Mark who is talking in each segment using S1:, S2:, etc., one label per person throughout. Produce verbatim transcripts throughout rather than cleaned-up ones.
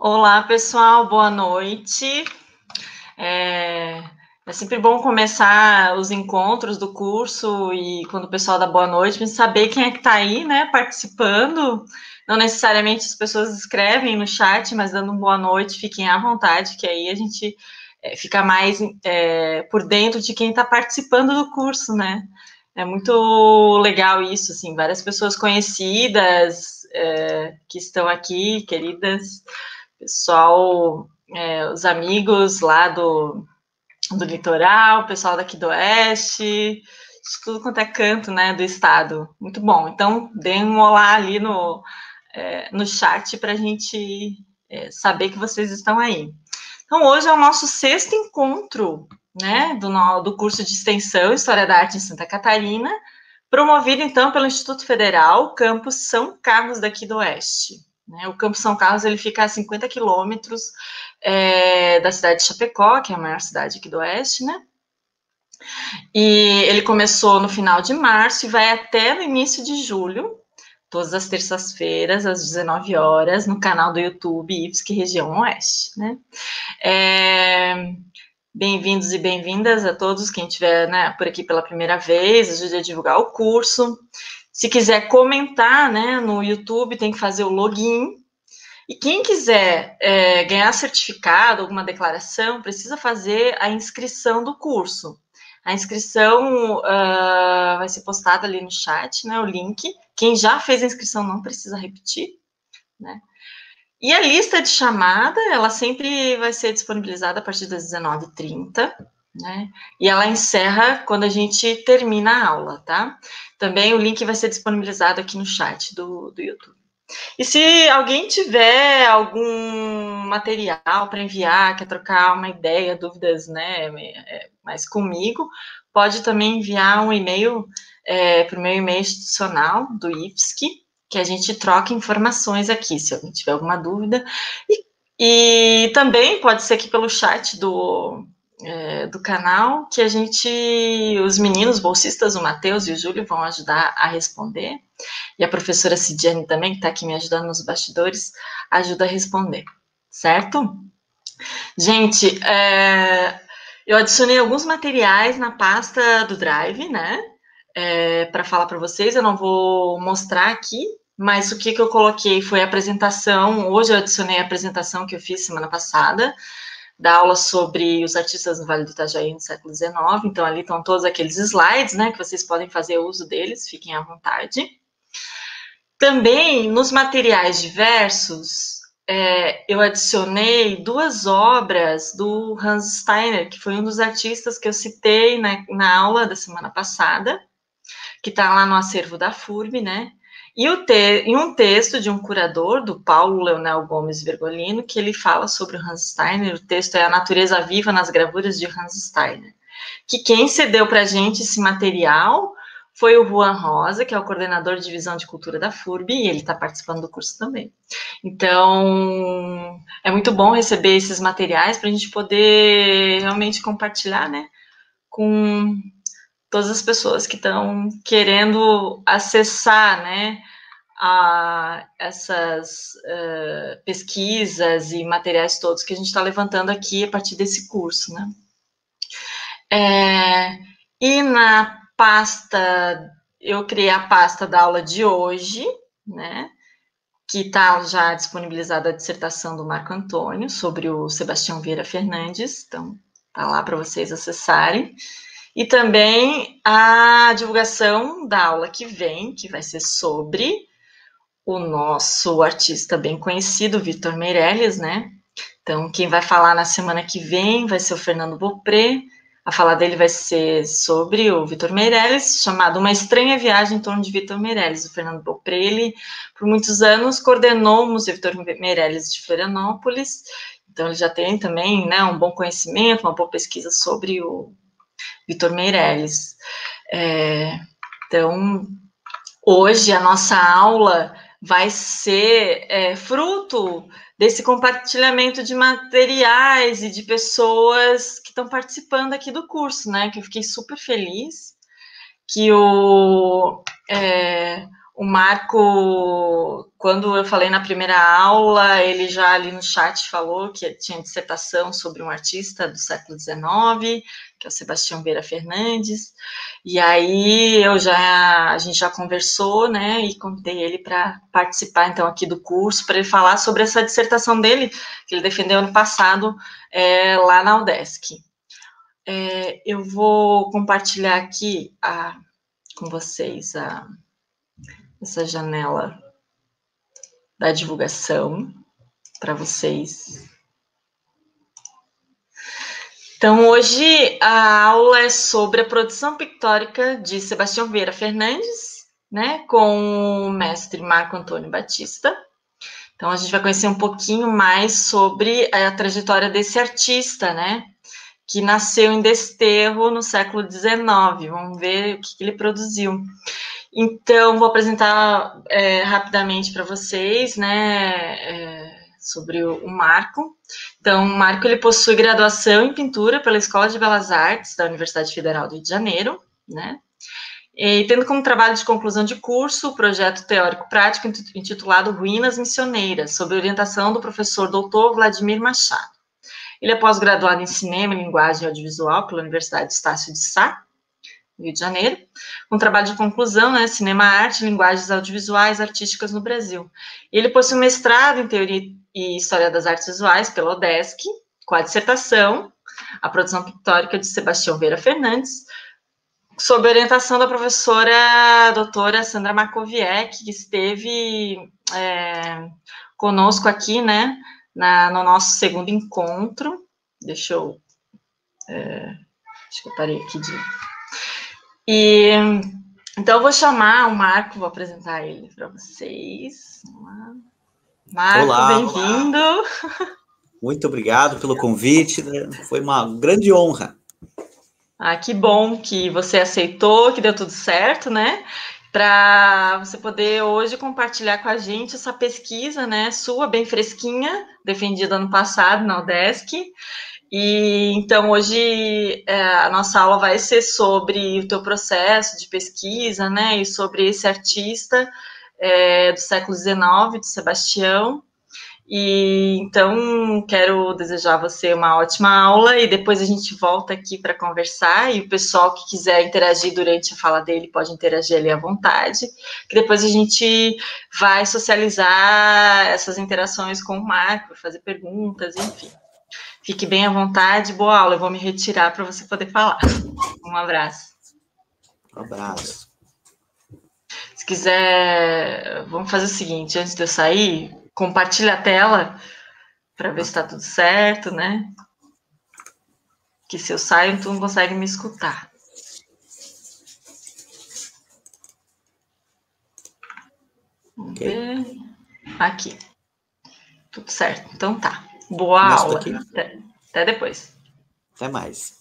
S1: Olá, pessoal, boa noite. É, é sempre bom começar os encontros do curso e quando o pessoal dá boa noite, pra saber quem é que está aí, né, participando. Não necessariamente as pessoas escrevem no chat, mas dando boa noite, fiquem à vontade, que aí a gente é, fica mais é, por dentro de quem está participando do curso, né? É muito legal isso, assim, várias pessoas conhecidas é, que estão aqui, queridas, pessoal, é, os amigos lá do, do litoral, pessoal daqui do oeste, de tudo quanto é canto, né, do estado. Muito bom. Então, deem um olá ali no, é, no chat para a gente é, saber que vocês estão aí. Então, hoje é o nosso sexto encontro, né, do, do curso de extensão História da Arte em Santa Catarina, promovido, então, pelo Instituto Federal, campus São Carlos daqui do Oeste. Né? O campus São Carlos ele fica a cinquenta quilômetros é, da cidade de Chapecó, que é a maior cidade aqui do Oeste, né? E ele começou no final de março e vai até no início de julho, todas as terças-feiras, às dezenove horas, no canal do YouTube I F S C Região Oeste, né? É... Bem-vindos e bem-vindas a todos, quem estiver né, por aqui pela primeira vez, ajude a divulgar o curso. Se quiser comentar né, no YouTube, tem que fazer o login. E quem quiser é, ganhar certificado, alguma declaração, precisa fazer a inscrição do curso. A inscrição uh, vai ser postada ali no chat, né, o link. Quem já fez a inscrição não precisa repetir, né? E a lista de chamada, ela sempre vai ser disponibilizada a partir das dezenove e trinta, né? E ela encerra quando a gente termina a aula, tá? Também o link vai ser disponibilizado aqui no chat do, do YouTube. E se alguém tiver algum material para enviar, quer trocar uma ideia, dúvidas, né, mais comigo, pode também enviar um e-mail é, para o meu e-mail institucional do I F S C, que a gente troca informações aqui, se alguém tiver alguma dúvida. E, e também pode ser aqui pelo chat do, é, do canal, que a gente, os meninos bolsistas, o Matheus e o Júlio, vão ajudar a responder. E a professora Cidiane também, que está aqui me ajudando nos bastidores, ajuda a responder, certo? Gente, é, eu adicionei alguns materiais na pasta do Drive, né? É, para falar para vocês, eu não vou mostrar aqui, mas o que, que eu coloquei foi a apresentação. Hoje eu adicionei a apresentação que eu fiz semana passada, da aula sobre os artistas no Vale do Itajaí no século dezenove. Então, ali estão todos aqueles slides, né? Que vocês podem fazer uso deles, fiquem à vontade. Também, nos materiais diversos, é, eu adicionei duas obras do Hans Steiner, que foi um dos artistas que eu citei na, na aula da semana passada, que está lá no acervo da F U R B, né? E, o te, e um texto de um curador, do Paulo Leonel Gomes Vergolino, que ele fala sobre o Hans Steiner. O texto é A Natureza Viva nas Gravuras de Hans Steiner. Que quem cedeu para a gente esse material foi o Juan Rosa, que é o coordenador de divisão de cultura da F U R B, e ele está participando do curso também. Então, é muito bom receber esses materiais para a gente poder realmente compartilhar, né, com todas as pessoas que estão querendo acessar, né, a essas uh, pesquisas e materiais todos que a gente está levantando aqui a partir desse curso, né. É, e na pasta, eu criei a pasta da aula de hoje, né, que está já disponibilizada a dissertação do Marco Antônio sobre o Sebastião Vieira Fernandes, então tá lá para vocês acessarem. E também a divulgação da aula que vem, que vai ser sobre o nosso artista bem conhecido, Vitor Meirelles, né? Então, quem vai falar na semana que vem vai ser o Fernando Beaupré. A fala dele vai ser sobre o Vitor Meirelles, chamado Uma Estranha Viagem em Torno de Vitor Meirelles. O Fernando Beaupré, ele, por muitos anos, coordenou o Museu Vitor Meirelles de Florianópolis, então ele já tem também né, um bom conhecimento, uma boa pesquisa sobre o Vitor Meirelles. É, então, hoje a nossa aula vai ser é, fruto desse compartilhamento de materiais e de pessoas que estão participando aqui do curso, né? Que eu fiquei super feliz que o, é, O Marco, quando eu falei na primeira aula, ele já ali no chat falou que tinha dissertação sobre um artista do século dezenove, que é o Sebastião Vieira Fernandes, e aí eu já, a gente já conversou, né, e convidei ele para participar, então, aqui do curso, para ele falar sobre essa dissertação dele, que ele defendeu ano passado, é, lá na UDESC. É, eu vou compartilhar aqui a, com vocês a... essa janela da divulgação para vocês. Então, hoje a aula é sobre a produção pictórica de Sebastião Vieira Fernandes, né, com o mestre Marco Antônio Batista. Então, a gente vai conhecer um pouquinho mais sobre a trajetória desse artista, né, que nasceu em Desterro no século dezenove. Vamos ver o que, que ele produziu. Então, vou apresentar é, rapidamente para vocês, né, é, sobre o, o Marco. Então, o Marco, ele possui graduação em pintura pela Escola de Belas Artes da Universidade Federal do Rio de Janeiro, né, e tendo como trabalho de conclusão de curso o projeto teórico-prático intitulado Ruínas Missioneiras, sob orientação do professor doutor Vladimir Machado. Ele é pós-graduado em Cinema e Linguagem Audiovisual pela Universidade Estácio de Sá, Rio de Janeiro, com um trabalho de conclusão, né, Cinema, Arte, Linguagens Audiovisuais Artísticas no Brasil. Ele possui um mestrado em Teoria e História das Artes Visuais pela UDESC, com a dissertação, a produção pictórica de Sebastião Vieira Fernandes, sob orientação da professora doutora Sandra Markowiecki, que esteve é, conosco aqui, né, na, no nosso segundo encontro. Deixa eu... É, acho que eu parei aqui de... E, então, eu vou chamar o Marco, vou apresentar ele para vocês. Marco, bem-vindo.
S2: Muito obrigado pelo convite, né? Foi uma grande honra.
S1: Ah, que bom que você aceitou, que deu tudo certo, né? Para você poder hoje compartilhar com a gente essa pesquisa, né, sua, bem fresquinha, defendida ano passado na UDESC. E então hoje é, a nossa aula vai ser sobre o teu processo de pesquisa, né, e sobre esse artista é, do século dezenove, de Sebastião. E então quero desejar a você uma ótima aula e depois a gente volta aqui para conversar, e o pessoal que quiser interagir durante a fala dele pode interagir ali à vontade, que depois a gente vai socializar essas interações com o Marco, fazer perguntas, enfim. Fique bem à vontade, boa aula. Eu vou me retirar para você poder falar. Um abraço.
S2: Um abraço.
S1: Se quiser, vamos fazer o seguinte, antes de eu sair, compartilha a tela para ver se está tudo certo, né? Que se eu saio, tu não consegue me escutar. Vamos okay. ver. Aqui. Tudo certo. Então tá. Boa
S2: Começo
S1: aula.
S2: Aqui.
S1: Até, até depois.
S2: Até mais.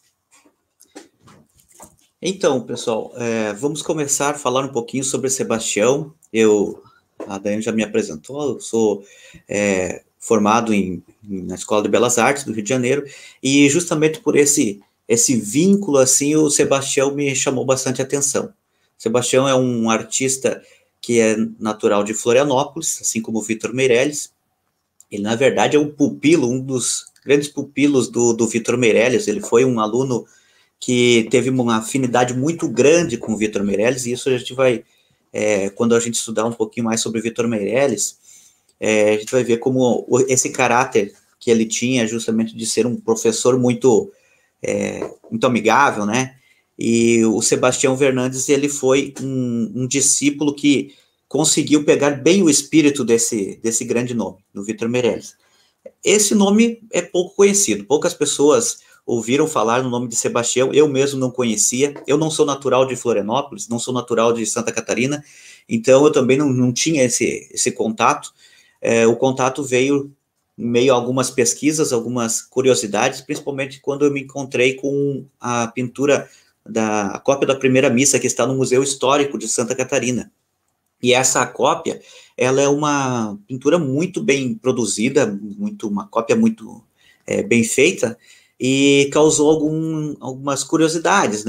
S2: Então, pessoal, é, vamos começar a falar um pouquinho sobre Sebastião. Eu, a Daiane já me apresentou, eu sou é, formado em, na Escola de Belas Artes do Rio de Janeiro, e justamente por esse, esse vínculo, assim, o Sebastião me chamou bastante atenção. Sebastião é um artista que é natural de Florianópolis, assim como o Vitor Meirelles. Ele, na verdade, é um pupilo, um dos grandes pupilos do, do Vitor Meirelles. Ele foi um aluno que teve uma afinidade muito grande com o Vitor Meirelles, e isso a gente vai, é, quando a gente estudar um pouquinho mais sobre o Vitor Meirelles, é, a gente vai ver como esse caráter que ele tinha, justamente de ser um professor muito, é, muito amigável, né? E o Sebastião Fernandes, ele foi um, um discípulo que conseguiu pegar bem o espírito desse, desse grande nome, do Vitor Meirelles. Esse nome é pouco conhecido, poucas pessoas ouviram falar no nome de Sebastião, eu mesmo não conhecia, eu não sou natural de Florianópolis, não sou natural de Santa Catarina, então eu também não, não tinha esse, esse contato. É, o contato veio em meio a algumas pesquisas, algumas curiosidades, principalmente quando eu me encontrei com a pintura, da, a cópia da primeira missa que está no Museu Histórico de Santa Catarina. E essa cópia, ela é uma pintura muito bem produzida, muito, uma cópia muito é, bem feita, e causou algum, algumas curiosidades, né?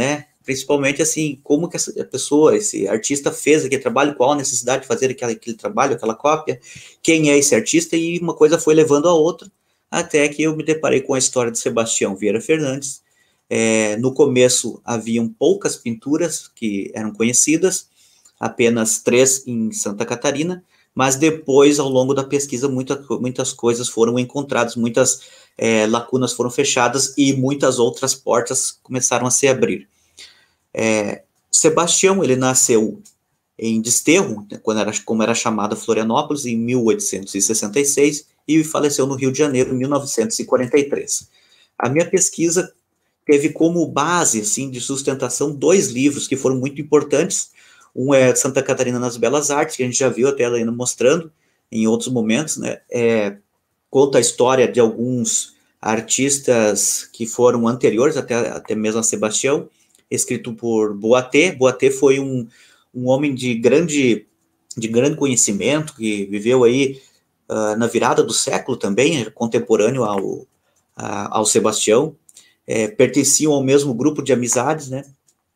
S2: principalmente assim, como que essa pessoa, esse artista fez aquele trabalho, qual a necessidade de fazer aquele, aquele trabalho, aquela cópia, quem é esse artista, e uma coisa foi levando a outra, até que eu me deparei com a história de Sebastião Vieira Fernandes. É, no começo haviam poucas pinturas que eram conhecidas, apenas três em Santa Catarina, mas depois, ao longo da pesquisa, muita, muitas coisas foram encontradas, muitas é, lacunas foram fechadas e muitas outras portas começaram a se abrir. É, Sebastião, ele nasceu em Desterro, quando era, como era chamada Florianópolis, em mil oitocentos e sessenta e seis, e faleceu no Rio de Janeiro, em mil novecentos e quarenta e três. A minha pesquisa teve como base, assim, de sustentação, dois livros que foram muito importantes. Um é Santa Catarina nas Belas Artes, que a gente já viu até ela ainda mostrando em outros momentos, né? É, conta a história de alguns artistas que foram anteriores, até, até mesmo a Sebastião, escrito por Boatê. Boatê foi um, um homem de grande, de grande conhecimento, que viveu aí uh, na virada do século também, contemporâneo ao, a, ao Sebastião, é, pertenciam ao mesmo grupo de amizades, né?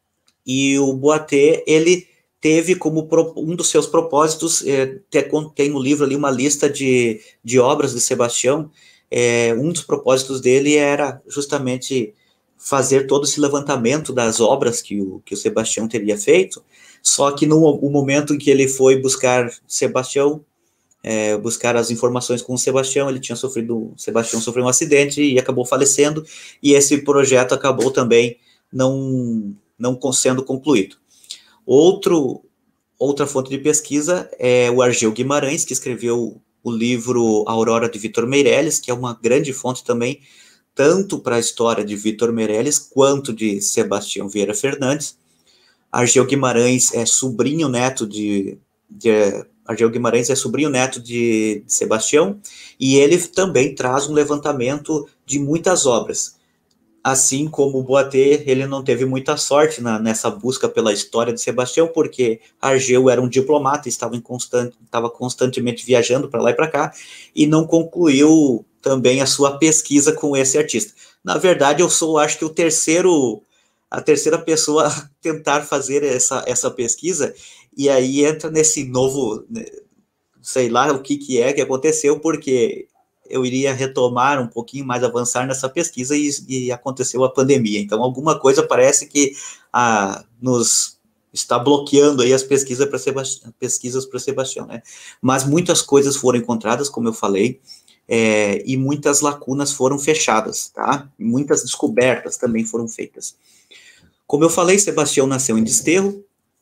S2: E o Boatê, ele teve como pro, um dos seus propósitos, é, tem no livro ali uma lista de, de obras de Sebastião, é, um dos propósitos dele era justamente fazer todo esse levantamento das obras que o, que o Sebastião teria feito, só que no, no momento em que ele foi buscar Sebastião, é, buscar as informações com o Sebastião, ele tinha sofrido, Sebastião sofreu um acidente e acabou falecendo, e esse projeto acabou também não, não sendo concluído. Outro, outra fonte de pesquisa é o Argel Guimarães, que escreveu o livro Aurora de Vitor Meirelles, que é uma grande fonte também, tanto para a história de Vitor Meirelles, quanto de Sebastião Vieira Fernandes. Argel Guimarães é sobrinho neto de, de Argel Guimarães é sobrinho neto de, de Sebastião, e ele também traz um levantamento de muitas obras. Assim como o Boatê, ele não teve muita sorte na, nessa busca pela história de Sebastião, porque Argel era um diplomata, estava, em constante, estava constantemente viajando para lá e para cá, e não concluiu também a sua pesquisa com esse artista. Na verdade, eu sou, acho que, o terceiro, a terceira pessoa a tentar fazer essa, essa pesquisa, e aí entra nesse novo, sei lá o que, que é que aconteceu, porque eu iria retomar um pouquinho mais, avançar nessa pesquisa, e, e aconteceu a pandemia. Então, alguma coisa parece que ah, nos está bloqueando aí as pesquisas para Sebastião, pesquisas para Sebastião, né? Mas muitas coisas foram encontradas, como eu falei, é, e muitas lacunas foram fechadas, tá? Muitas descobertas também foram feitas. Como eu falei, Sebastião nasceu em Desterro,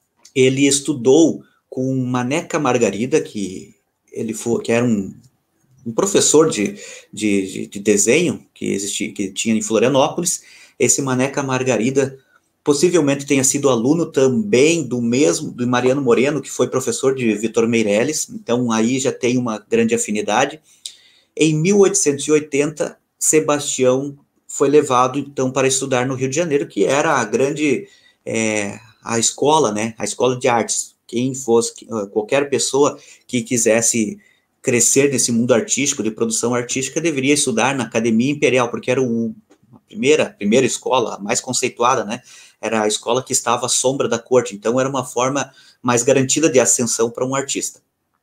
S2: ele estudou com Maneca Margarida, que ele foi, que era um um professor de, de, de desenho que, existia, que tinha em Florianópolis. Esse Maneca Margarida possivelmente tenha sido aluno também do mesmo, do Mariano Moreno, que foi professor de Vitor Meirelles, então aí já tem uma grande afinidade. Em mil oitocentos e oitenta, Sebastião foi levado, então, para estudar no Rio de Janeiro, que era a grande, é, a escola, né, a escola de artes. Quem fosse, qualquer pessoa que quisesse crescer nesse mundo artístico, de produção artística, deveria estudar na Academia Imperial, porque era o, a primeira, primeira escola, a mais conceituada, né? Era a escola que estava à sombra da corte, então era uma forma mais garantida de ascensão para um artista.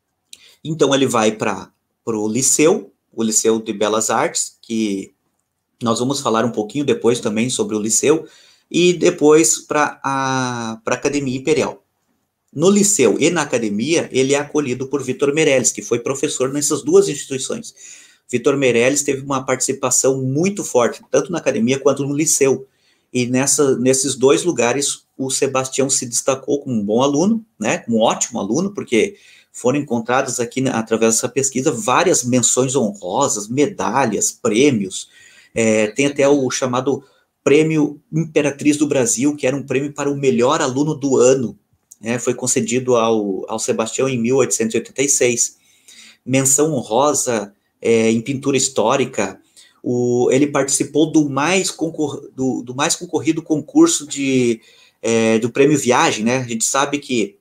S2: Então ele vai para o Liceu, o Liceu de Belas Artes, que nós vamos falar um pouquinho depois também sobre o Liceu, e depois para a pra Academia Imperial. No Liceu e na Academia, ele é acolhido por Vitor Meirelles, que foi professor nessas duas instituições. Vitor Meirelles teve uma participação muito forte, tanto na Academia quanto no Liceu. E nessa, nesses dois lugares, o Sebastião se destacou como um bom aluno, né, um ótimo aluno, porque foram encontradas aqui, através dessa pesquisa, várias menções honrosas, medalhas, prêmios. É, tem até o chamado Prêmio Imperatriz do Brasil, que era um prêmio para o melhor aluno do ano. É, foi concedido ao, ao Sebastião em mil oitocentos e oitenta e seis. Menção honrosa é, em pintura histórica. O, ele participou do mais, concor, do, do mais concorrido concurso de, é, do Prêmio Viagem, né? A gente sabe que,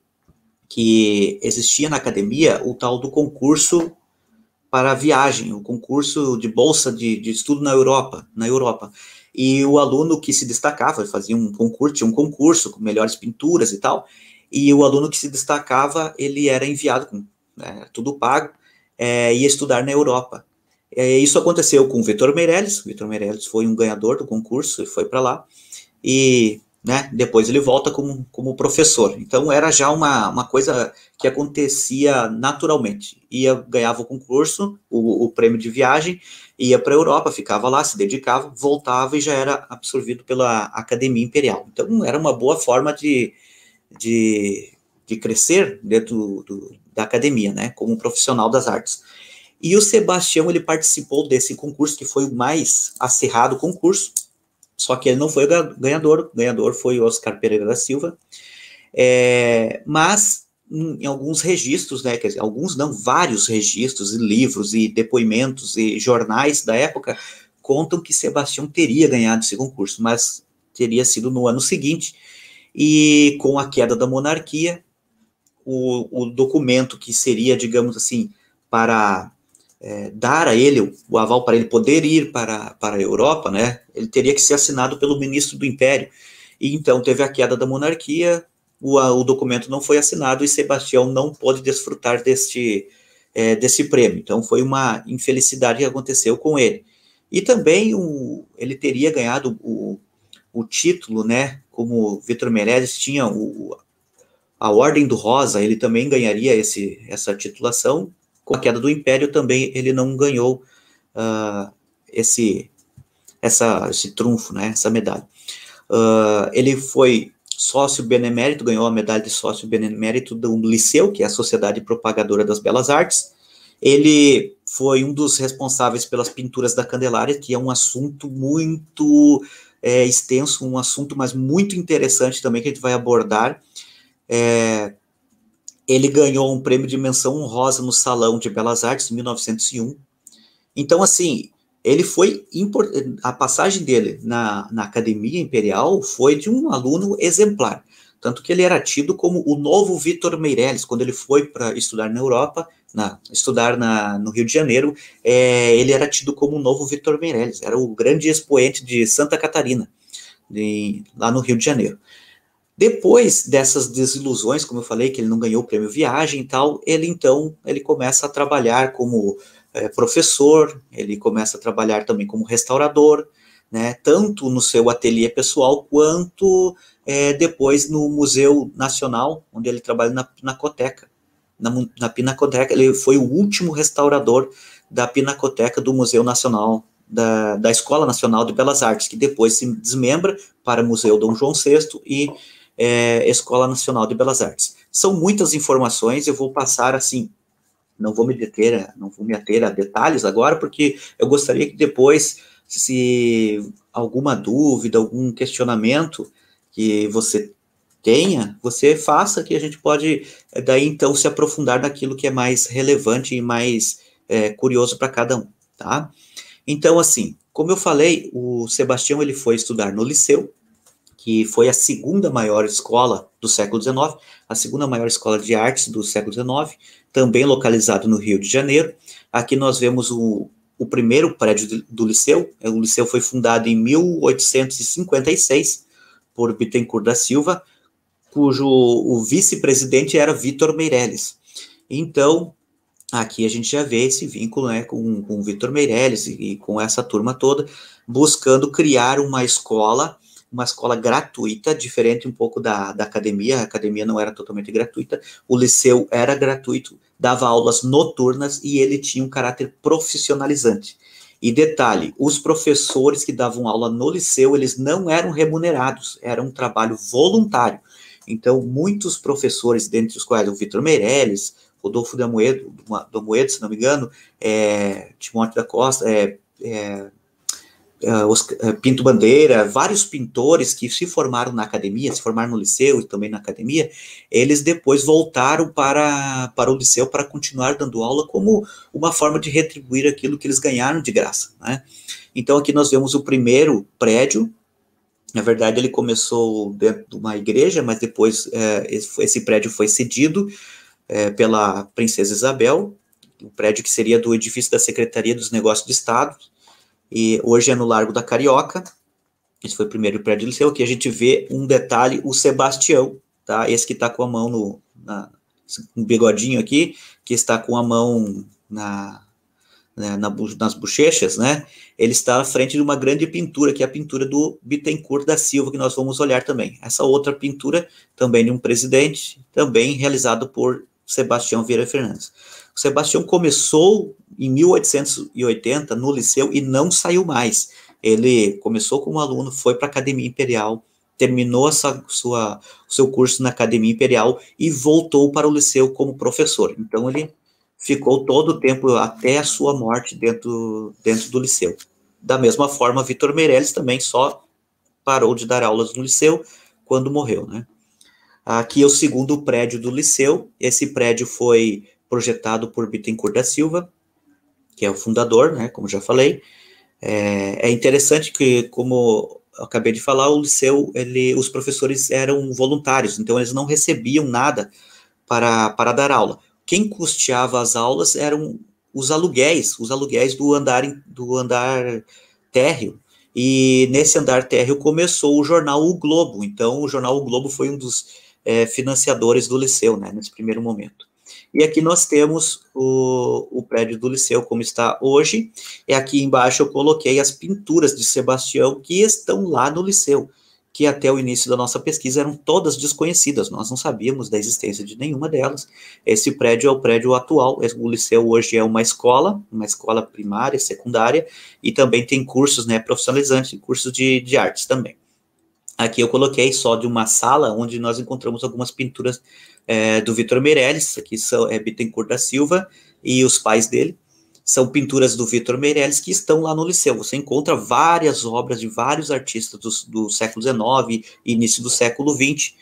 S2: que existia na academia o tal do concurso para a viagem, o concurso de bolsa de, de estudo na Europa, na Europa. e o aluno que se destacava, fazia um concurso, tinha um concurso com melhores pinturas e tal, e o aluno que se destacava, ele era enviado, com né, tudo pago, é, ia estudar na Europa. É, isso aconteceu com o Vitor Meirelles, o Vitor Meirelles foi um ganhador do concurso, e foi para lá, e né, depois ele volta como, como professor. Então era já uma, uma coisa que acontecia naturalmente. Ia, ganhava o concurso, o, o prêmio de viagem, ia para a Europa, ficava lá, se dedicava, voltava e já era absorvido pela Academia Imperial. Então era uma boa forma de, de, de crescer dentro do, do, da academia, né, como um profissional das artes. E o Sebastião, ele participou desse concurso, que foi o mais acirrado concurso, só que ele não foi o ganhador, o ganhador foi o Oscar Pereira da Silva, é, mas em alguns registros, né, quer dizer, alguns não, vários registros e livros e depoimentos e jornais da época contam que Sebastião teria ganhado esse concurso, mas teria sido no ano seguinte, e com a queda da monarquia, o, o documento que seria, digamos assim, para é, dar a ele o, o aval para ele poder ir para, para a Europa, né, ele teria que ser assinado pelo ministro do Império, e então teve a queda da monarquia, o, a, o documento não foi assinado e Sebastião não pôde desfrutar deste, é, desse prêmio, então foi uma infelicidade que aconteceu com ele. E também o, ele teria ganhado o, o título, né, como Vitor Meirelles tinha o, a Ordem do Rosa, ele também ganharia esse, essa titulação. Com a queda do Império também ele não ganhou uh, esse, essa, esse trunfo, né, essa medalha. Uh, ele foi sócio benemérito, ganhou a medalha de sócio benemérito do Liceu, que é a Sociedade Propagadora das Belas Artes. Ele foi um dos responsáveis pelas pinturas da Candelária, que é um assunto muito é, extenso, um assunto, mas muito interessante também, que a gente vai abordar. É, ele ganhou um prêmio de menção honrosa no Salão de Belas Artes em mil novecentos e um. Então, assim, ele foi, a passagem dele na, na Academia Imperial foi de um aluno exemplar, tanto que ele era tido como o novo Vitor Meirelles. Quando ele foi para estudar na Europa, na, estudar na, no Rio de Janeiro, é, ele era tido como o novo Vitor Meirelles, era o grande expoente de Santa Catarina, de, lá no Rio de Janeiro. Depois dessas desilusões, como eu falei, que ele não ganhou o prêmio Viagem e tal, ele então, ele começa a trabalhar como é, professor, ele começa a trabalhar também como restaurador, né, tanto no seu ateliê pessoal, quanto é, depois no Museu Nacional, onde ele trabalha na Pinacoteca. Na, na Pinacoteca, ele foi o último restaurador da Pinacoteca do Museu Nacional, da, da Escola Nacional de Belas Artes, que depois se desmembra para o Museu Dom João sexto e É, Escola Nacional de Belas Artes. São muitas informações, eu vou passar assim, não vou me deter, não vou me ater a detalhes agora, porque eu gostaria que depois, se alguma dúvida, algum questionamento que você tenha, você faça, que a gente pode, daí então, se aprofundar naquilo que é mais relevante e mais é, curioso para cada um, tá? Então, assim, como eu falei, o Sebastião, ele foi estudar no Liceu, que foi a segunda maior escola do século dezenove, a segunda maior escola de artes do século dezenove, também localizado no Rio de Janeiro. Aqui nós vemos o, o primeiro prédio do, do Liceu. O Liceu foi fundado em mil oitocentos e cinquenta e seis por Bittencourt da Silva, cujo o vice-presidente era Vitor Meirelles. Então, aqui a gente já vê esse vínculo, né, com, com o Vitor Meirelles e, e com essa turma toda, buscando criar uma escola, uma escola gratuita, diferente um pouco da, da academia. A academia não era totalmente gratuita, o Liceu era gratuito, dava aulas noturnas e ele tinha um caráter profissionalizante. E detalhe, os professores que davam aula no Liceu, eles não eram remunerados, era um trabalho voluntário. Então, muitos professores, dentre os quais o Vitor Meirelles, Rodolfo de Amoedo, do Amoedo, se não me engano, é, Timóteo da Costa, é, é, Uh, os, uh, Pinto Bandeira, vários pintores que se formaram na academia, se formaram no Liceu e também na academia, eles depois voltaram para, para o Liceu para continuar dando aula como uma forma de retribuir aquilo que eles ganharam de graça, né? Então aqui nós vemos o primeiro prédio. Na verdade ele começou dentro de uma igreja, mas depois é, esse, esse prédio foi cedido é, pela Princesa Isabel, um prédio que seria do edifício da Secretaria dos Negócios de Estado, e hoje é no Largo da Carioca. Esse foi o primeiro prédio do Liceu. Aqui a gente vê um detalhe, o Sebastião, tá? Esse que está com a mão no, na, um bigodinho aqui, que está com a mão na, na, na, nas bochechas, né? Ele está à frente de uma grande pintura, que é a pintura do Bittencourt da Silva, que nós vamos olhar também. Essa outra pintura, também de um presidente, também realizada por Sebastião Vieira Fernandes. O Sebastião começou em mil oitocentos e oitenta no Liceu e não saiu mais. Ele começou como aluno, foi para a Academia Imperial, terminou essa, sua, o seu curso na Academia Imperial e voltou para o Liceu como professor. Então, ele ficou todo o tempo, até a sua morte, dentro, dentro do Liceu. Da mesma forma, Vitor Meirelles também só parou de dar aulas no Liceu quando morreu, né? Aqui é o segundo prédio do Liceu. Esse prédio foi projetado por Bittencourt da Silva, que é o fundador, né, como já falei. É, é interessante que, como eu acabei de falar, o Liceu, ele, os professores eram voluntários, então eles não recebiam nada para, para dar aula. Quem custeava as aulas eram os aluguéis, os aluguéis do andar, do andar térreo. E nesse andar térreo começou o jornal O Globo. Então, o jornal O Globo foi um dos é, financiadores do Liceu, né, nesse primeiro momento. E aqui nós temos o, o prédio do Liceu como está hoje, e aqui embaixo eu coloquei as pinturas de Sebastião que estão lá no Liceu, que até o início da nossa pesquisa eram todas desconhecidas, nós não sabíamos da existência de nenhuma delas. Esse prédio é o prédio atual, o Liceu hoje é uma escola, uma escola primária, secundária, e também tem cursos, né, profissionalizantes, cursos de, de artes também. Aqui eu coloquei só de uma sala onde nós encontramos algumas pinturas é, do Vitor Meirelles, aqui são é, Bittencourt da Silva e os pais dele, são pinturas do Vitor Meirelles que estão lá no Liceu. Você encontra várias obras de vários artistas do, do século dezenove e início do século vinte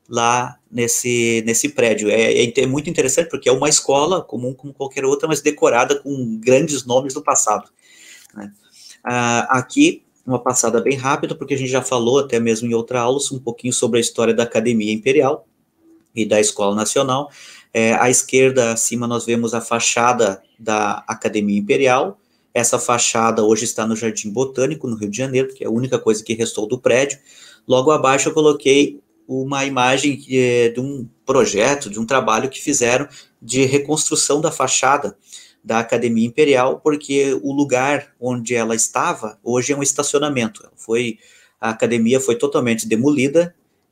S2: lá nesse, nesse prédio. É, é muito interessante porque é uma escola comum como qualquer outra, mas decorada com grandes nomes do passado, né? Ah, aqui uma passada bem rápida, porque a gente já falou até mesmo em outra aula um pouquinho sobre a história da Academia Imperial e da Escola Nacional. É, à esquerda, acima, nós vemos a fachada da Academia Imperial. Essa fachada hoje está no Jardim Botânico, no Rio de Janeiro, que é a única coisa que restou do prédio. Logo abaixo eu coloquei uma imagem é, de um projeto, de um trabalho que fizeram de reconstrução da fachada da Academia Imperial, porque o lugar onde ela estava, hoje é um estacionamento. Foi, a academia foi totalmente demolida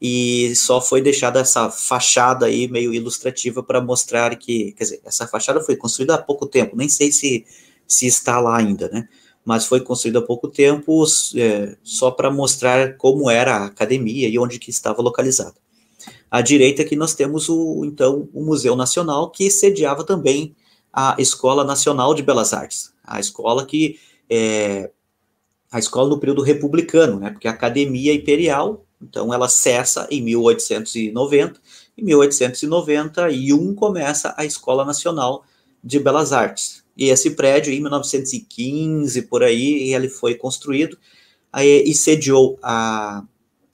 S2: e só foi deixada essa fachada aí meio ilustrativa para mostrar que, quer dizer, essa fachada foi construída há pouco tempo, nem sei se, se está lá ainda, né? Mas foi construída há pouco tempo é, só para mostrar como era a academia e onde que estava localizada. À direita aqui nós temos, o, então, o Museu Nacional, que sediava também a Escola Nacional de Belas Artes, a escola que é a escola no período republicano, né, porque a Academia Imperial, então ela cessa em mil oitocentos e noventa, em mil oitocentos e noventa e um começa a Escola Nacional de Belas Artes, e esse prédio em mil novecentos e quinze, por aí, ele foi construído aí, e sediou a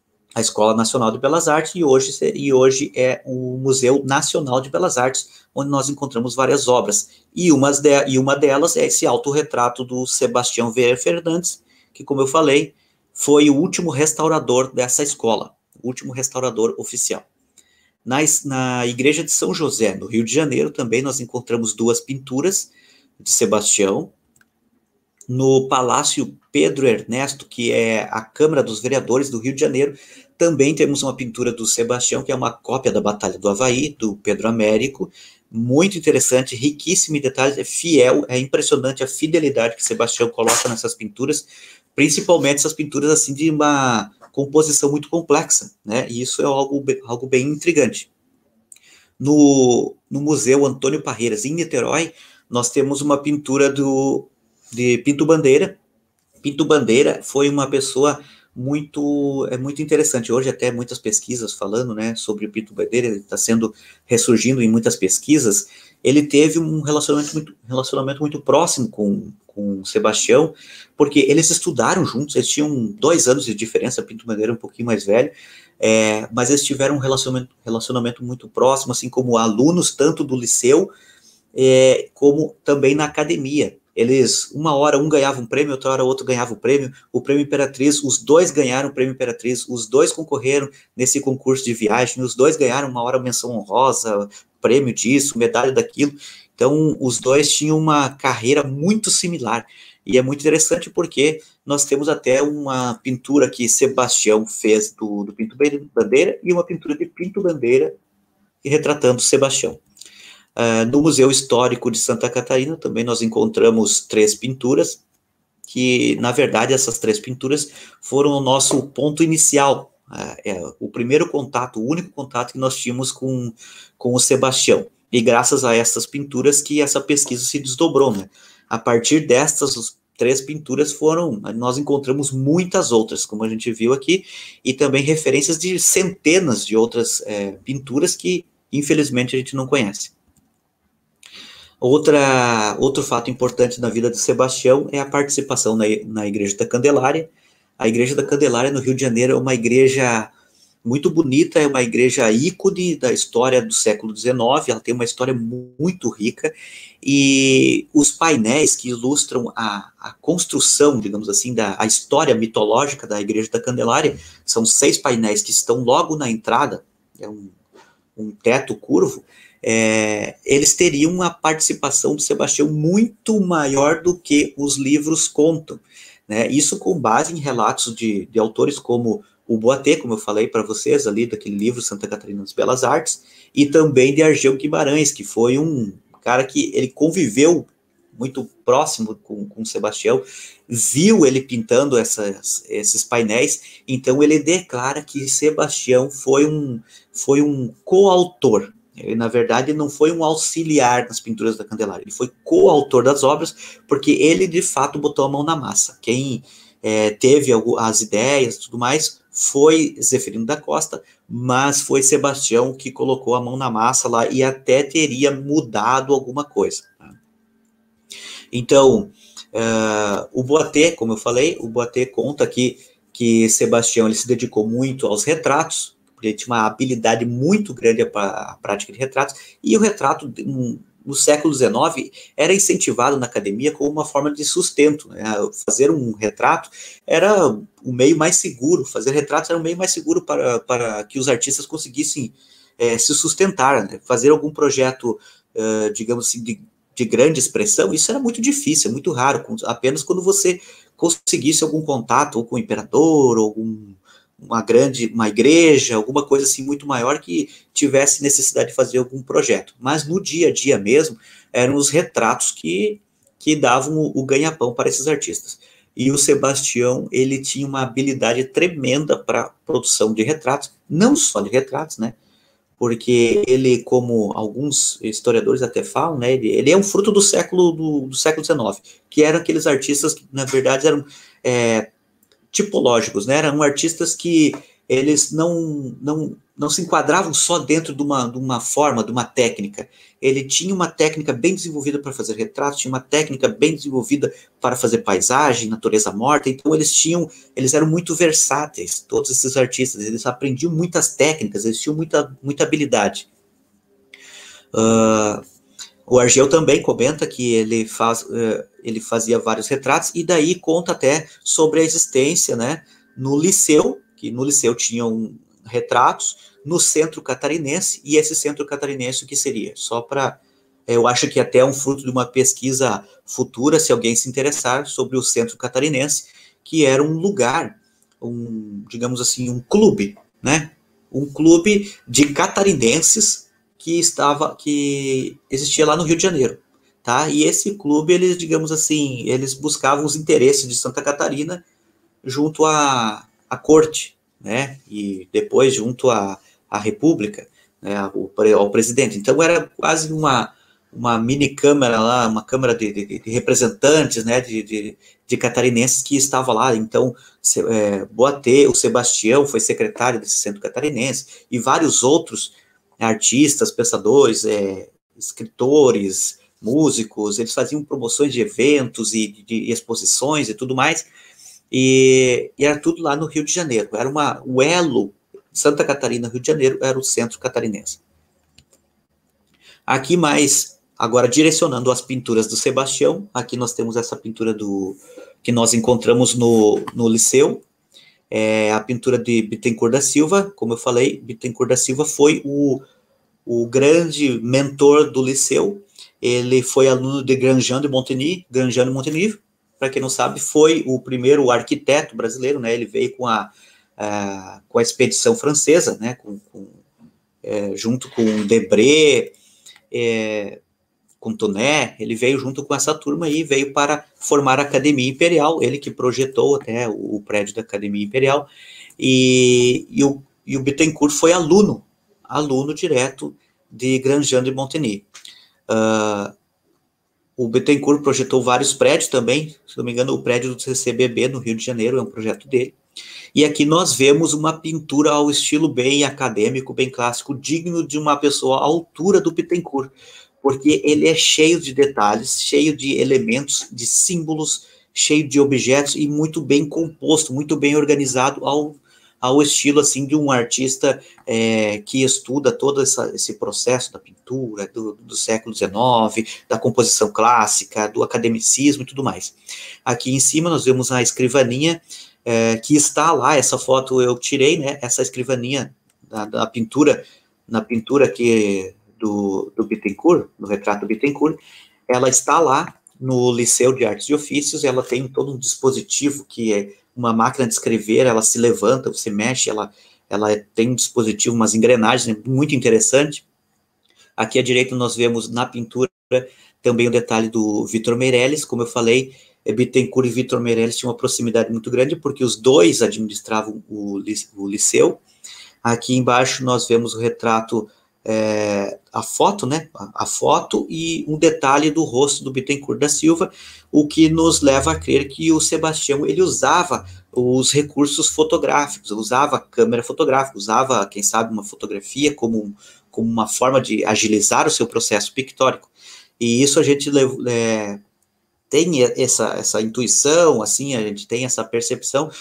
S2: a Escola Nacional de Belas Artes, e hoje, e hoje é o Museu Nacional de Belas Artes, onde nós encontramos várias obras, e, umas de, e uma delas é esse autorretrato do Sebastião Vieira Fernandes, que, como eu falei, foi o último restaurador dessa escola, o último restaurador oficial. Na, na Igreja de São José, no Rio de Janeiro, também nós encontramos duas pinturas de Sebastião. No Palácio Pedro Ernesto, que é a Câmara dos Vereadores do Rio de Janeiro, também temos uma pintura do Sebastião, que é uma cópia da Batalha do Avaí, do Pedro Américo, muito interessante, riquíssimo em detalhes, é fiel, é impressionante a fidelidade que Sebastião coloca nessas pinturas, principalmente essas pinturas assim de uma composição muito complexa, né, e isso é algo, algo bem intrigante. No, no Museu Antônio Parreiras, em Niterói, nós temos uma pintura do de Pinto Bandeira. Pinto Bandeira foi uma pessoa muito, é muito interessante, hoje até muitas pesquisas falando, né, sobre o Pinto Bandeira, ele está sendo, ressurgindo em muitas pesquisas. Ele teve um relacionamento muito, relacionamento muito próximo com, com Sebastião, porque eles estudaram juntos, eles tinham dois anos de diferença, Pinto Bandeira é um pouquinho mais velho, é, mas eles tiveram um relacionamento, relacionamento muito próximo, assim como alunos, tanto do Liceu, é, como também na academia. Eles, uma hora um ganhava um prêmio, outra hora outro ganhava o prêmio, o prêmio Imperatriz, os dois ganharam o prêmio Imperatriz, os dois concorreram nesse concurso de viagem, os dois ganharam uma hora menção honrosa, prêmio disso, medalha daquilo. Então, os dois tinham uma carreira muito similar. E é muito interessante porque nós temos até uma pintura que Sebastião fez do, do Pinto Bandeira e uma pintura de Pinto Bandeira retratando Sebastião. Uh, no Museu Histórico de Santa Catarina também nós encontramos três pinturas, que na verdade essas três pinturas foram o nosso ponto inicial, uh, é, o primeiro contato, o único contato que nós tínhamos com, com o Sebastião, e graças a essas pinturas que essa pesquisa se desdobrou, né? A partir destas três pinturas foram, nós encontramos muitas outras, como a gente viu aqui, e também referências de centenas de outras é, pinturas que infelizmente a gente não conhece. Outra, outro fato importante na vida de Sebastião é a participação na, na Igreja da Candelária. A Igreja da Candelária no Rio de Janeiro é uma igreja muito bonita, é uma igreja ícone da história do século dezenove, ela tem uma história muito rica, e os painéis que ilustram a, a construção, digamos assim, da a história mitológica da Igreja da Candelária, são seis painéis que estão logo na entrada, é um, um teto curvo. É, eles teriam uma participação de Sebastião muito maior do que os livros contam, né? Isso com base em relatos de, de autores como o Boatê, como eu falei para vocês ali, daquele livro Santa Catarina das Belas Artes, e também de Argel Guimarães, que foi um cara que ele conviveu muito próximo com, com Sebastião, viu ele pintando essas, esses painéis, então ele declara que Sebastião foi um, foi um coautor. Ele, na verdade, não foi um auxiliar nas pinturas da Candelária, ele foi coautor das obras, porque ele, de fato, botou a mão na massa. Quem é, teve as ideias e tudo mais foi Zeferino da Costa, mas foi Sebastião que colocou a mão na massa lá e até teria mudado alguma coisa. Então, uh, o Boatê, como eu falei, o Boatê conta que, que Sebastião ele se dedicou muito aos retratos, ele tinha uma habilidade muito grande para a prática de retratos, e o retrato no século dezenove era incentivado na academia como uma forma de sustento, né? Fazer um retrato era o meio mais seguro, fazer retratos era o meio mais seguro para, para que os artistas conseguissem é, se sustentar, né? Fazer algum projeto, uh, digamos assim, de, de grande expressão, isso era muito difícil, é muito raro, apenas quando você conseguisse algum contato ou com o imperador, ou algum uma grande, uma igreja, alguma coisa assim muito maior que tivesse necessidade de fazer algum projeto. Mas no dia a dia mesmo, eram os retratos que, que davam o, o ganha-pão para esses artistas. E o Sebastião, ele tinha uma habilidade tremenda para produção de retratos, não só de retratos, né? Porque ele, como alguns historiadores até falam, né, ele, ele é um fruto do século do, do século dezenove, que eram aqueles artistas que, na verdade, eram é, tipológicos, né? Eram artistas que eles não, não, não se enquadravam só dentro de uma, de uma forma, de uma técnica. Ele tinha uma técnica bem desenvolvida para fazer retratos, tinha uma técnica bem desenvolvida para fazer paisagem, natureza morta, então eles tinham, eles eram muito versáteis, todos esses artistas, eles aprendiam muitas técnicas, eles tinham muita, muita habilidade. Uh, o Argel também comenta que ele, faz, uh, ele fazia vários retratos, e daí conta até sobre a existência, né, no Liceu, que no Liceu tinham retratos, no Centro Catarinense, e esse Centro Catarinense o que seria? Só para, eu acho que até é um fruto de uma pesquisa futura, se alguém se interessar, sobre o Centro Catarinense, que era um lugar, um, digamos assim, um clube, né, um clube de catarinenses que estava, que existia lá no Rio de Janeiro, tá? E esse clube, eles, digamos assim, eles buscavam os interesses de Santa Catarina junto à, à corte, né? E depois junto à, à república, né? Ao, ao presidente. Então era quase uma, uma mini câmara lá, uma câmara de, de, de representantes, né? De, de, de catarinenses que estava lá. Então, é, Boatê, o Sebastião foi secretário desse Centro Catarinense, e vários outros artistas, pensadores, é, escritores, músicos, eles faziam promoções de eventos e de, de exposições e tudo mais, e, e era tudo lá no Rio de Janeiro. Era uma, o elo, Santa Catarina, Rio de Janeiro, era o Centro Catarinense. Aqui mais Agora, direcionando as pinturas do Sebastião, aqui nós temos essa pintura do, que nós encontramos no, no Liceu, é a pintura de Bittencourt da Silva. Como eu falei, Bittencourt da Silva foi o, o grande mentor do Liceu. Ele foi aluno de Grandjean de Montigny. Grandjean de Montigny, para quem não sabe, foi o primeiro arquiteto brasileiro, né? Ele veio com a, a, com a expedição francesa, né? Com, com, é, junto com Debré, é, com Tonet. Ele veio junto com essa turma e veio para formar a Academia Imperial, ele que projetou até o, o prédio da Academia Imperial, e, e, o, e o Bittencourt foi aluno, aluno direto de Grandjean de Montigny. Uh, o Bittencourt projetou vários prédios também, se não me engano, o prédio do C C B B no Rio de Janeiro é um projeto dele. E aqui nós vemos uma pintura ao estilo bem acadêmico, bem clássico, digno de uma pessoa à altura do Bittencourt, porque ele é cheio de detalhes, cheio de elementos, de símbolos, cheio de objetos e muito bem composto, muito bem organizado ao, ao estilo assim de um artista é, que estuda todo essa, esse processo da pintura, do, do século dezenove, da composição clássica, do academicismo e tudo mais. Aqui em cima nós vemos a escrivaninha é, que está lá, essa foto eu tirei, né, essa escrivaninha da, da pintura, na pintura que... Do, do Bittencourt, no retrato do Bittencourt, ela está lá no Liceu de Artes e Ofícios. Ela tem todo um dispositivo que é uma máquina de escrever, ela se levanta, você mexe, ela, ela tem um dispositivo, umas engrenagens, muito interessante. Aqui à direita nós vemos na pintura também o detalhe do Victor Meirelles. Como eu falei, Bittencourt e Victor Meirelles tinham uma proximidade muito grande, porque os dois administravam o, o Liceu. Aqui embaixo nós vemos o retrato, É, a foto, né, a, a foto e um detalhe do rosto do Bittencourt da Silva, o que nos leva a crer que o Sebastião, ele usava os recursos fotográficos, usava a câmera fotográfica, usava, quem sabe, uma fotografia como, como uma forma de agilizar o seu processo pictórico, e isso a gente é, tem essa, essa intuição, assim, a gente tem essa percepção,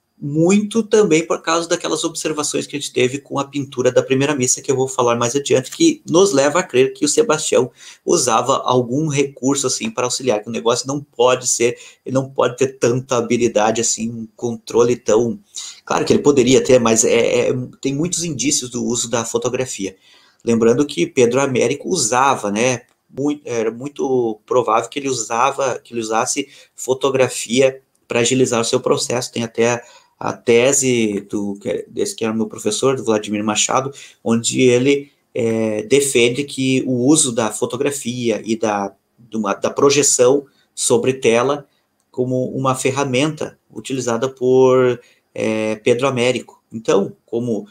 S2: muito também por causa daquelas observações que a gente teve com a pintura da primeira missa, que eu vou falar mais adiante, que nos leva a crer que o Sebastião usava algum recurso, assim, para auxiliar, que o negócio não pode ser, ele não pode ter tanta habilidade, assim, um controle tão... Claro que ele poderia ter, mas é, é, tem muitos indícios do uso da fotografia. Lembrando que Pedro Américo usava, né, muito, era muito provável que ele usava, que ele usasse fotografia para agilizar o seu processo. Tem até a tese do, desse que era meu professor, do Vladimir Machado, onde ele é, defende que o uso da fotografia e da, uma, da projeção sobre tela como uma ferramenta utilizada por é, Pedro Américo. Então, como,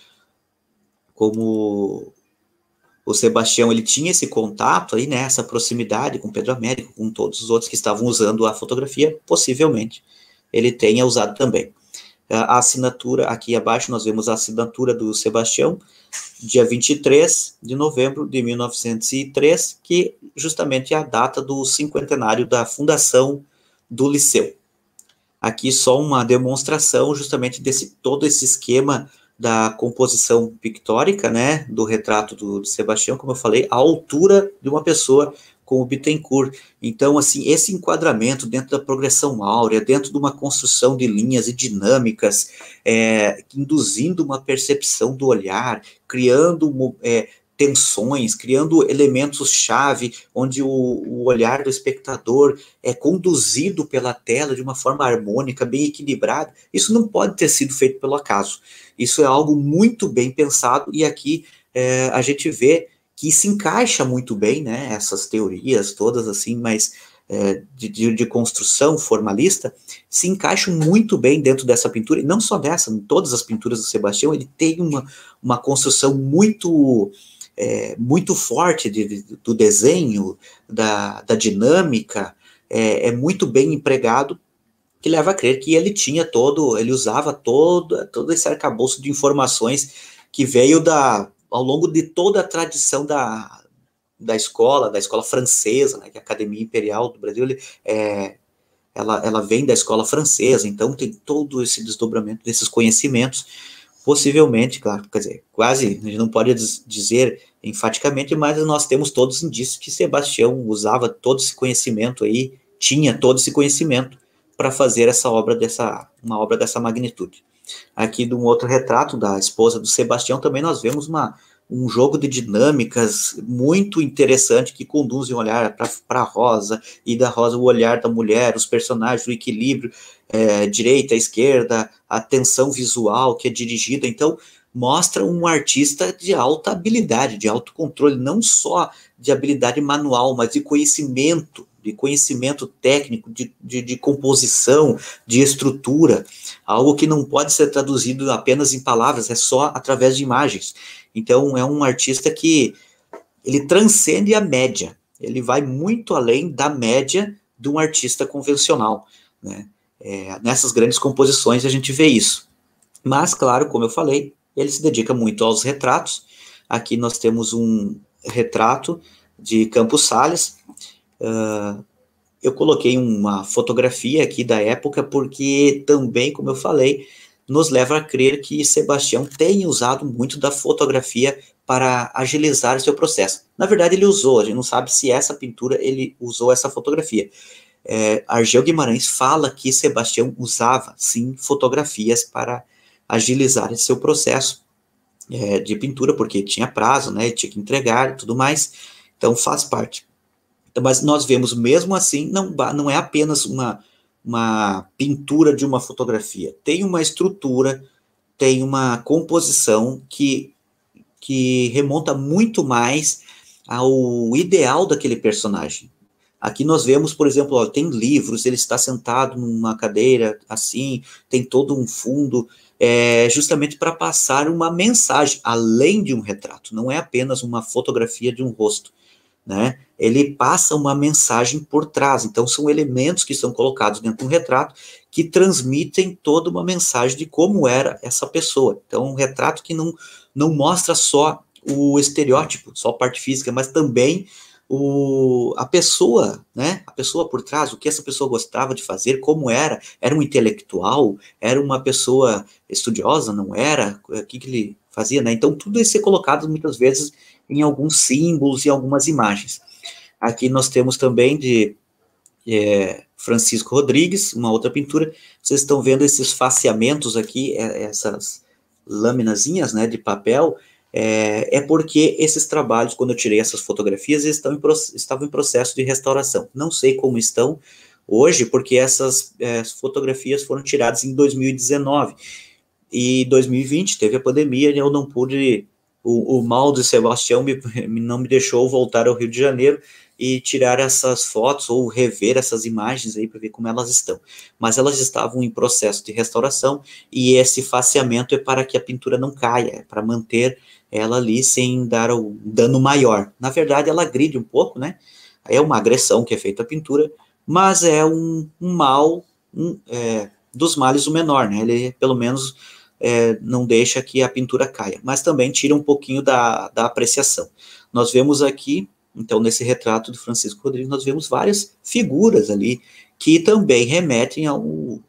S2: como o Sebastião, ele tinha esse contato aí, né, essa proximidade com Pedro Américo, com todos os outros que estavam usando a fotografia, possivelmente ele tenha usado também. A assinatura, aqui abaixo nós vemos a assinatura do Sebastião, dia vinte e três de novembro de mil novecentos e três, que justamente é a data do cinquentenário da fundação do Liceu. Aqui só uma demonstração justamente desse todo esse esquema da composição pictórica, né, do retrato do, do Sebastião, como eu falei, a altura de uma pessoa com o Bittencourt. Então, assim, esse enquadramento dentro da progressão áurea, dentro de uma construção de linhas e dinâmicas, é, induzindo uma percepção do olhar, criando é, tensões, criando elementos-chave, onde o, o olhar do espectador é conduzido pela tela de uma forma harmônica, bem equilibrada. Isso não pode ter sido feito pelo acaso. Isso é algo muito bem pensado, e aqui é, a gente vê que se encaixa muito bem, né, essas teorias todas, assim, mas é, de, de, de construção formalista, se encaixam muito bem dentro dessa pintura, e não só dessa, em todas as pinturas do Sebastião, ele tem uma, uma construção muito, é, muito forte de, de, do desenho, da, da dinâmica, é, é muito bem empregado, que leva a crer que ele tinha todo, ele usava todo, todo esse arcabouço de informações que veio da... ao longo de toda a tradição da, da escola, da escola francesa, né, que é a Academia Imperial do Brasil, ele, é, ela, ela vem da escola francesa, então tem todo esse desdobramento desses conhecimentos, possivelmente, claro, quer dizer, quase, a gente não pode dizer enfaticamente, mas nós temos todos os indícios que Sebastião usava todo esse conhecimento aí, tinha todo esse conhecimento para fazer essa obra dessa, uma obra dessa magnitude. Aqui de um outro retrato da esposa do Sebastião também nós vemos uma, um jogo de dinâmicas muito interessante que conduzem o olhar para a Rosa, e da Rosa o olhar da mulher, os personagens, o equilíbrio, é, direita, esquerda, a tensão visual que é dirigida. Então, mostra um artista de alta habilidade, de autocontrole, não só de habilidade manual, mas de conhecimento, de conhecimento técnico, de, de, de composição, de estrutura, algo que não pode ser traduzido apenas em palavras, é só através de imagens. Então, é um artista que ele transcende a média, ele vai muito além da média de um artista convencional, né? É, nessas grandes composições a gente vê isso. Mas, claro, como eu falei, ele se dedica muito aos retratos. Aqui nós temos um retrato de Campos Sales. Uh, eu coloquei uma fotografia aqui da época porque também, como eu falei, nos leva a crer que Sebastião tem usado muito da fotografia para agilizar o seu processo. Na verdade, ele usou, a gente não sabe se essa pintura ele usou essa fotografia. É, Argel Guimarães fala que Sebastião usava, sim, fotografias para agilizar esse seu processo é, de pintura, porque tinha prazo, né, tinha que entregar e tudo mais, então faz parte. Então, mas nós vemos, mesmo assim, não, não é apenas uma, uma pintura de uma fotografia, tem uma estrutura, tem uma composição que, que remonta muito mais ao ideal daquele personagem. Aqui nós vemos, por exemplo, ó, tem livros, ele está sentado numa cadeira assim, tem todo um fundo, é, justamente para passar uma mensagem, além de um retrato, não é apenas uma fotografia de um rosto, né? Ele passa uma mensagem por trás, então são elementos que são colocados dentro de um retrato que transmitem toda uma mensagem de como era essa pessoa. Então, um retrato que não, não mostra só o estereótipo, só a parte física, mas também O, a pessoa, né, a pessoa por trás, o que essa pessoa gostava de fazer, como era, era um intelectual, era uma pessoa estudiosa, não era, o que, que ele fazia, né, então tudo isso é colocado muitas vezes em alguns símbolos e algumas imagens. Aqui nós temos também de é, Francisco Rodrigues, uma outra pintura, vocês estão vendo esses faceamentos aqui, essas laminazinhas, né, de papel, É, é porque esses trabalhos, quando eu tirei essas fotografias, eles estão em, estavam em processo de restauração. Não sei como estão hoje, porque essas é, fotografias foram tiradas em dois mil e dezenove. E dois mil e vinte teve a pandemia e eu não pude, o, o mal de Sebastião me, não me deixou voltar ao Rio de Janeiro e tirar essas fotos ou rever essas imagens aí para ver como elas estão. Mas elas estavam em processo de restauração e esse faceamento é para que a pintura não caia, é para manter ela ali sem dar o dano maior. Na verdade, ela agride um pouco, né? É uma agressão que é feita à pintura, mas é um, um mal, um, é, dos males o menor, né? Ele, pelo menos, é, não deixa que a pintura caia, mas também tira um pouquinho da, da apreciação. Nós vemos aqui, então, nesse retrato de Francisco Rodrigues, nós vemos várias figuras ali que também remetem ao,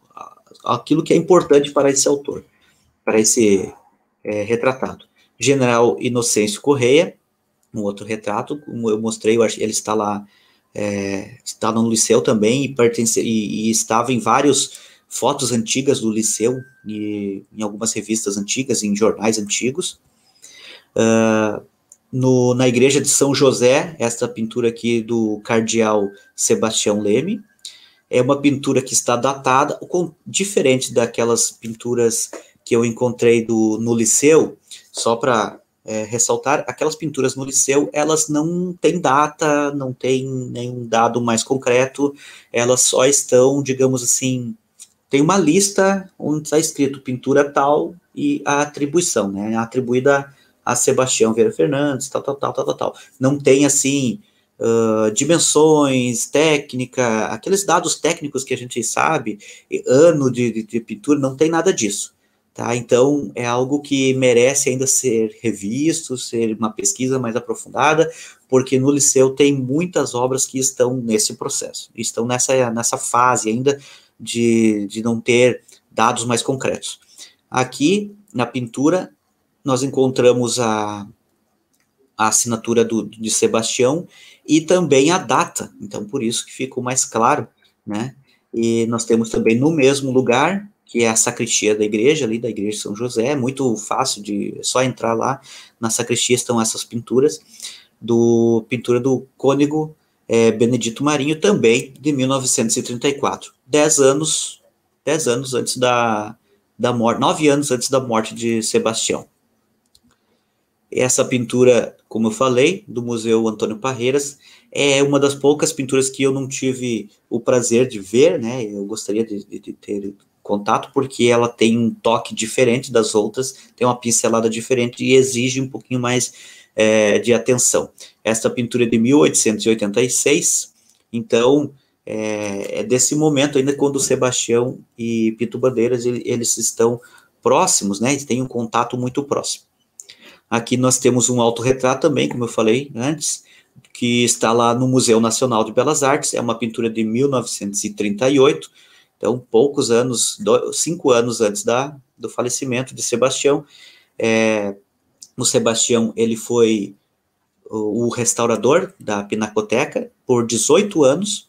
S2: àquilo que é importante para esse autor, para esse é, retratado. General Inocêncio Correia, um outro retrato, como eu mostrei, eu acho, ele está lá, é, está no Liceu também, e, pertence, e, e estava em várias fotos antigas do Liceu, e, em algumas revistas antigas, em jornais antigos. Uh, no, na igreja de São José, esta pintura aqui do cardeal Sebastião Leme, é uma pintura que está datada, com, diferente daquelas pinturas que eu encontrei do, no Liceu, só para é, ressaltar, aquelas pinturas no Liceu, elas não têm data, não tem nenhum dado mais concreto, elas só estão, digamos assim, tem uma lista onde está escrito pintura tal e a atribuição, né, atribuída a Sebastião Vieira Fernandes, tal, tal, tal, tal, tal, tal. Não tem, assim, uh, dimensões, técnica, aqueles dados técnicos que a gente sabe, ano de, de, de pintura, não tem nada disso. Tá? Então, é algo que merece ainda ser revisto, ser uma pesquisa mais aprofundada, porque no Liceu tem muitas obras que estão nesse processo, estão nessa, nessa fase ainda de, de não ter dados mais concretos. Aqui, na pintura, nós encontramos a, a assinatura do, de Sebastião e também a data, então por isso que ficou mais claro, né? E nós temos também no mesmo lugar, que é a sacristia da igreja, ali da igreja de São José, é muito fácil de, é só entrar lá, na sacristia estão essas pinturas, do pintura do cônego é, Benedito Marinho, também de mil novecentos e trinta e quatro, dez anos, dez anos antes da, da morte, nove anos antes da morte de Sebastião. Essa pintura, como eu falei, do Museu Antônio Parreiras, é uma das poucas pinturas que eu não tive o prazer de ver, né? Eu gostaria de, de ter contato, porque ela tem um toque diferente das outras, tem uma pincelada diferente e exige um pouquinho mais é, de atenção. Esta pintura é de mil oitocentos e oitenta e seis, então é, é desse momento ainda quando Sebastião e Pinto Bandeiras, ele, eles estão próximos, né? Eles têm um contato muito próximo. Aqui nós temos um autorretrato também, como eu falei antes, que está lá no Museu Nacional de Belas Artes, é uma pintura de mil novecentos e trinta e oito, então poucos anos, dois, cinco anos antes da, do falecimento de Sebastião. É, o Sebastião, ele foi o, o restaurador da Pinacoteca por dezoito anos,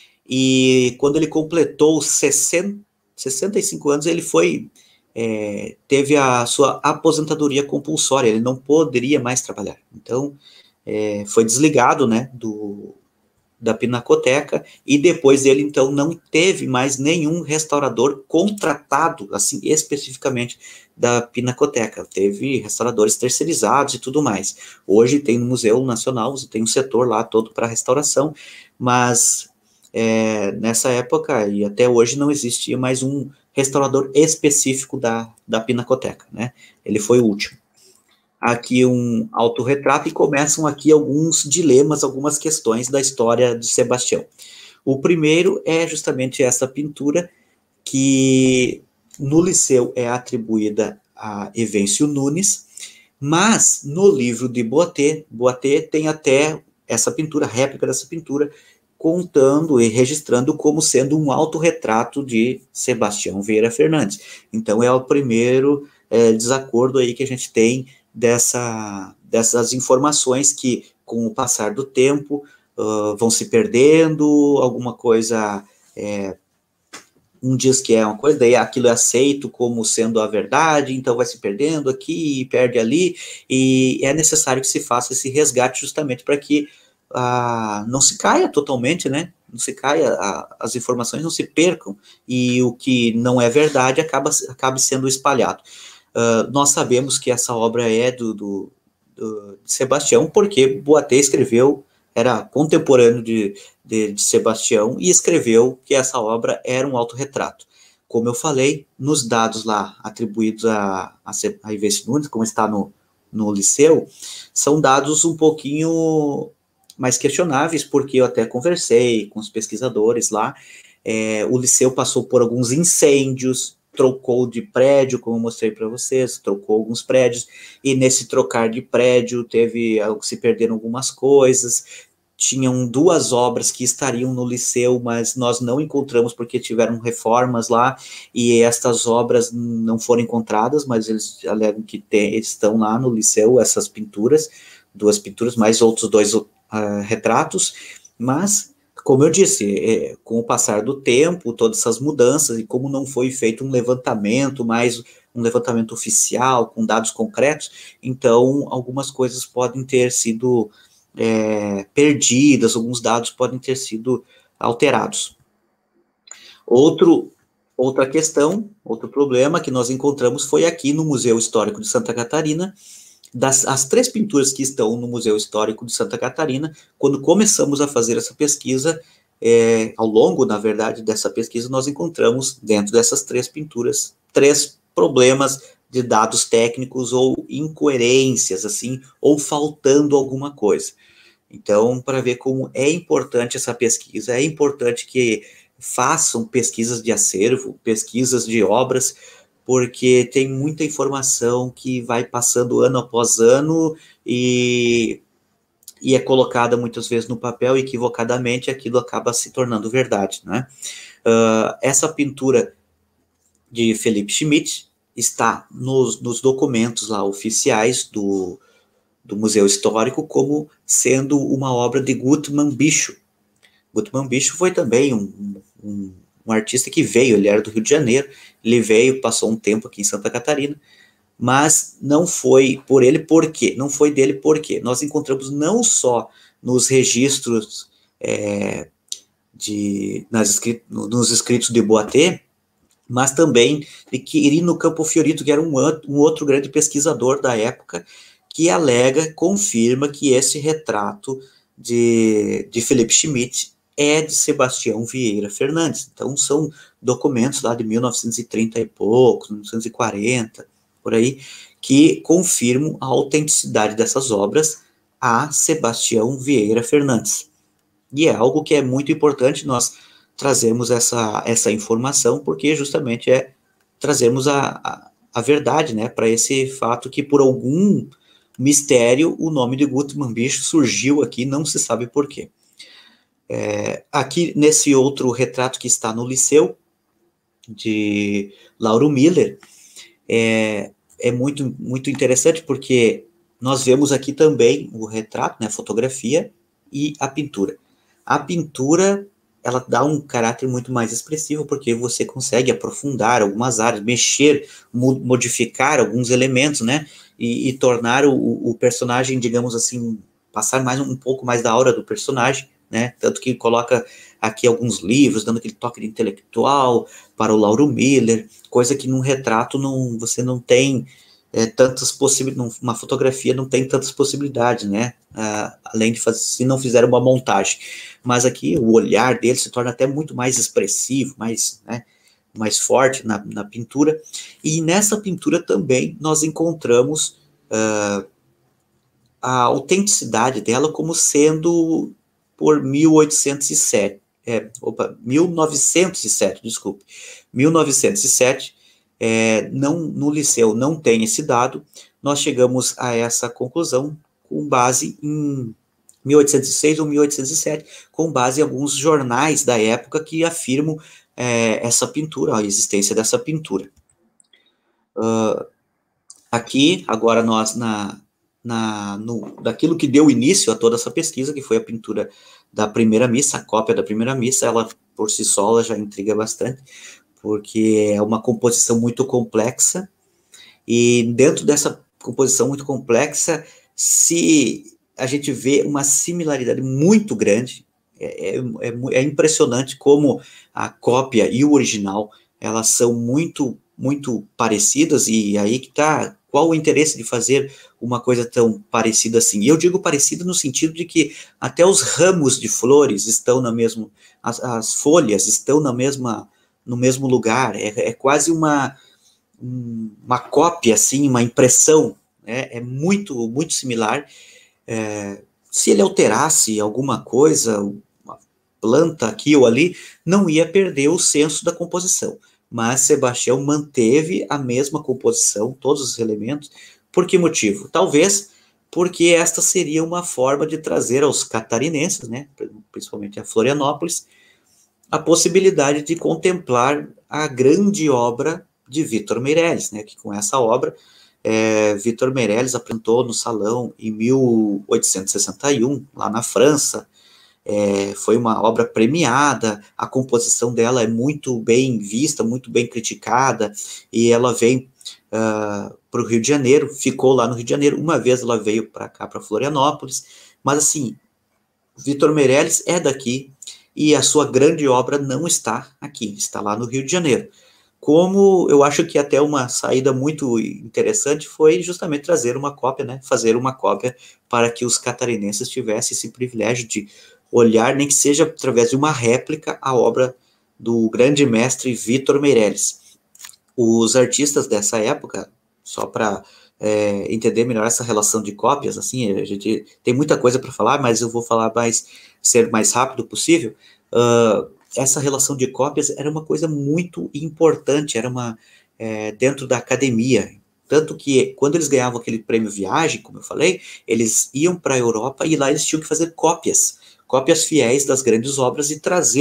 S2: e quando ele completou sessenta, sessenta e cinco anos, ele foi... É, teve a sua aposentadoria compulsória, ele não poderia mais trabalhar. Então, é, foi desligado, né, do, da Pinacoteca, e depois ele, então, não teve mais nenhum restaurador contratado, assim, especificamente da Pinacoteca. Teve restauradores terceirizados e tudo mais. Hoje tem no Museu Nacional, tem um setor lá todo para restauração, mas é, nessa época, e até hoje, não existia mais um restaurador específico da, da Pinacoteca, né? Ele foi o último. Aqui um autorretrato, e começam aqui alguns dilemas, algumas questões da história de Sebastião. O primeiro é justamente essa pintura, que no Liceu é atribuída a Evêncio Nunes, mas no livro de Boatê, Boatê tem até essa pintura, réplica dessa pintura, contando e registrando como sendo um autorretrato de Sebastião Vieira Fernandes. Então é o primeiro é, desacordo aí que a gente tem dessa, dessas informações que, com o passar do tempo, uh, vão se perdendo, alguma coisa, é, um diz que é uma coisa, daí aquilo é aceito como sendo a verdade, então vai se perdendo aqui e perde ali, e é necessário que se faça esse resgate justamente para que Ah, não se caia totalmente, né? Não se caia, a, as informações não se percam, e o que não é verdade acaba, acaba sendo espalhado. Uh, nós sabemos que essa obra é do, do, do de Sebastião, porque Boatê escreveu, era contemporâneo de, de, de Sebastião, e escreveu que essa obra era um autorretrato. Como eu falei, nos dados lá atribuídos a, a, a Evêncio Nunes, como está no, no Liceu, são dados um pouquinho mais questionáveis, porque eu até conversei com os pesquisadores lá, é, o Liceu passou por alguns incêndios, trocou de prédio, como eu mostrei para vocês, trocou alguns prédios, e nesse trocar de prédio teve, se perderam algumas coisas, tinham duas obras que estariam no Liceu, mas nós não encontramos porque tiveram reformas lá, e estas obras não foram encontradas, mas eles alegam que tem, estão lá no Liceu, essas pinturas, duas pinturas, mais outros dois Uh, retratos, mas, como eu disse, é, com o passar do tempo, todas essas mudanças, e como não foi feito um levantamento, mais um levantamento oficial, com dados concretos, então algumas coisas podem ter sido é, perdidas, alguns dados podem ter sido alterados. Outro, outra questão, outro problema que nós encontramos foi aqui no Museu Histórico de Santa Catarina. Das as três pinturas que estão no Museu Histórico de Santa Catarina, quando começamos a fazer essa pesquisa, é, ao longo, na verdade, dessa pesquisa, nós encontramos, dentro dessas três pinturas, três problemas de dados técnicos ou incoerências, assim, ou faltando alguma coisa. Então, para ver como é importante essa pesquisa, é importante que façam pesquisas de acervo, pesquisas de obras, porque tem muita informação que vai passando ano após ano e, e é colocada muitas vezes no papel equivocadamente, e aquilo acaba se tornando verdade, né? Uh, essa pintura de Felipe Schmidt está nos, nos documentos lá oficiais do, do Museu Histórico como sendo uma obra de Gutmann Bicho. Gutmann Bicho foi também um, um, um artista que veio, ele era do Rio de Janeiro, ele veio, passou um tempo aqui em Santa Catarina, mas não foi por ele, por quê? Não foi dele, por quê? Nós encontramos não só nos registros, é, de, nas, nos escritos de Boatê, mas também de Quirino Campofiorito, que era um, um outro grande pesquisador da época, que alega, confirma que esse retrato de, de Felipe Schmidt é de Sebastião Vieira Fernandes. Então, são documentos lá de mil novecentos e trinta e poucos, mil novecentos e quarenta, por aí, que confirmam a autenticidade dessas obras a Sebastião Vieira Fernandes. E é algo que é muito importante nós trazermos essa, essa informação, porque justamente é trazermos a, a, a verdade, né, para esse fato que por algum mistério o nome de Gutmann Bicho surgiu aqui, não se sabe por quê. É, aqui nesse outro retrato que está no Liceu, de Lauro Miller, é, é muito, muito interessante porque nós vemos aqui também o retrato, né, a fotografia e a pintura. A pintura, ela dá um caráter muito mais expressivo, porque você consegue aprofundar algumas áreas, mexer, modificar alguns elementos, né, e, e tornar o, o personagem, digamos assim, passar mais um pouco mais da aura do personagem, né, tanto que coloca aqui alguns livros, dando aquele toque de intelectual para o Lauro Miller, coisa que num retrato não, você não tem é, tantas possibilidades, uma fotografia não tem tantas possibilidades, né, ah, além de fazer, se não fizer uma montagem, mas aqui o olhar dele se torna até muito mais expressivo, mais, né, mais forte na, na pintura, e nessa pintura também nós encontramos uh, a autenticidade dela como sendo por mil oitocentos e sete, é, opa, mil novecentos e sete, desculpe, mil novecentos e sete, é, não, no Liceu não tem esse dado, nós chegamos a essa conclusão com base em mil oitocentos e seis ou mil oitocentos e sete, com base em alguns jornais da época que afirmam é, essa pintura, a existência dessa pintura. Uh, aqui, agora nós, na, na, no, daquilo que deu início a toda essa pesquisa, que foi a pintura da primeira missa, a cópia da primeira missa, ela por si só ela já intriga bastante, porque é uma composição muito complexa, e dentro dessa composição muito complexa, se a gente vê uma similaridade muito grande, é, é, é impressionante como a cópia e o original, elas são muito, muito parecidas, e aí que está, qual o interesse de fazer uma coisa tão parecida assim? E eu digo parecida no sentido de que até os ramos de flores estão na mesma, as, as folhas estão na mesma, no mesmo lugar, é, é quase uma, uma cópia, assim, uma impressão, né? É muito, muito similar. É, se ele alterasse alguma coisa, uma planta aqui ou ali, não ia perder o senso da composição. Mas Sebastião manteve a mesma composição, todos os elementos. Por que motivo? Talvez porque esta seria uma forma de trazer aos catarinenses, né, principalmente a Florianópolis, a possibilidade de contemplar a grande obra de Victor Meirelles, né, que com essa obra, é, Victor Meirelles apresentou no Salão em mil oitocentos e sessenta e um, lá na França. É, foi uma obra premiada, a composição dela é muito bem vista, muito bem criticada, e ela vem uh, para o Rio de Janeiro, ficou lá no Rio de Janeiro, uma vez ela veio para cá, para Florianópolis, mas assim, Victor Meirelles é daqui, e a sua grande obra não está aqui, está lá no Rio de Janeiro. Como eu acho que até uma saída muito interessante foi justamente trazer uma cópia, né, fazer uma cópia para que os catarinenses tivessem esse privilégio de olhar, nem que seja através de uma réplica, a obra do grande mestre Victor Meirelles. Os artistas dessa época, só para é, entender melhor essa relação de cópias, assim, a gente tem muita coisa para falar, mas eu vou falar mais, ser mais rápido possível. Uh, essa relação de cópias era uma coisa muito importante, era uma, é, dentro da academia, tanto que quando eles ganhavam aquele prêmio Viagem, como eu falei, eles iam para a Europa e lá eles tinham que fazer cópias, cópias fiéis das grandes obras e trazer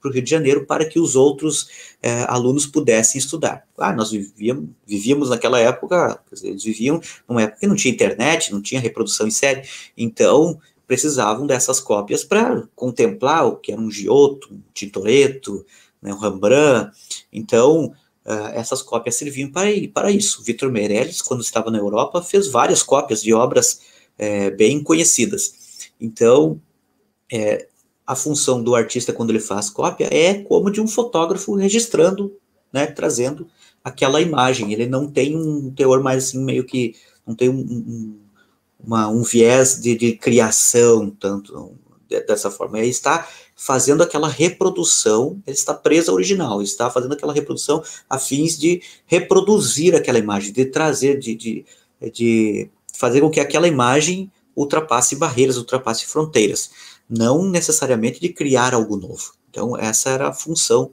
S2: para o Rio de Janeiro para que os outros é, alunos pudessem estudar. Claro, nós vivíamos, vivíamos naquela época, quer dizer, eles viviam numa época que não tinha internet, não tinha reprodução em série, então precisavam dessas cópias para contemplar o que era um Giotto, um Tintoretto, né, um Rembrandt. Então, uh, essas cópias serviam para, para isso. Victor Meirelles, quando estava na Europa, fez várias cópias de obras é, bem conhecidas. Então, é, a função do artista, quando ele faz cópia, é como de um fotógrafo registrando, né, trazendo aquela imagem. Ele não tem um teor mais assim, meio que, não tem um, um, uma, um viés de, de criação, tanto dessa forma. Ele está fazendo aquela reprodução, ele está preso ao original, ele está fazendo aquela reprodução a fins de reproduzir aquela imagem, de trazer, de, de, de fazer com que aquela imagem ultrapasse barreiras, ultrapasse fronteiras, não necessariamente de criar algo novo. Então, essa era a função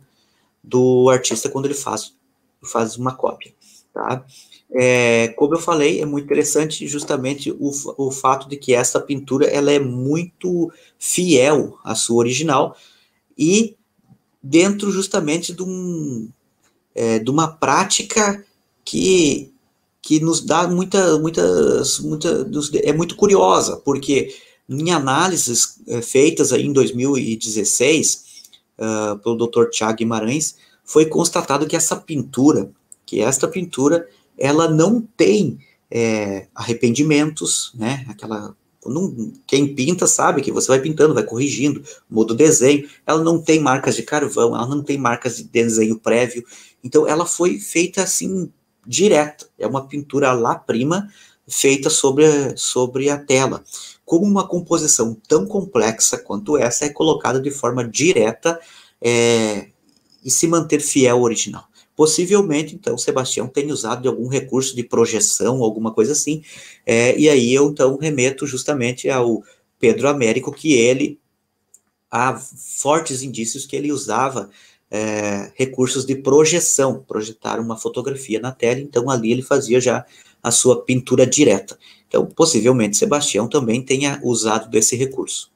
S2: do artista quando ele faz, faz uma cópia, tá? É, como eu falei, é muito interessante justamente o, o fato de que essa pintura ela é muito fiel à sua original e dentro justamente de, um, é, de uma prática que, que nos dá muita, muitas, muita, é muito curiosa, porque em análises é, feitas aí em dois mil e dezesseis uh, pelo doutor Tiago Guimarães, foi constatado que essa pintura, que esta pintura ela não tem é, arrependimentos, né, aquela, não, quem pinta sabe que você vai pintando, vai corrigindo, muda o desenho, ela não tem marcas de carvão, ela não tem marcas de desenho prévio, então ela foi feita assim, direta, é uma pintura lá prima, feita sobre, sobre a tela, como uma composição tão complexa quanto essa é colocada de forma direta é, e se manter fiel ao original. Possivelmente, então, Sebastião tenha usado de algum recurso de projeção, alguma coisa assim, é, e aí eu, então, remeto justamente ao Pedro Américo, que ele, há fortes indícios que ele usava é, recursos de projeção, projetar uma fotografia na tela, então ali ele fazia já a sua pintura direta. Então, possivelmente, Sebastião também tenha usado desse recurso.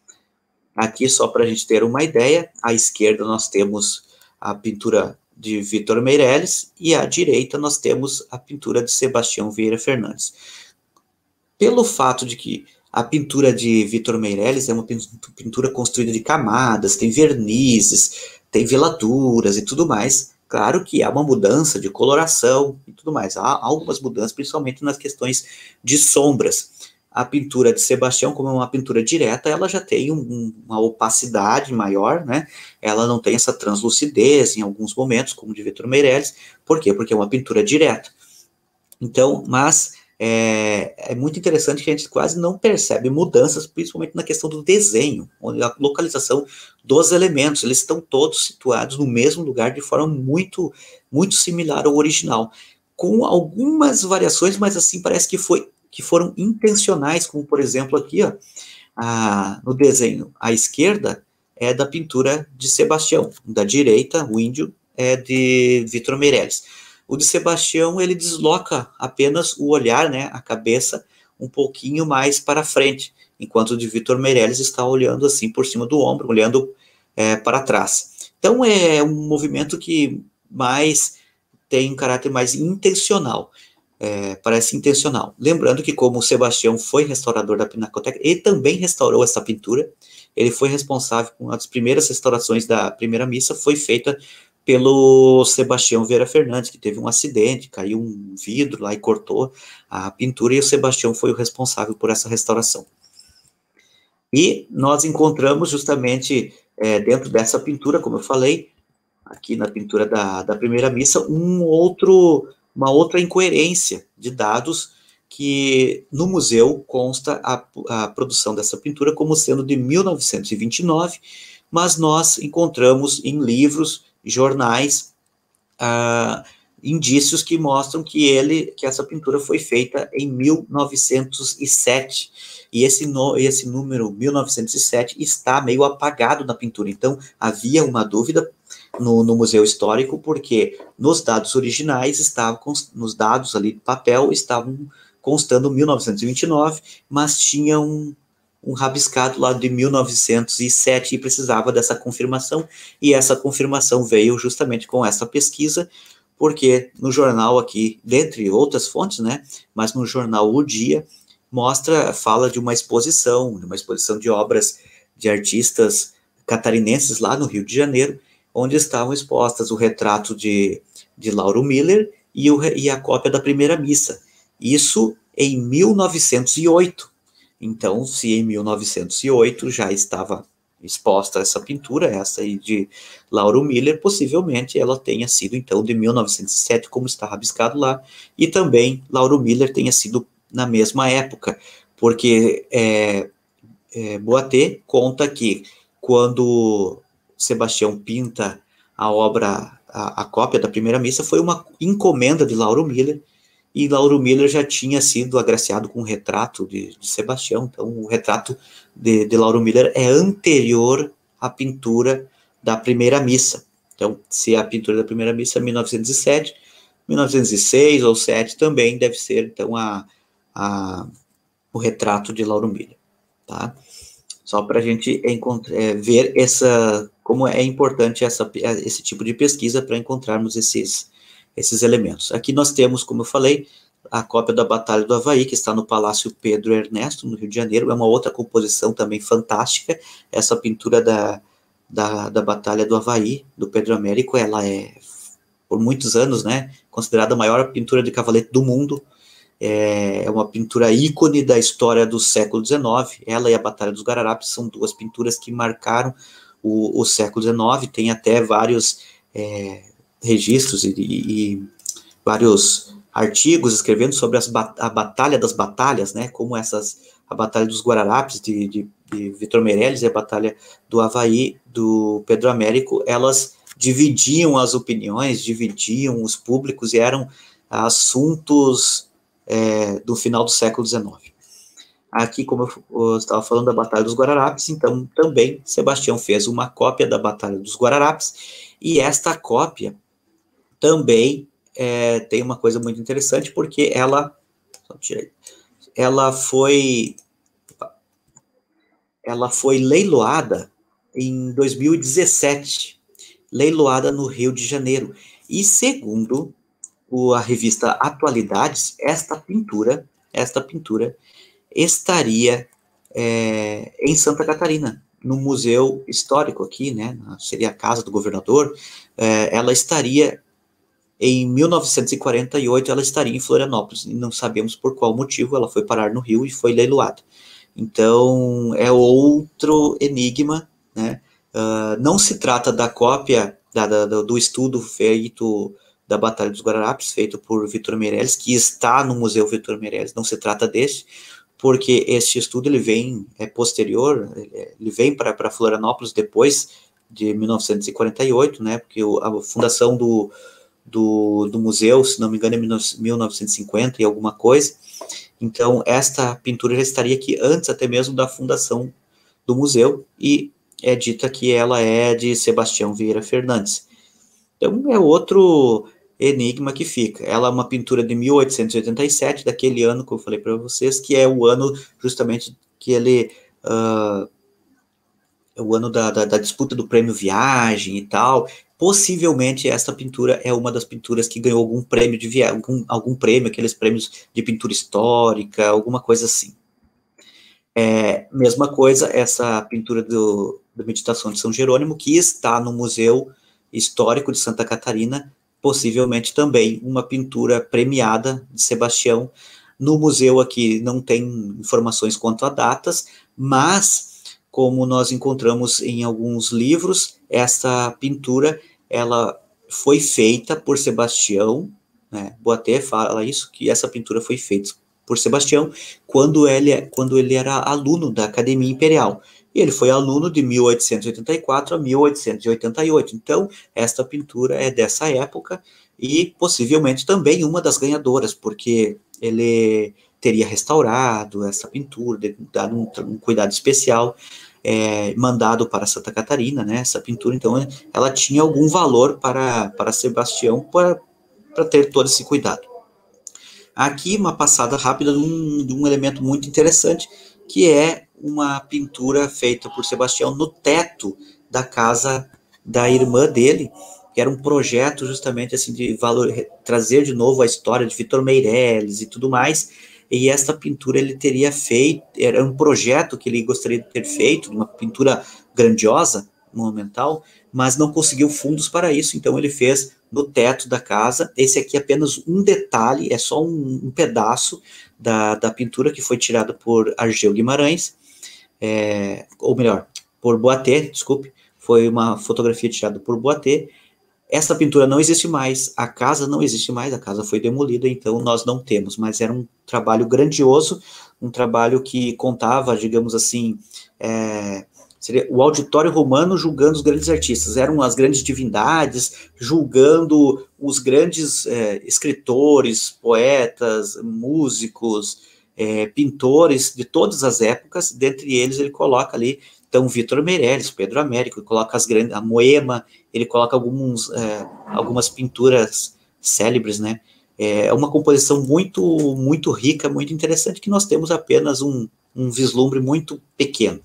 S2: Aqui, só para a gente ter uma ideia, à esquerda nós temos a pintura de Victor Meirelles, e à direita nós temos a pintura de Sebastião Vieira Fernandes. Pelo fato de que a pintura de Victor Meirelles é uma pintura construída de camadas, tem vernizes, tem velaturas e tudo mais, claro que há uma mudança de coloração e tudo mais, há algumas mudanças, principalmente nas questões de sombras. A pintura de Sebastião, como é uma pintura direta, ela já tem um, uma opacidade maior, né? Ela não tem essa translucidez em alguns momentos, como de Victor Meirelles. Por quê? Porque é uma pintura direta. Então, mas é, é muito interessante que a gente quase não percebe mudanças, principalmente na questão do desenho, onde a localização dos elementos, eles estão todos situados no mesmo lugar de forma muito, muito similar ao original, com algumas variações, mas assim parece que foi que foram intencionais, como por exemplo aqui, ó, a, no desenho à esquerda é da pintura de Sebastião, da direita, o índio, é de Victor Meirelles. O de Sebastião, ele desloca apenas o olhar, né, a cabeça, um pouquinho mais para frente, enquanto o de Victor Meirelles está olhando assim por cima do ombro, olhando é, para trás. Então é um movimento que mais tem um caráter mais intencional. É, parece intencional. Lembrando que como o Sebastião foi restaurador da Pinacoteca, ele também restaurou essa pintura, ele foi responsável por uma das primeiras restaurações da primeira missa, foi feita pelo Sebastião Vieira Fernandes, que teve um acidente, caiu um vidro lá e cortou a pintura, e o Sebastião foi o responsável por essa restauração. E nós encontramos justamente é, dentro dessa pintura, como eu falei, aqui na pintura da, da primeira missa, um outro... uma outra incoerência de dados que no museu consta a, a produção dessa pintura como sendo de mil novecentos e vinte e nove, mas nós encontramos em livros, jornais, ah, indícios que mostram que ele, que essa pintura foi feita em mil novecentos e sete, e esse, no, esse número mil novecentos e sete está meio apagado na pintura, então havia uma dúvida No, no Museu Histórico, porque nos dados originais, estavam, nos dados ali de papel, estavam constando mil novecentos e vinte e nove, mas tinha um, um rabiscado lá de mil novecentos e sete e precisava dessa confirmação, e essa confirmação veio justamente com essa pesquisa, porque no jornal aqui, dentre outras fontes, né, mas no jornal O Dia, mostra, fala de uma exposição, de uma exposição de obras de artistas catarinenses lá no Rio de Janeiro, onde estavam expostas o retrato de, de Lauro Miller e, o, e a cópia da primeira missa. Isso em mil novecentos e oito. Então, se em mil novecentos e oito já estava exposta essa pintura, essa aí de Lauro Miller, possivelmente ela tenha sido, então, de mil novecentos e sete, como está rabiscado lá, e também Lauro Miller tenha sido na mesma época, porque é, é, Boatê conta que quando Sebastião pinta a obra, a, a cópia da primeira missa, foi uma encomenda de Lauro Miller, e Lauro Miller já tinha sido agraciado com um retrato de, de Sebastião, então o retrato de, de Lauro Miller é anterior à pintura da primeira missa. Então, se a pintura da primeira missa é mil novecentos e sete, mil novecentos e seis ou sete também deve ser, então, a, a, o retrato de Lauro Miller, tá? Só para a gente é, ver essa, como é importante essa, esse tipo de pesquisa para encontrarmos esses, esses elementos. Aqui nós temos, como eu falei, a cópia da Batalha do Havaí, que está no Palácio Pedro Ernesto, no Rio de Janeiro. É uma outra composição também fantástica. Essa pintura da, da, da Batalha do Havaí, do Pedro Américo, ela é, por muitos anos, né, considerada a maior pintura de cavalete do mundo. É uma pintura ícone da história do século dezenove. Ela e a Batalha dos Guararapes são duas pinturas que marcaram o, o século dezenove. Tem até vários é, registros e, e, e vários artigos escrevendo sobre as, a Batalha das Batalhas, né, como essas, a Batalha dos Guararapes de, de, de Vitor Meirelles e a Batalha do Havaí do Pedro Américo, elas dividiam as opiniões, dividiam os públicos e eram assuntos É, do final do século dezenove. Aqui, como eu, eu estava falando da Batalha dos Guararapes, então também Sebastião fez uma cópia da Batalha dos Guararapes, e esta cópia também é, tem uma coisa muito interessante, porque ela, só tirei, ela foi, ela foi leiloada em dois mil e dezessete, leiloada no Rio de Janeiro, e segundo a revista Atualidades, esta pintura, esta pintura estaria é, em Santa Catarina, no Museu Histórico aqui, né, seria a casa do governador. É, ela estaria, em mil novecentos e quarenta e oito, ela estaria em Florianópolis, e não sabemos por qual motivo ela foi parar no Rio e foi leiloada. Então, é outro enigma, né, uh, não se trata da cópia, da, da, do estudo feito da Batalha dos Guararapes, feito por Vitor Meirelles, que está no Museu Vitor Meirelles, não se trata desse, porque este estudo ele vem, é posterior, ele vem para Florianópolis depois de mil novecentos e quarenta e oito, né, porque a fundação do, do, do museu, se não me engano, é mil novecentos e cinquenta e alguma coisa, então esta pintura já estaria aqui antes até mesmo da fundação do museu, e é dita que ela é de Sebastião Vieira Fernandes. Então é outro enigma que fica. Ela é uma pintura de mil oitocentos e oitenta e sete, daquele ano que eu falei para vocês, que é o ano justamente que ele uh, é o ano da, da, da disputa do prêmio Viagem e tal. Possivelmente esta pintura é uma das pinturas que ganhou algum prêmio de viagem, algum, algum prêmio, aqueles prêmios de pintura histórica, alguma coisa assim. É, mesma coisa, essa pintura do, do Meditação de São Jerônimo, que está no Museu Histórico de Santa Catarina, possivelmente também uma pintura premiada de Sebastião. No museu aqui não tem informações quanto a datas, mas como nós encontramos em alguns livros, essa pintura ela foi feita por Sebastião, né? Boatê fala isso, que essa pintura foi feita por Sebastião quando ele, quando ele era aluno da Academia Imperial. E ele foi aluno de mil oitocentos e oitenta e quatro a mil oitocentos e oitenta e oito. Então, esta pintura é dessa época e possivelmente também uma das ganhadoras, porque ele teria restaurado essa pintura, dado um, um cuidado especial, é, mandado para Santa Catarina, né, essa pintura. Então, ela tinha algum valor para, para Sebastião para, para ter todo esse cuidado. Aqui, uma passada rápida de um, de um elemento muito interessante, que é uma pintura feita por Sebastião no teto da casa da irmã dele, que era um projeto justamente assim de valor, trazer de novo a história de Vitor Meirelles e tudo mais. E esta pintura ele teria feito, era um projeto que ele gostaria de ter feito, uma pintura grandiosa, monumental, mas não conseguiu fundos para isso, então ele fez no teto da casa. Esse aqui é apenas um detalhe, é só um, um pedaço da, da pintura que foi tirada por Argel Guimarães, é, ou melhor, por Boatê, desculpe, foi uma fotografia tirada por Boatê. Essa pintura não existe mais, a casa não existe mais, a casa foi demolida, então nós não temos, mas era um trabalho grandioso, um trabalho que contava, digamos assim, é, seria o auditório romano julgando os grandes artistas, eram as grandes divindades, julgando os grandes é, escritores, poetas, músicos, é, pintores de todas as épocas. Dentre eles ele coloca ali, então, Vitor Meirelles, Pedro Américo, ele coloca as grandes, a Moema, ele coloca alguns, é, algumas pinturas célebres, né? É uma composição muito, muito rica, muito interessante, que nós temos apenas um, um vislumbre muito pequeno.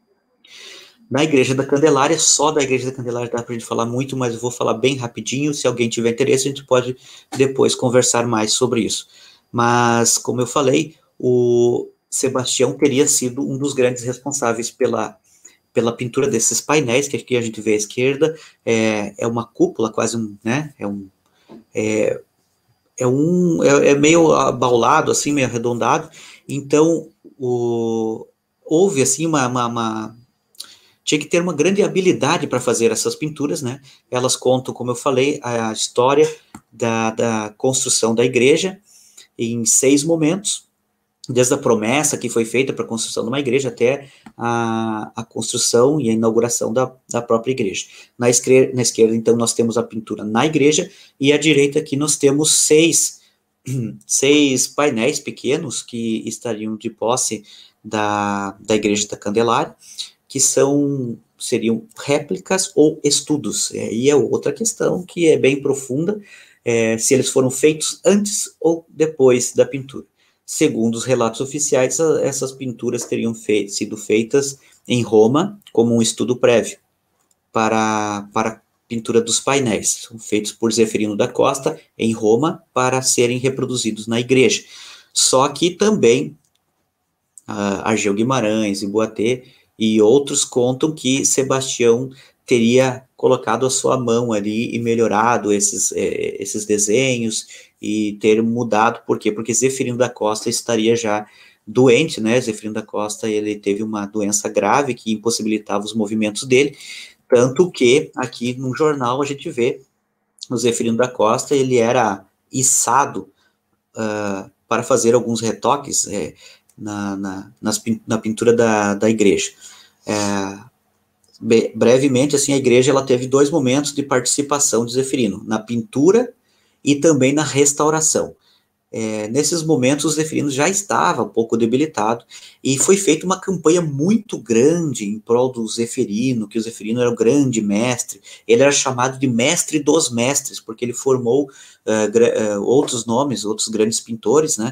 S2: Na Igreja da Candelária, só da Igreja da Candelária dá para a gente falar muito, mas eu vou falar bem rapidinho. Se alguém tiver interesse, a gente pode depois conversar mais sobre isso. Mas, como eu falei, o Sebastião teria sido um dos grandes responsáveis pela, pela pintura desses painéis, que aqui a gente vê à esquerda, é, é uma cúpula, quase um, né, é um, é, é um, é, é meio abaulado, assim, meio arredondado. Então, o, houve, assim, uma, uma, uma tinha que ter uma grande habilidade para fazer essas pinturas, né? Elas contam, como eu falei, a história da, da construção da igreja em seis momentos, desde a promessa que foi feita para a construção de uma igreja até a, a construção e a inauguração da, da própria igreja. Na esquerda, na esquerda, então, nós temos a pintura na igreja, e à direita aqui nós temos seis, seis painéis pequenos que estariam de posse da, da Igreja da Candelária, que são, seriam réplicas ou estudos. É, e é outra questão que é bem profunda, é, se eles foram feitos antes ou depois da pintura. Segundo os relatos oficiais, essas pinturas teriam fei- sido feitas em Roma como um estudo prévio para, para a pintura dos painéis. São feitos por Zeferino da Costa em Roma para serem reproduzidos na igreja. Só que também uh, Argel Guimarães e Boatê e outros contam que Sebastião teria colocado a sua mão ali e melhorado esses, eh, esses desenhos e ter mudado. Por quê? Porque Zeferino da Costa estaria já doente, né? Zeferino da Costa, ele teve uma doença grave que impossibilitava os movimentos dele, tanto que aqui no jornal a gente vê o Zeferino da Costa, ele era içado uh, para fazer alguns retoques eh, na, na, nas, na pintura da, da igreja. É, brevemente, assim, a igreja ela teve dois momentos de participação de Zeferino, na pintura e também na restauração. É, nesses momentos, o Zeferino já estava um pouco debilitado, e foi feita uma campanha muito grande em prol do Zeferino, que o Zeferino era o grande mestre. Ele era chamado de mestre dos mestres, porque ele formou uh, uh, outros nomes, outros grandes pintores, né?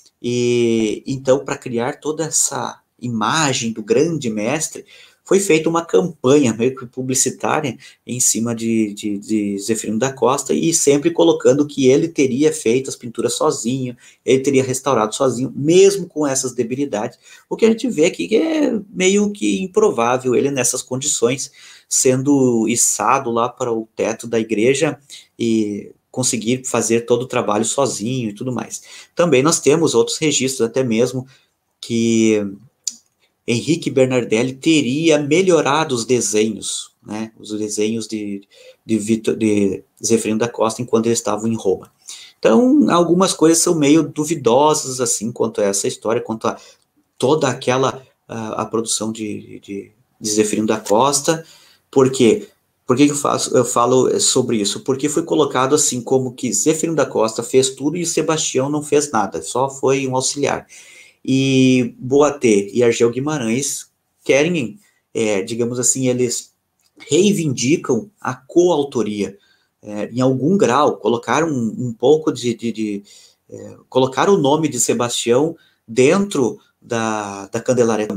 S2: E então, para criar toda essa imagem do grande mestre, foi feita uma campanha meio que publicitária em cima de, de, de Zeferino da Costa, e sempre colocando que ele teria feito as pinturas sozinho, ele teria restaurado sozinho, mesmo com essas debilidades. O que a gente vê aqui que é meio que improvável ele nessas condições, sendo içado lá para o teto da igreja e conseguir fazer todo o trabalho sozinho e tudo mais. Também nós temos outros registros, até mesmo que Henrique Bernardelli teria melhorado os desenhos, né, os desenhos de, de, Vitor, de Zeferino da Costa enquanto eles estavam em Roma. Então, algumas coisas são meio duvidosas, assim, quanto a essa história, quanto a toda aquela, a, a produção de, de, de Zeferino da Costa. Por quê? Por que eu, faço, eu falo sobre isso? Porque foi colocado assim, como que Zeferino da Costa fez tudo e Sebastião não fez nada, só foi um auxiliar. E Boatê e Argel Guimarães querem, é, digamos assim, eles reivindicam a coautoria, é, em algum grau, colocaram um, um pouco de, de, de é, colocar o nome de Sebastião dentro da, da Candelária também.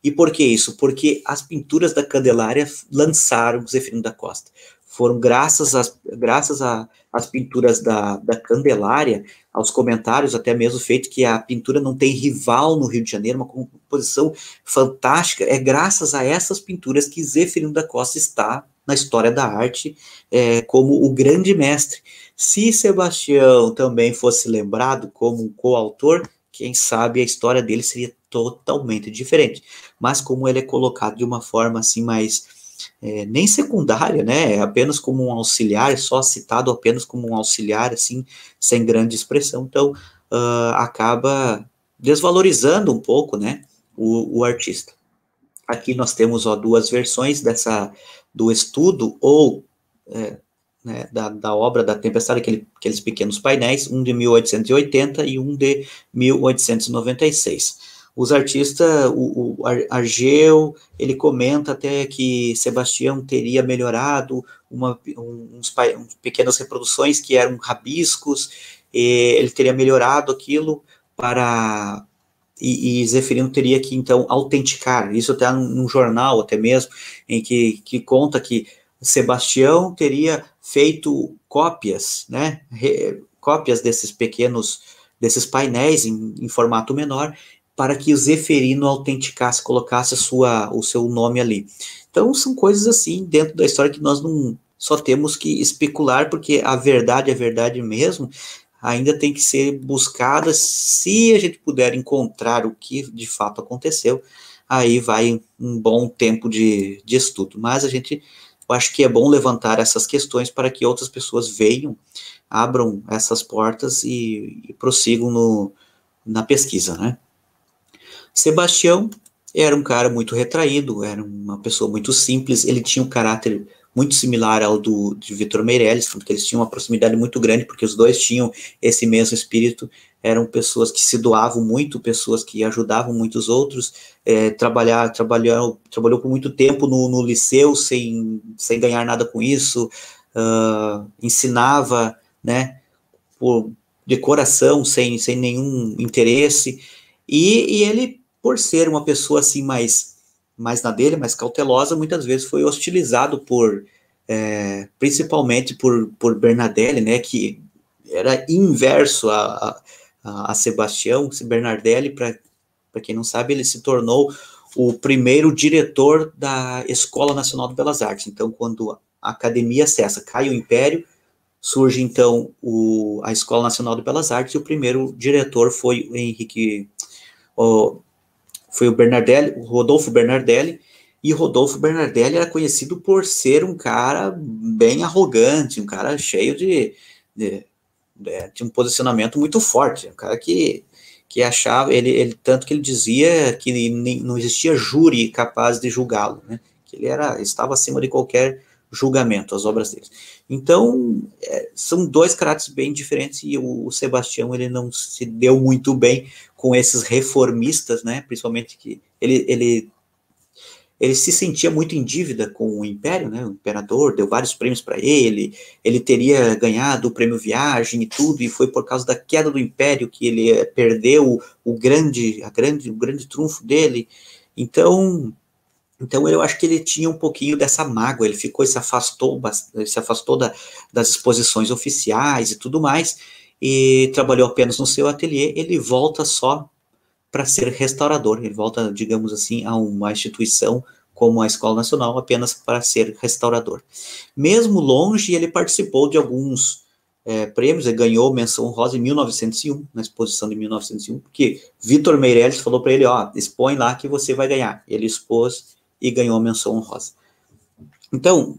S2: E por que isso? Porque as pinturas da Candelária lançaram Zeferino da Costa. Foram graças às, graças a, às pinturas da, da Candelária, aos comentários até mesmo feito que a pintura não tem rival no Rio de Janeiro, uma composição fantástica, é graças a essas pinturas que Zeferino da Costa está na história da arte é, como o grande mestre. Se Sebastião também fosse lembrado como um coautor, quem sabe a história dele seria totalmente diferente. Mas como ele é colocado de uma forma assim mais, é, nem secundária, né, apenas como um auxiliar, só citado apenas como um auxiliar, assim, sem grande expressão, então uh, acaba desvalorizando um pouco, né, o, o artista. Aqui nós temos, ó, duas versões dessa, do estudo, ou é, né, da, da obra da Tempestade, aquele, aqueles pequenos painéis, um de mil oitocentos e oitenta e um de mil oitocentos e noventa e seis. Os artistas, o, o Argeu, ele comenta até que Sebastião teria melhorado uma, uns, uns pequenas reproduções que eram rabiscos, ele teria melhorado aquilo para... E, e Zeferino teria que, então, autenticar. Isso está num jornal, até mesmo, em que, que conta que Sebastião teria feito cópias, né, re, cópias desses pequenos, desses painéis em, em formato menor, para que o Zeferino autenticasse, colocasse a sua, o seu nome ali. Então, são coisas assim, dentro da história, que nós não só temos que especular, porque a verdade é verdade mesmo, ainda tem que ser buscada. Se a gente puder encontrar o que de fato aconteceu, aí vai um bom tempo de, de estudo. Mas a gente, eu acho que é bom levantar essas questões para que outras pessoas venham, abram essas portas e, e prossigam no, na pesquisa, né? Sebastião era um cara muito retraído, era uma pessoa muito simples, ele tinha um caráter muito similar ao do de Vitor Meirelles, tanto que eles tinham uma proximidade muito grande, porque os dois tinham esse mesmo espírito, eram pessoas que se doavam muito, pessoas que ajudavam muitos outros, é, trabalhar, trabalhou, trabalhou por muito tempo no, no liceu, sem, sem ganhar nada com isso, uh, ensinava, né, por, de coração, sem, sem nenhum interesse, e, e ele, por ser uma pessoa assim mais... mais na dele, mais cautelosa, muitas vezes foi hostilizado por, é, principalmente por, por Bernardelli, né, que era inverso a, a, a Sebastião. Bernardelli, para quem não sabe, ele se tornou o primeiro diretor da Escola Nacional de Belas Artes. Então, quando a academia cessa, cai o Império, surge então o, a Escola Nacional de Belas Artes, e o primeiro diretor foi o Henrique... O, foi o Bernardelli, o Rodolfo Bernardelli, e Rodolfo Bernardelli era conhecido por ser um cara bem arrogante, um cara cheio de, de, de, de um posicionamento muito forte, um cara que, que achava, ele, ele, tanto que ele dizia que nem, não existia júri capaz de julgá-lo, né, que ele era, estava acima de qualquer julgamento, as obras dele. Então, é, são dois caráteres bem diferentes, e o, o Sebastião, ele não se deu muito bem com esses reformistas, né, principalmente que ele, ele, ele se sentia muito em dívida com o Império, né, o imperador deu vários prêmios para ele, ele teria ganhado o prêmio Viagem e tudo, e foi por causa da queda do Império que ele perdeu o grande, a grande, o grande trunfo dele. Então... Então, eu acho que ele tinha um pouquinho dessa mágoa, ele ficou, se afastou, se afastou da, das exposições oficiais e tudo mais, e trabalhou apenas no seu ateliê. Ele volta só para ser restaurador, ele volta, digamos assim, a uma instituição como a Escola Nacional, apenas para ser restaurador. Mesmo longe, ele participou de alguns é, prêmios, ele ganhou menção honrosa em mil novecentos e um, na exposição de mil novecentos e um, porque Vitor Meirelles falou para ele, ó, expõe lá que você vai ganhar. Ele expôs e ganhou a menção honrosa. Então,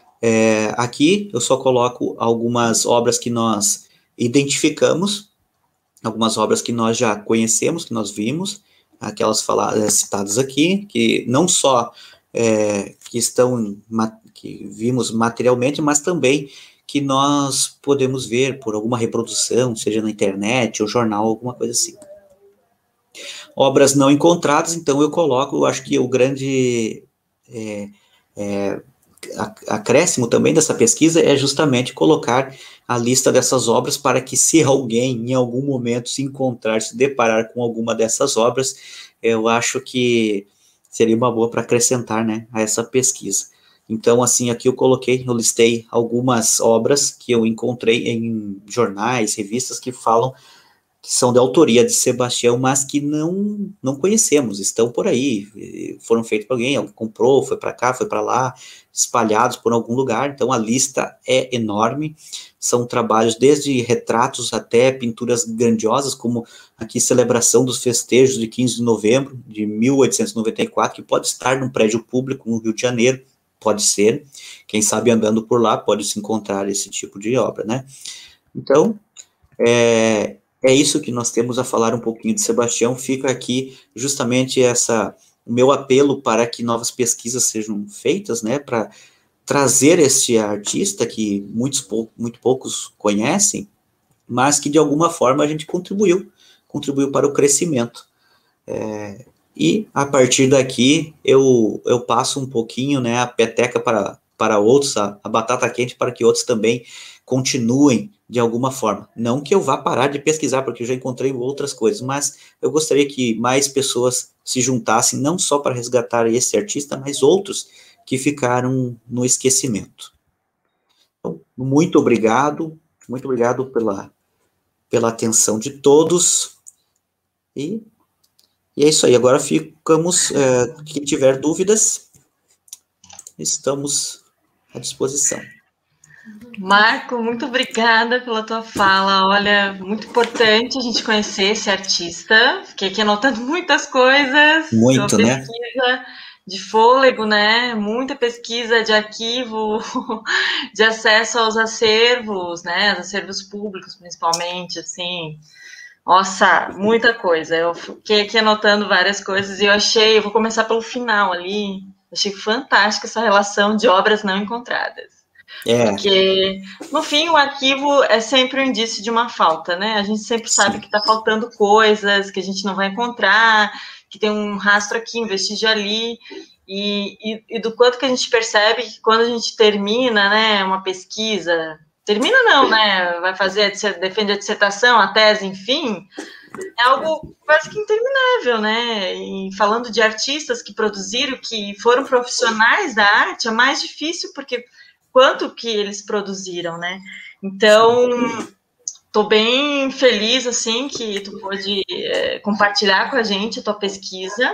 S2: é, aqui eu só coloco algumas obras que nós identificamos, algumas obras que nós já conhecemos, que nós vimos, aquelas faladas, citadas aqui, que não só é, que estão, que vimos materialmente, mas também que nós podemos ver por alguma reprodução, seja na internet ou jornal, alguma coisa assim. Obras não encontradas, então eu coloco, eu acho que o grande é, é, acréscimo também dessa pesquisa é justamente colocar a lista dessas obras, para que, se alguém em algum momento se encontrar, se deparar com alguma dessas obras, eu acho que seria uma boa para acrescentar, né, a essa pesquisa. Então, assim, aqui eu coloquei, eu listei algumas obras que eu encontrei em jornais, revistas que falam que são de autoria de Sebastião, mas que não não conhecemos, estão por aí, foram feitos por alguém, alguém comprou, foi para cá, foi para lá, espalhados por algum lugar. Então a lista é enorme, são trabalhos desde retratos até pinturas grandiosas, como aqui celebração dos festejos de quinze de novembro de mil oitocentos e noventa e quatro, que pode estar num prédio público no Rio de Janeiro, pode ser, quem sabe andando por lá pode se encontrar esse tipo de obra, né? Então, é, é isso que nós temos a falar um pouquinho de Sebastião. Fica aqui justamente essa, o meu apelo para que novas pesquisas sejam feitas, né, para trazer este artista que muitos pou, muito poucos conhecem, mas que de alguma forma a gente contribuiu, contribuiu para o crescimento. É, e a partir daqui eu, eu passo um pouquinho, né, a peteca para, para outros, a, a batata quente para que outros também continuem de alguma forma. Não que eu vá parar de pesquisar, porque eu já encontrei outras coisas, mas eu gostaria que mais pessoas se juntassem, não só para resgatar esse artista, mas outros que ficaram no esquecimento. Então, muito obrigado, muito obrigado pela, pela atenção de todos, e, e é isso aí. Agora ficamos, é, quem tiver dúvidas, estamos à disposição.
S1: Marco, muito obrigada pela tua fala. Olha, muito importante a gente conhecer esse artista. Fiquei aqui anotando muitas coisas.
S2: Muito,
S1: uma
S2: né?
S1: pesquisa de fôlego, né? Muita pesquisa de arquivo, de acesso aos acervos, né? Os acervos públicos, principalmente, assim. Nossa, muita coisa. Eu fiquei aqui anotando várias coisas e eu achei, eu vou começar pelo final ali. Achei fantástica essa relação de obras não encontradas.
S2: É.
S1: Porque, no fim, o arquivo é sempre um indício de uma falta, né? A gente sempre sabe
S2: Sim.
S1: que está faltando coisas, que a gente não vai encontrar, que tem um rastro aqui, um vestígio ali, e, e, e do quanto que a gente percebe que quando a gente termina, né, uma pesquisa, termina não, né? Vai fazer, defende a dissertação, a tese, enfim, é algo quase que interminável, né? E falando de artistas que produziram, que foram profissionais da arte, é mais difícil, porque quanto que eles produziram, né? Então, estou bem feliz, assim, que tu pôde é, compartilhar com a gente a tua pesquisa.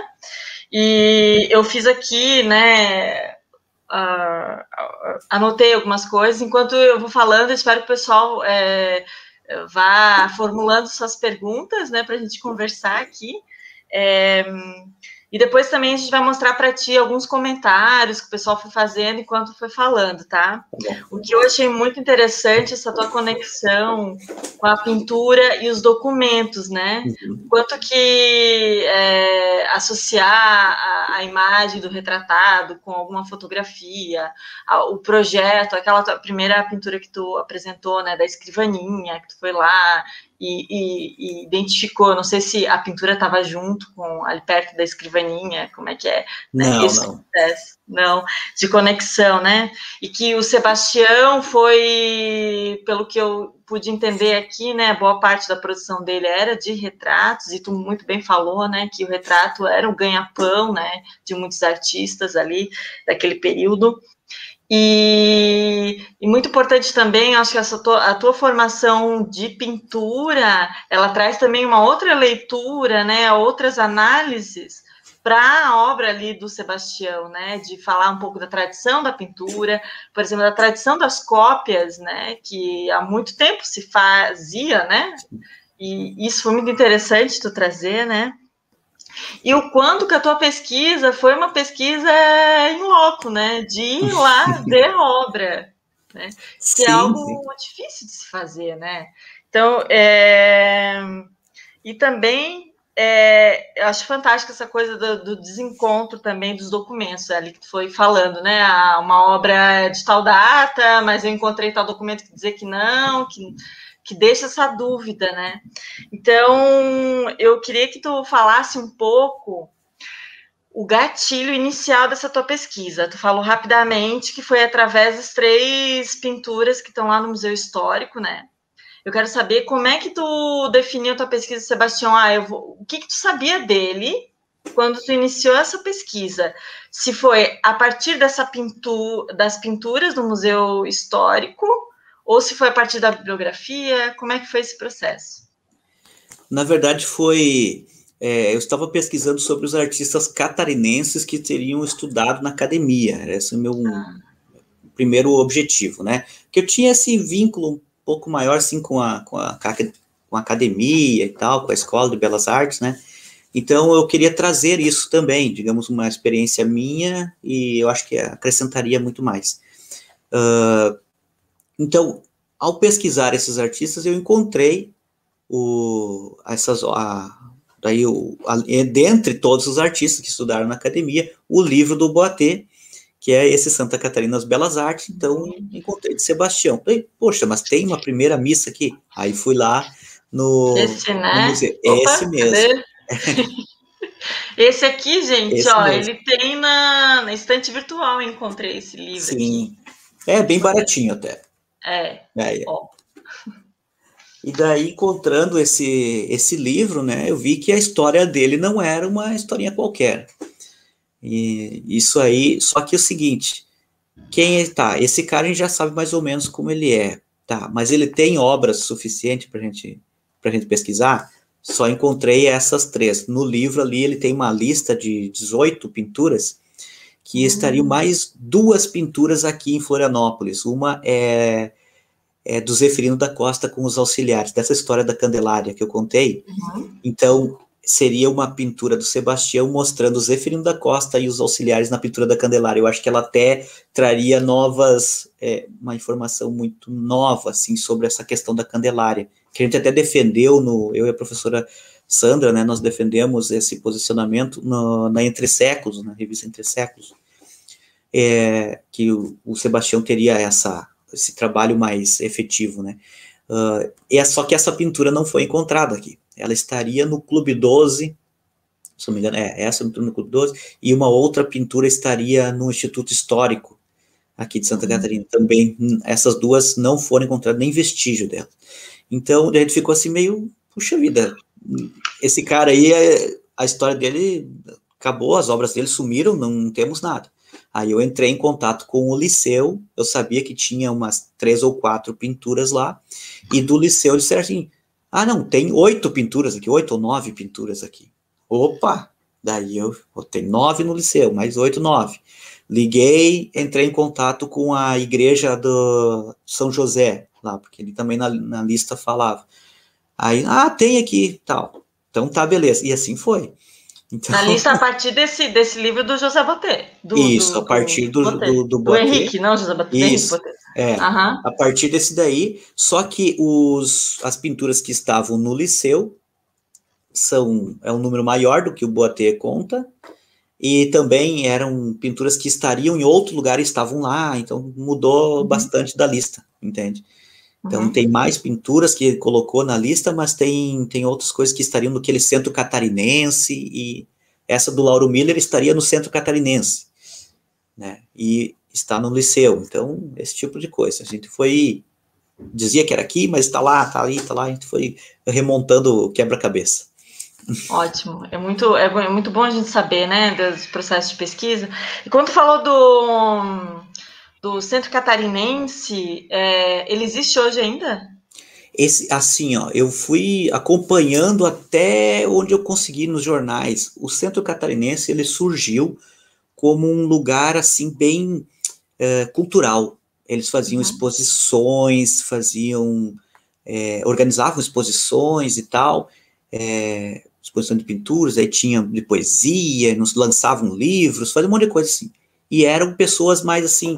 S1: E eu fiz aqui, né, uh, uh, anotei algumas coisas. Enquanto eu vou falando, eu espero que o pessoal é, vá formulando suas perguntas, né, para a gente conversar aqui. É, e depois também a gente vai mostrar para ti alguns comentários que o pessoal foi fazendo enquanto foi falando, tá? O que eu achei muito interessante, essa tua conexão com a pintura e os documentos, né?
S2: Uhum.
S1: Quanto que é, associar a, a imagem do retratado com alguma fotografia, a, o projeto, aquela tua, primeira pintura que tu apresentou, né, da escrivaninha, que tu foi lá e, e, e identificou, não sei se a pintura estava junto com, ali perto da escrivaninha, como é que é? Né?
S2: Não,
S1: Esse
S2: não.
S1: processo, não, de conexão, né? E que o Sebastião foi, pelo que eu pude entender aqui, né, boa parte da produção dele era de retratos, e tu muito bem falou, né, que o retrato era o ganha-pão, né, de muitos artistas ali, daquele período. E, e muito importante também, acho que essa tua, a tua formação de pintura, ela traz também uma outra leitura, né, outras análises para a obra ali do Sebastião, né, de falar um pouco da tradição da pintura, por exemplo, da tradição das cópias, né, que há muito tempo se fazia, né, e isso foi muito interessante tu trazer, né, e o quanto que a tua pesquisa foi uma pesquisa em loco, né? De ir lá ver a obra, né? Que
S2: Sim,
S1: é algo
S2: sim.
S1: difícil de se fazer, né? Então, é... e também é... eu acho fantástica essa coisa do, do desencontro também dos documentos ali que tu foi falando, né? Ah, uma obra de tal data, mas eu encontrei tal documento que dizia que não, que que deixa essa dúvida, né? Então, eu queria que tu falasse um pouco o gatilho inicial dessa tua pesquisa. Tu falou rapidamente que foi através das três pinturas que estão lá no Museu Histórico, né? Eu quero saber como é que tu definiu a tua pesquisa, Sebastião. Ah, eu vou... o que que tu sabia dele quando tu iniciou essa pesquisa, se foi a partir dessa pintura, das pinturas do Museu Histórico, ou se foi a partir da bibliografia, como é que foi esse processo?
S2: Na verdade, foi... É, eu estava pesquisando sobre os artistas catarinenses que teriam estudado na academia. Esse é o meu
S1: Ah.
S2: primeiro objetivo, né? Que eu tinha esse vínculo um pouco maior, assim, com a, com a, com a academia e tal, com a Escola de Belas Artes, né? Então, eu queria trazer isso também, digamos, uma experiência minha, e eu acho que acrescentaria muito mais. Uh, então, ao pesquisar esses artistas, eu encontrei o, essas, a, daí o, a, dentre todos os artistas que estudaram na academia, o livro do Boatê, que é esse Santa Catarina das Belas Artes. Então, encontrei de Sebastião. Falei, poxa, mas tem uma primeira missa aqui? Aí fui lá no,
S1: esse, né?
S2: no museu.
S1: Opa,
S2: esse mesmo.
S1: Esse aqui, gente,
S2: esse
S1: ó,
S2: mesmo.
S1: ele tem na, na estante virtual, eu encontrei esse livro.
S2: Sim.
S1: Aqui.
S2: É bem baratinho até.
S1: É,
S2: é.
S1: ó.
S2: E daí, encontrando esse, esse livro, né, eu vi que a história dele não era uma historinha qualquer. E isso aí, só que é o seguinte, quem ele tá? Esse cara a gente já sabe mais ou menos como ele é, tá? Mas ele tem obras suficientes para gente, a gente pesquisar? Só encontrei essas três. No livro ali ele tem uma lista de dezoito pinturas, que hum. estariam mais duas pinturas aqui em Florianópolis. Uma é, é do Zeferino da Costa com os auxiliares, dessa história da Candelária que eu contei. Uhum. Então, seria uma pintura do Sebastião mostrando o Zeferino da Costa e os auxiliares na pintura da Candelária. Eu acho que ela até traria novas, é, uma informação muito nova, assim, sobre essa questão da Candelária, que a gente até defendeu, no, eu e a professora Sandra, né, nós defendemos esse posicionamento no, na Entre Séculos, na revista Entre Séculos, é, que o, o Sebastião teria essa, esse trabalho mais efetivo, né. Uh, é só que essa pintura não foi encontrada aqui. Ela estaria no Clube doze, se não me engano, é essa pintura no Clube doze, e uma outra pintura estaria no Instituto Histórico, aqui de Santa uhum. Catarina. Também, essas duas não foram encontradas, nem vestígio dela. Então, a gente ficou assim meio, puxa vida, esse cara aí, a história dele acabou, as obras dele sumiram, não temos nada. Aí eu entrei em contato com o Liceu, eu sabia que tinha umas três ou quatro pinturas lá, e do Liceu disseram assim, ah não, tem oito pinturas aqui, oito ou nove pinturas aqui. Opa, daí eu, eu tenho nove no Liceu, mais oito, nove. Liguei, entrei em contato com a igreja do São José, lá, porque ele também na, na lista falava. Aí, ah, tem aqui, tal. Então tá, beleza. E assim foi.
S1: Então, na lista a partir desse, desse livro do José Boté. Do,
S2: isso,
S1: do,
S2: a partir do, do, do, do,
S1: do Henrique, não, José Boté.
S2: Isso, é, uhum. A partir desse daí, só que os, as pinturas que estavam no Liceu são, é um número maior do que o Boté conta, e também eram pinturas que estariam em outro lugar e estavam lá, então mudou uhum. bastante da lista, entende? Então uhum. tem mais pinturas que ele colocou na lista, mas tem, tem outras coisas que estariam no aquele centro catarinense, e essa do Lauro Miller estaria no centro catarinense, né? E está no Liceu, então esse tipo de coisa. A gente foi, dizia que era aqui, mas está lá, está ali, está lá, a gente foi remontando o quebra-cabeça.
S1: Ótimo, é muito, é, é muito bom a gente saber, né, dos processos de pesquisa. E quando tu falou do, do Centro Catarinense, é, ele existe hoje ainda?
S2: Esse, assim, ó, eu fui acompanhando até onde eu consegui nos jornais. O Centro Catarinense, ele surgiu como um lugar, assim, bem é, cultural. Eles faziam uhum. exposições, faziam, é, organizavam exposições e tal, é, exposição de pinturas, aí tinha de poesia, nos lançavam livros, faziam um monte de coisa assim. E eram pessoas mais, assim,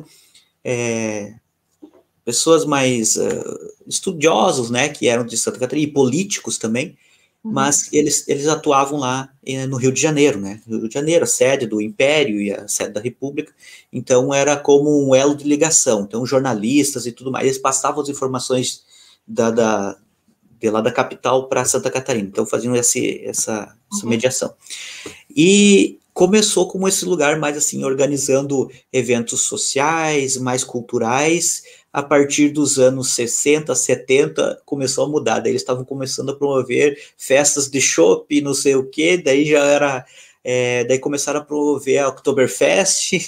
S2: é, pessoas mais uh, estudiosos, né, que eram de Santa Catarina, e políticos também, uhum. mas eles, eles atuavam lá eh, no Rio de Janeiro, né, Rio de Janeiro, a sede do Império e a sede da República, então era como um elo de ligação, então jornalistas e tudo mais, eles passavam as informações da, da, de lá da capital para Santa Catarina, então faziam esse, essa, essa uhum. mediação. E começou como esse lugar mais assim, organizando eventos sociais, mais culturais. A partir dos anos sessenta, setenta, começou a mudar, daí eles estavam começando a promover festas de chopp, não sei o quê, daí já era É, daí começaram a promover a Oktoberfest,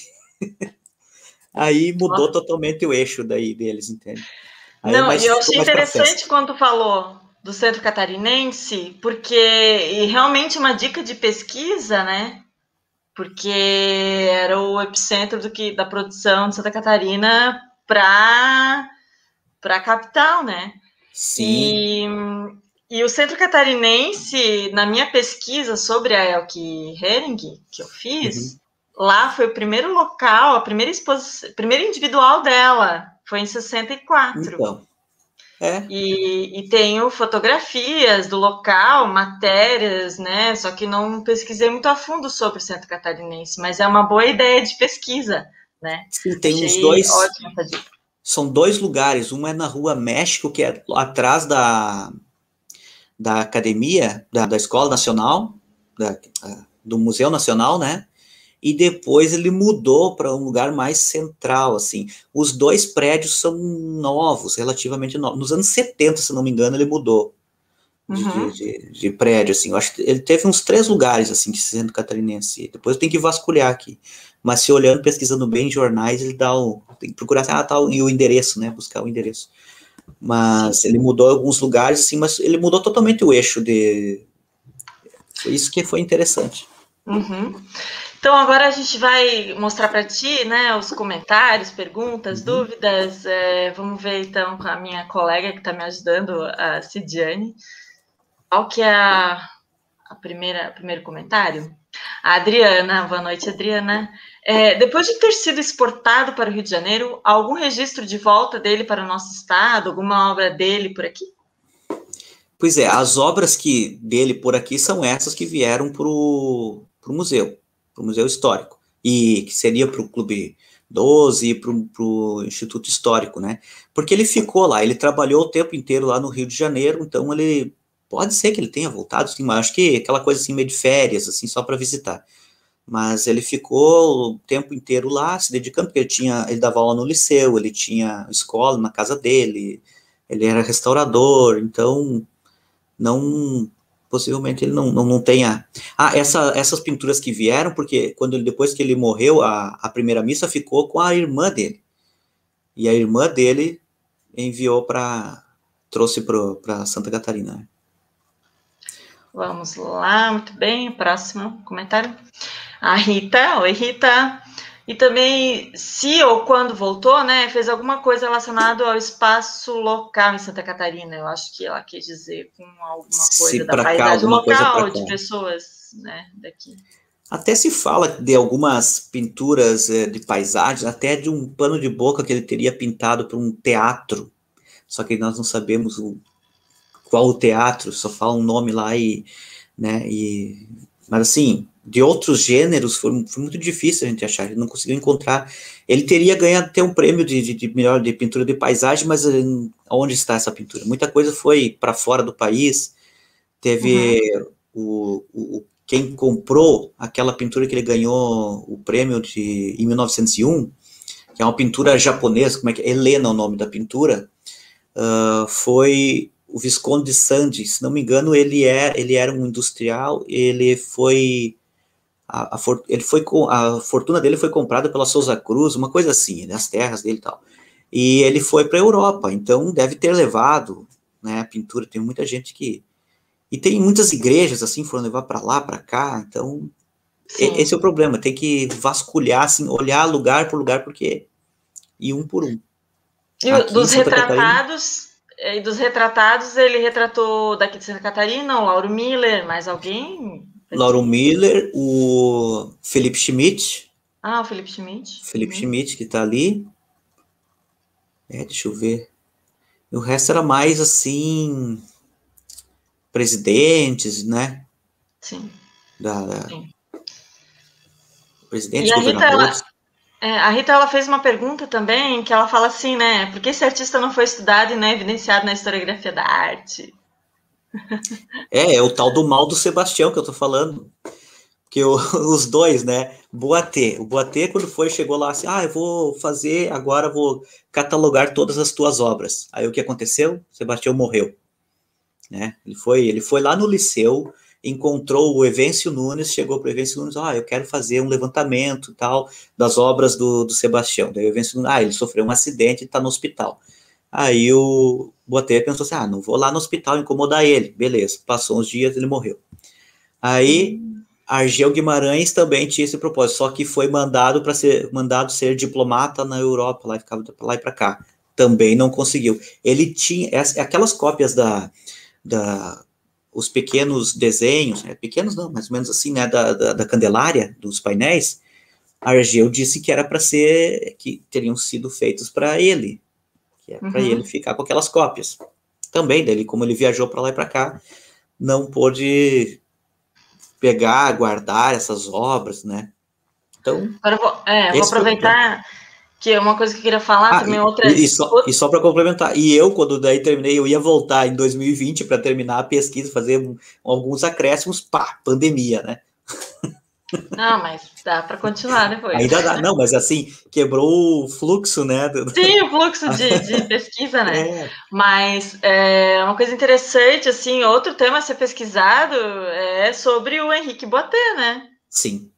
S2: aí mudou
S1: Nossa.
S2: totalmente o eixo daí deles, entende? Aí,
S1: Não, e
S2: mas
S1: eu
S2: ficou
S1: achei
S2: mais para festa.
S1: interessante quando tu falou do Centro Catarinense, porque e realmente uma dica de pesquisa, né? Porque era o epicentro do que, da produção de Santa Catarina para para a capital, né?
S2: Sim.
S1: E, e o Centro Catarinense, na minha pesquisa sobre a Elke Hering, que eu
S2: Uhum.
S1: fiz, lá foi o primeiro local, a primeira exposição, primeira individual dela, foi em sessenta e quatro.
S2: Então, é.
S1: E, e tenho fotografias do local, matérias, né? Só que não pesquisei muito a fundo sobre o Centro Catarinense, mas é uma boa ideia de pesquisa, né?
S2: Sim, tem uns
S1: Achei
S2: dois,
S1: ótima essa dica.
S2: são dois lugares, um é na Rua México, que é atrás da, da academia, da, da Escola Nacional, da, do Museu Nacional, né? E depois ele mudou para um lugar mais central, assim. Os dois prédios são novos, relativamente novos. Nos anos setenta, se não me engano, ele mudou de, de,
S1: Uhum.
S2: de, de prédio, assim. Eu acho que ele teve uns três lugares, assim, de centro catarinense. Depois eu tenho que vasculhar aqui. Mas se olhando, pesquisando bem em jornais, ele dá o... Tem que procurar, assim, ah, tá, e o endereço, né? Buscar o endereço.
S1: Sim.
S2: Mas ele mudou alguns lugares, assim, mas ele mudou totalmente o eixo de... Foi isso que foi interessante.
S1: Uhum. Então agora a gente vai mostrar para ti, né, os comentários, perguntas,
S2: Uhum.
S1: dúvidas. É, vamos ver então com a minha colega que está me ajudando, a Cidiane, qual que é a, a primeira, primeiro comentário? A Adriana, boa noite, Adriana. É, depois de ter sido exportado para o Rio de Janeiro, há algum registro de volta dele para o nosso estado? Alguma obra dele por aqui?
S2: Pois é, as obras que dele por aqui são essas que vieram para o museu, para o Museu Histórico, e que seria para o Clube doze e para o Instituto Histórico, né? Porque ele ficou lá, ele trabalhou o tempo inteiro lá no Rio de Janeiro, então ele pode ser que ele tenha voltado, sim, mas acho que aquela coisa assim, meio de férias, assim, só para visitar. Mas ele ficou o tempo inteiro lá, se dedicando, porque ele tinha, ele dava aula no liceu, ele tinha escola na casa dele, ele era restaurador, então não, possivelmente ele não, não, não tenha... Ah, essa, essas pinturas que vieram, porque quando ele, depois que ele morreu, a, a primeira missa ficou com a irmã dele, e a irmã dele enviou para, trouxe para Santa Catarina, né?
S1: Vamos lá, muito bem. Próximo comentário. A Rita, oi Rita. E também, se ou quando voltou, né, fez alguma coisa relacionada ao espaço local em Santa Catarina. Eu acho que ela quis dizer com alguma coisa
S2: Se
S1: da
S2: para cá,
S1: paisagem
S2: alguma coisa para
S1: local,
S2: cá.
S1: de pessoas, né, daqui.
S2: Até se fala de algumas pinturas eh, de paisagens, até de um pano de boca que ele teria pintado para um teatro, só que nós não sabemos o, qual o teatro, só fala um nome lá e, né, e, mas assim, de outros gêneros foi, foi muito difícil a gente achar, ele não conseguiu encontrar, ele teria ganhado até um prêmio de, de, de melhor de pintura de paisagem, mas eh, onde está essa pintura? Muita coisa foi para fora do país, teve
S1: Uhum.
S2: o, o, quem comprou aquela pintura que ele ganhou o prêmio de, em mil novecentos e um, que é uma pintura japonesa, como é que é? Helena é o nome da pintura, uh, foi o Visconde de Sande, se não me engano, ele, é, ele era um industrial, ele foi, a, a, ele foi a fortuna dele foi comprada pela Souza Cruz, uma coisa assim, né, as terras dele e tal, e ele foi para a Europa, então deve ter levado, né, a pintura, tem muita gente que, e tem muitas igrejas, assim, foram levar para lá, para cá, então,
S1: Sim.
S2: esse é o problema, tem que vasculhar, assim, olhar lugar por lugar, porque, e um por um.
S1: E
S2: Aqui em
S1: dos
S2: Santa Catarina,
S1: retratados, e dos retratados, ele retratou daqui de Santa Catarina, o Lauro Miller, mais alguém
S2: Lauro
S1: daqui?
S2: Miller, o Felipe Schmidt,
S1: Ah, o Felipe Schmidt.
S2: Felipe
S1: Uhum.
S2: Schmidt, que tá ali, é, deixa eu ver, e o resto era mais, assim, presidentes, né,
S1: Sim,
S2: da, da
S1: sim. E
S2: presidentes,
S1: a Rita, ela,
S2: governadores.
S1: é, a Rita, ela fez uma pergunta também, que ela fala assim, né? Por que esse artista não foi estudado e não é evidenciado na historiografia da arte?
S2: É, é o tal do mal do Sebastião que eu tô falando, que o, os dois, né, Boatê, o Boatê quando foi, chegou lá assim, ah, eu vou fazer, agora vou catalogar todas as tuas obras. Aí o que aconteceu? Sebastião morreu, né, ele foi, ele foi lá no Liceu, encontrou o Evêncio Nunes, chegou para o Evêncio Nunes, ah, eu quero fazer um levantamento tal das obras do, do Sebastião. Daí o Evêncio Nunes, ah, ele sofreu um acidente e está no hospital. Aí o Botelho pensou assim, ah, não vou lá no hospital incomodar ele. Beleza, passou uns dias, ele morreu. Aí Argel Guimarães também tinha esse propósito, só que foi mandado para ser mandado ser diplomata na Europa, lá ficava para lá e para cá. Também não conseguiu. Ele tinha aquelas cópias da, da os pequenos desenhos, né, pequenos não, mais ou menos assim, né, da, da, da Candelária, dos painéis. Argel disse que era para ser, que teriam sido feitos para ele, que é para uhum. ele ficar com aquelas cópias. Também dele, como ele viajou para lá e para cá, não pôde pegar, guardar essas obras, né? Então,
S1: agora eu vou, é, vou aproveitar que é uma coisa que eu queria falar ah, também, outras...
S2: E só, e só para complementar, e eu, quando daí terminei, eu ia voltar em dois mil e vinte para terminar a pesquisa, fazer um, alguns acréscimos, pá, pandemia, né?
S1: Não, mas dá para continuar depois.
S2: Ainda dá, não, mas assim, quebrou o fluxo, né?
S1: Sim, o fluxo de, de pesquisa, né? É. Mas é, uma coisa interessante, assim, outro tema a ser pesquisado é sobre o Henrique Boité, né?
S2: Sim.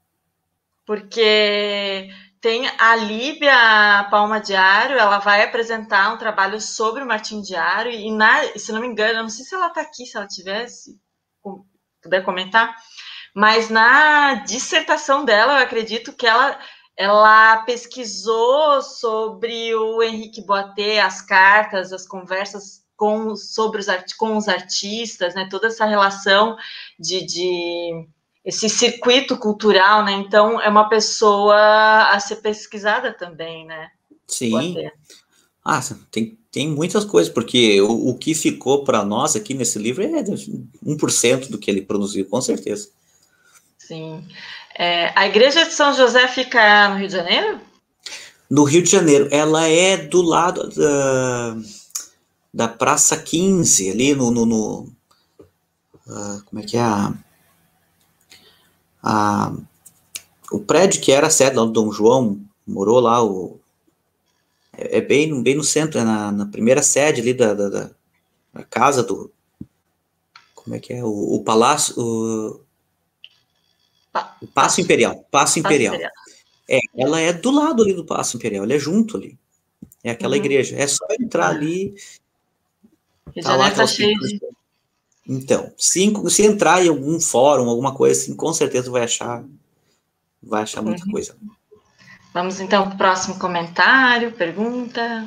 S1: Porque tem a Líbia Palma Diário, ela vai apresentar um trabalho sobre o Martim Diário, e na, se não me engano, eu não sei se ela está aqui, se ela tivesse, puder comentar, mas na dissertação dela, eu acredito que ela, ela pesquisou sobre o Henrique Boité, as cartas, as conversas com, sobre os, com os artistas, né, toda essa relação de... de esse circuito cultural, né? Então, é uma pessoa a ser pesquisada também, né?
S2: Sim. Ah, tem, tem muitas coisas, porque o, o que ficou para nós aqui nesse livro é um por cento do que ele produziu, com certeza.
S1: Sim. É, a igreja de São José fica no Rio de Janeiro?
S2: No Rio de Janeiro. Ela é do lado da, da Praça quinze, ali no... no, no uh, como é que é a... A, o prédio que era a sede lá do Dom João, morou lá, o, é, é bem, bem no centro, é na, na primeira sede ali da, da, da, da casa do, como é que é, o, o Palácio, o,
S1: pa,
S2: o Paço Imperial, Paço Imperial.
S1: Imperial.
S2: É, ela é do lado ali do Paço Imperial, ela é junto ali, é aquela uhum. igreja, é só entrar ah. ali,
S1: Rio tá lá tá cheio de...
S2: Então, se, se entrar em algum fórum, alguma coisa assim, com certeza vai achar vai achar muita uhum. coisa.
S1: Vamos então para o próximo comentário, pergunta.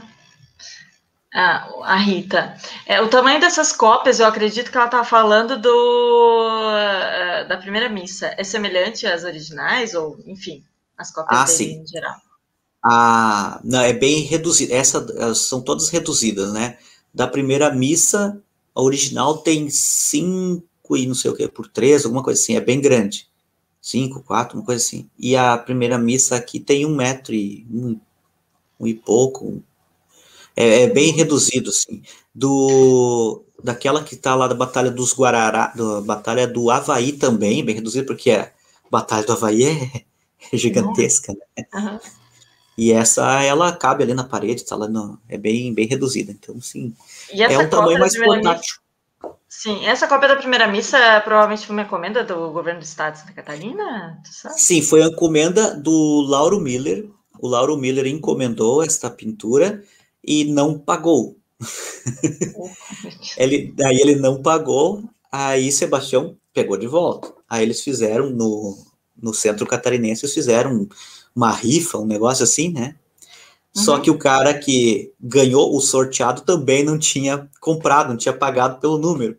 S1: Ah, a Rita. É, o tamanho dessas cópias, eu acredito que ela está falando do, da primeira missa. É semelhante às originais? Ou, enfim, as cópias
S2: ah,
S1: dele
S2: sim.
S1: em geral?
S2: Ah, não, é bem reduzida. Essas são todas reduzidas, né? Da primeira missa, a original tem cinco e não sei o que, por três, alguma coisa assim, é bem grande. Cinco, quatro, uma coisa assim. E a primeira missa aqui tem um metro e um, um e pouco. É, é bem reduzido, assim. Do, daquela que está lá da Batalha dos Guarará, da Batalha do Havaí também, bem reduzido, porque a Batalha do Havaí é, é gigantesca, né? Uhum. E essa, ela cabe ali na parede, tá lá no, é bem, bem reduzida. Então, sim, é um tamanho mais portátil.
S1: Sim, essa cópia da primeira missa provavelmente foi uma encomenda do governo do estado de Santa Catarina, tu sabe?
S2: Sim, foi a encomenda do Lauro Miller. O Lauro Miller encomendou esta pintura e não pagou. Oh, ele, daí ele não pagou, aí Sebastião pegou de volta. Aí eles fizeram no, no centro catarinense, eles fizeram uma rifa, um negócio assim, né? Uhum. Só que o cara que ganhou o sorteado também não tinha comprado, não tinha pagado pelo número.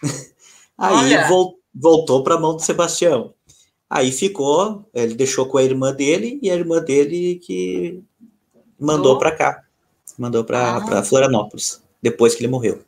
S2: Aí vol, voltou para a mão do Sebastião. Aí ficou, ele deixou com a irmã dele e a irmã dele que mandou para cá, mandou para ah. Florianópolis, depois que ele morreu.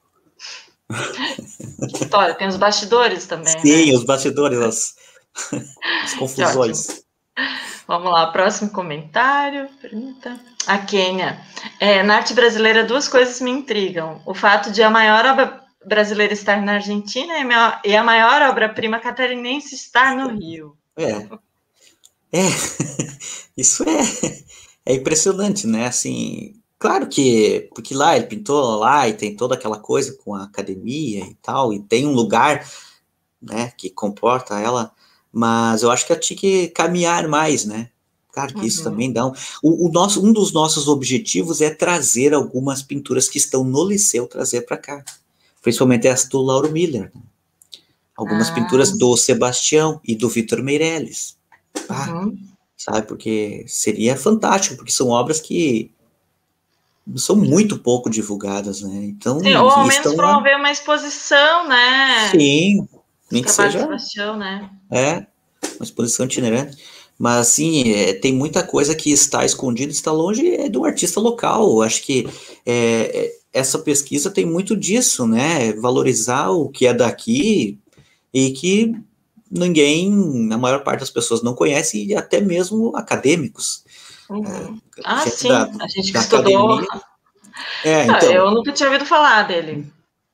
S1: Que história, tem os bastidores também.
S2: Sim,
S1: né?
S2: os bastidores, as, as confusões.
S1: Vamos lá, próximo comentário, pergunta. A Kênia. É, na arte brasileira, duas coisas me intrigam. O fato de a maior obra brasileira estar na Argentina e a maior obra-prima catarinense estar no Rio.
S2: É, é. Isso é, é impressionante, né? Assim, claro que, porque lá ele pintou lá e tem toda aquela coisa com a academia e tal, e tem um lugar né, que comporta ela, mas eu acho que ela tinha que caminhar mais, né? Claro que uhum. isso também dá um... O, o nosso, um dos nossos objetivos é trazer algumas pinturas que estão no Liceu, trazer para cá. Principalmente essa do Lauro Miller. Né? Algumas ah, pinturas sim. do Sebastião e do Vitor Meirelles. Ah, uhum. Sabe? Porque seria fantástico, porque são obras que são muito pouco divulgadas, né? Então,
S1: sim, ou ao menos promover lá... uma exposição, né?
S2: Sim, nem que seja...
S1: Sebastião, né?
S2: É, uma exposição itinerante. Mas, assim, é, tem muita coisa que está escondida, está longe é, de um artista local. Eu acho que é, essa pesquisa tem muito disso, né? Valorizar o que é daqui e que ninguém, a maior parte das pessoas não conhece, e até mesmo acadêmicos.
S1: Uhum. É, ah, sim, da, a gente que estudou. Academia.
S2: É, então,
S1: eu nunca tinha ouvido falar dele.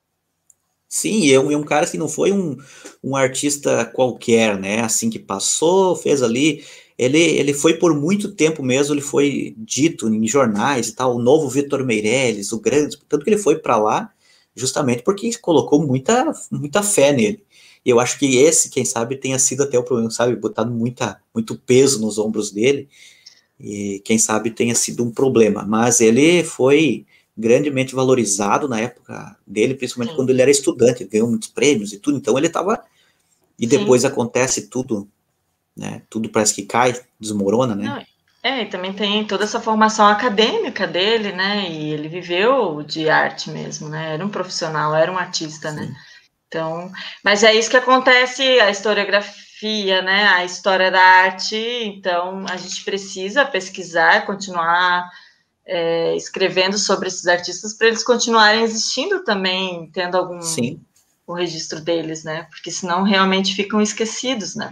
S2: Sim, é um, é um cara que não foi um, um artista qualquer, né, assim que passou, fez ali, ele, ele foi por muito tempo mesmo, ele foi dito em jornais e tal, o novo Vitor Meirelles, o grande, tanto que ele foi para lá justamente porque colocou muita, muita fé nele. E eu acho que esse, quem sabe, tenha sido até o problema, sabe, botado muita, muito peso nos ombros dele, e quem sabe tenha sido um problema, mas ele foi grandemente valorizado na época dele, principalmente Sim. quando ele era estudante, ele ganhou muitos prêmios e tudo, então ele estava, e depois Sim. acontece tudo, né, tudo parece que cai, desmorona, né.
S1: Não, é, e também tem toda essa formação acadêmica dele, né, e ele viveu de arte mesmo, né, era um profissional, era um artista, Sim. né, então, mas é isso que acontece, a historiografia, né, a história da arte, então a gente precisa pesquisar, continuar É, escrevendo sobre esses artistas para eles continuarem existindo também, tendo algum
S2: Sim.
S1: o registro deles, né? Porque senão realmente ficam esquecidos, né?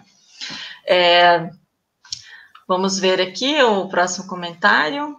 S1: É, vamos ver aqui o próximo comentário.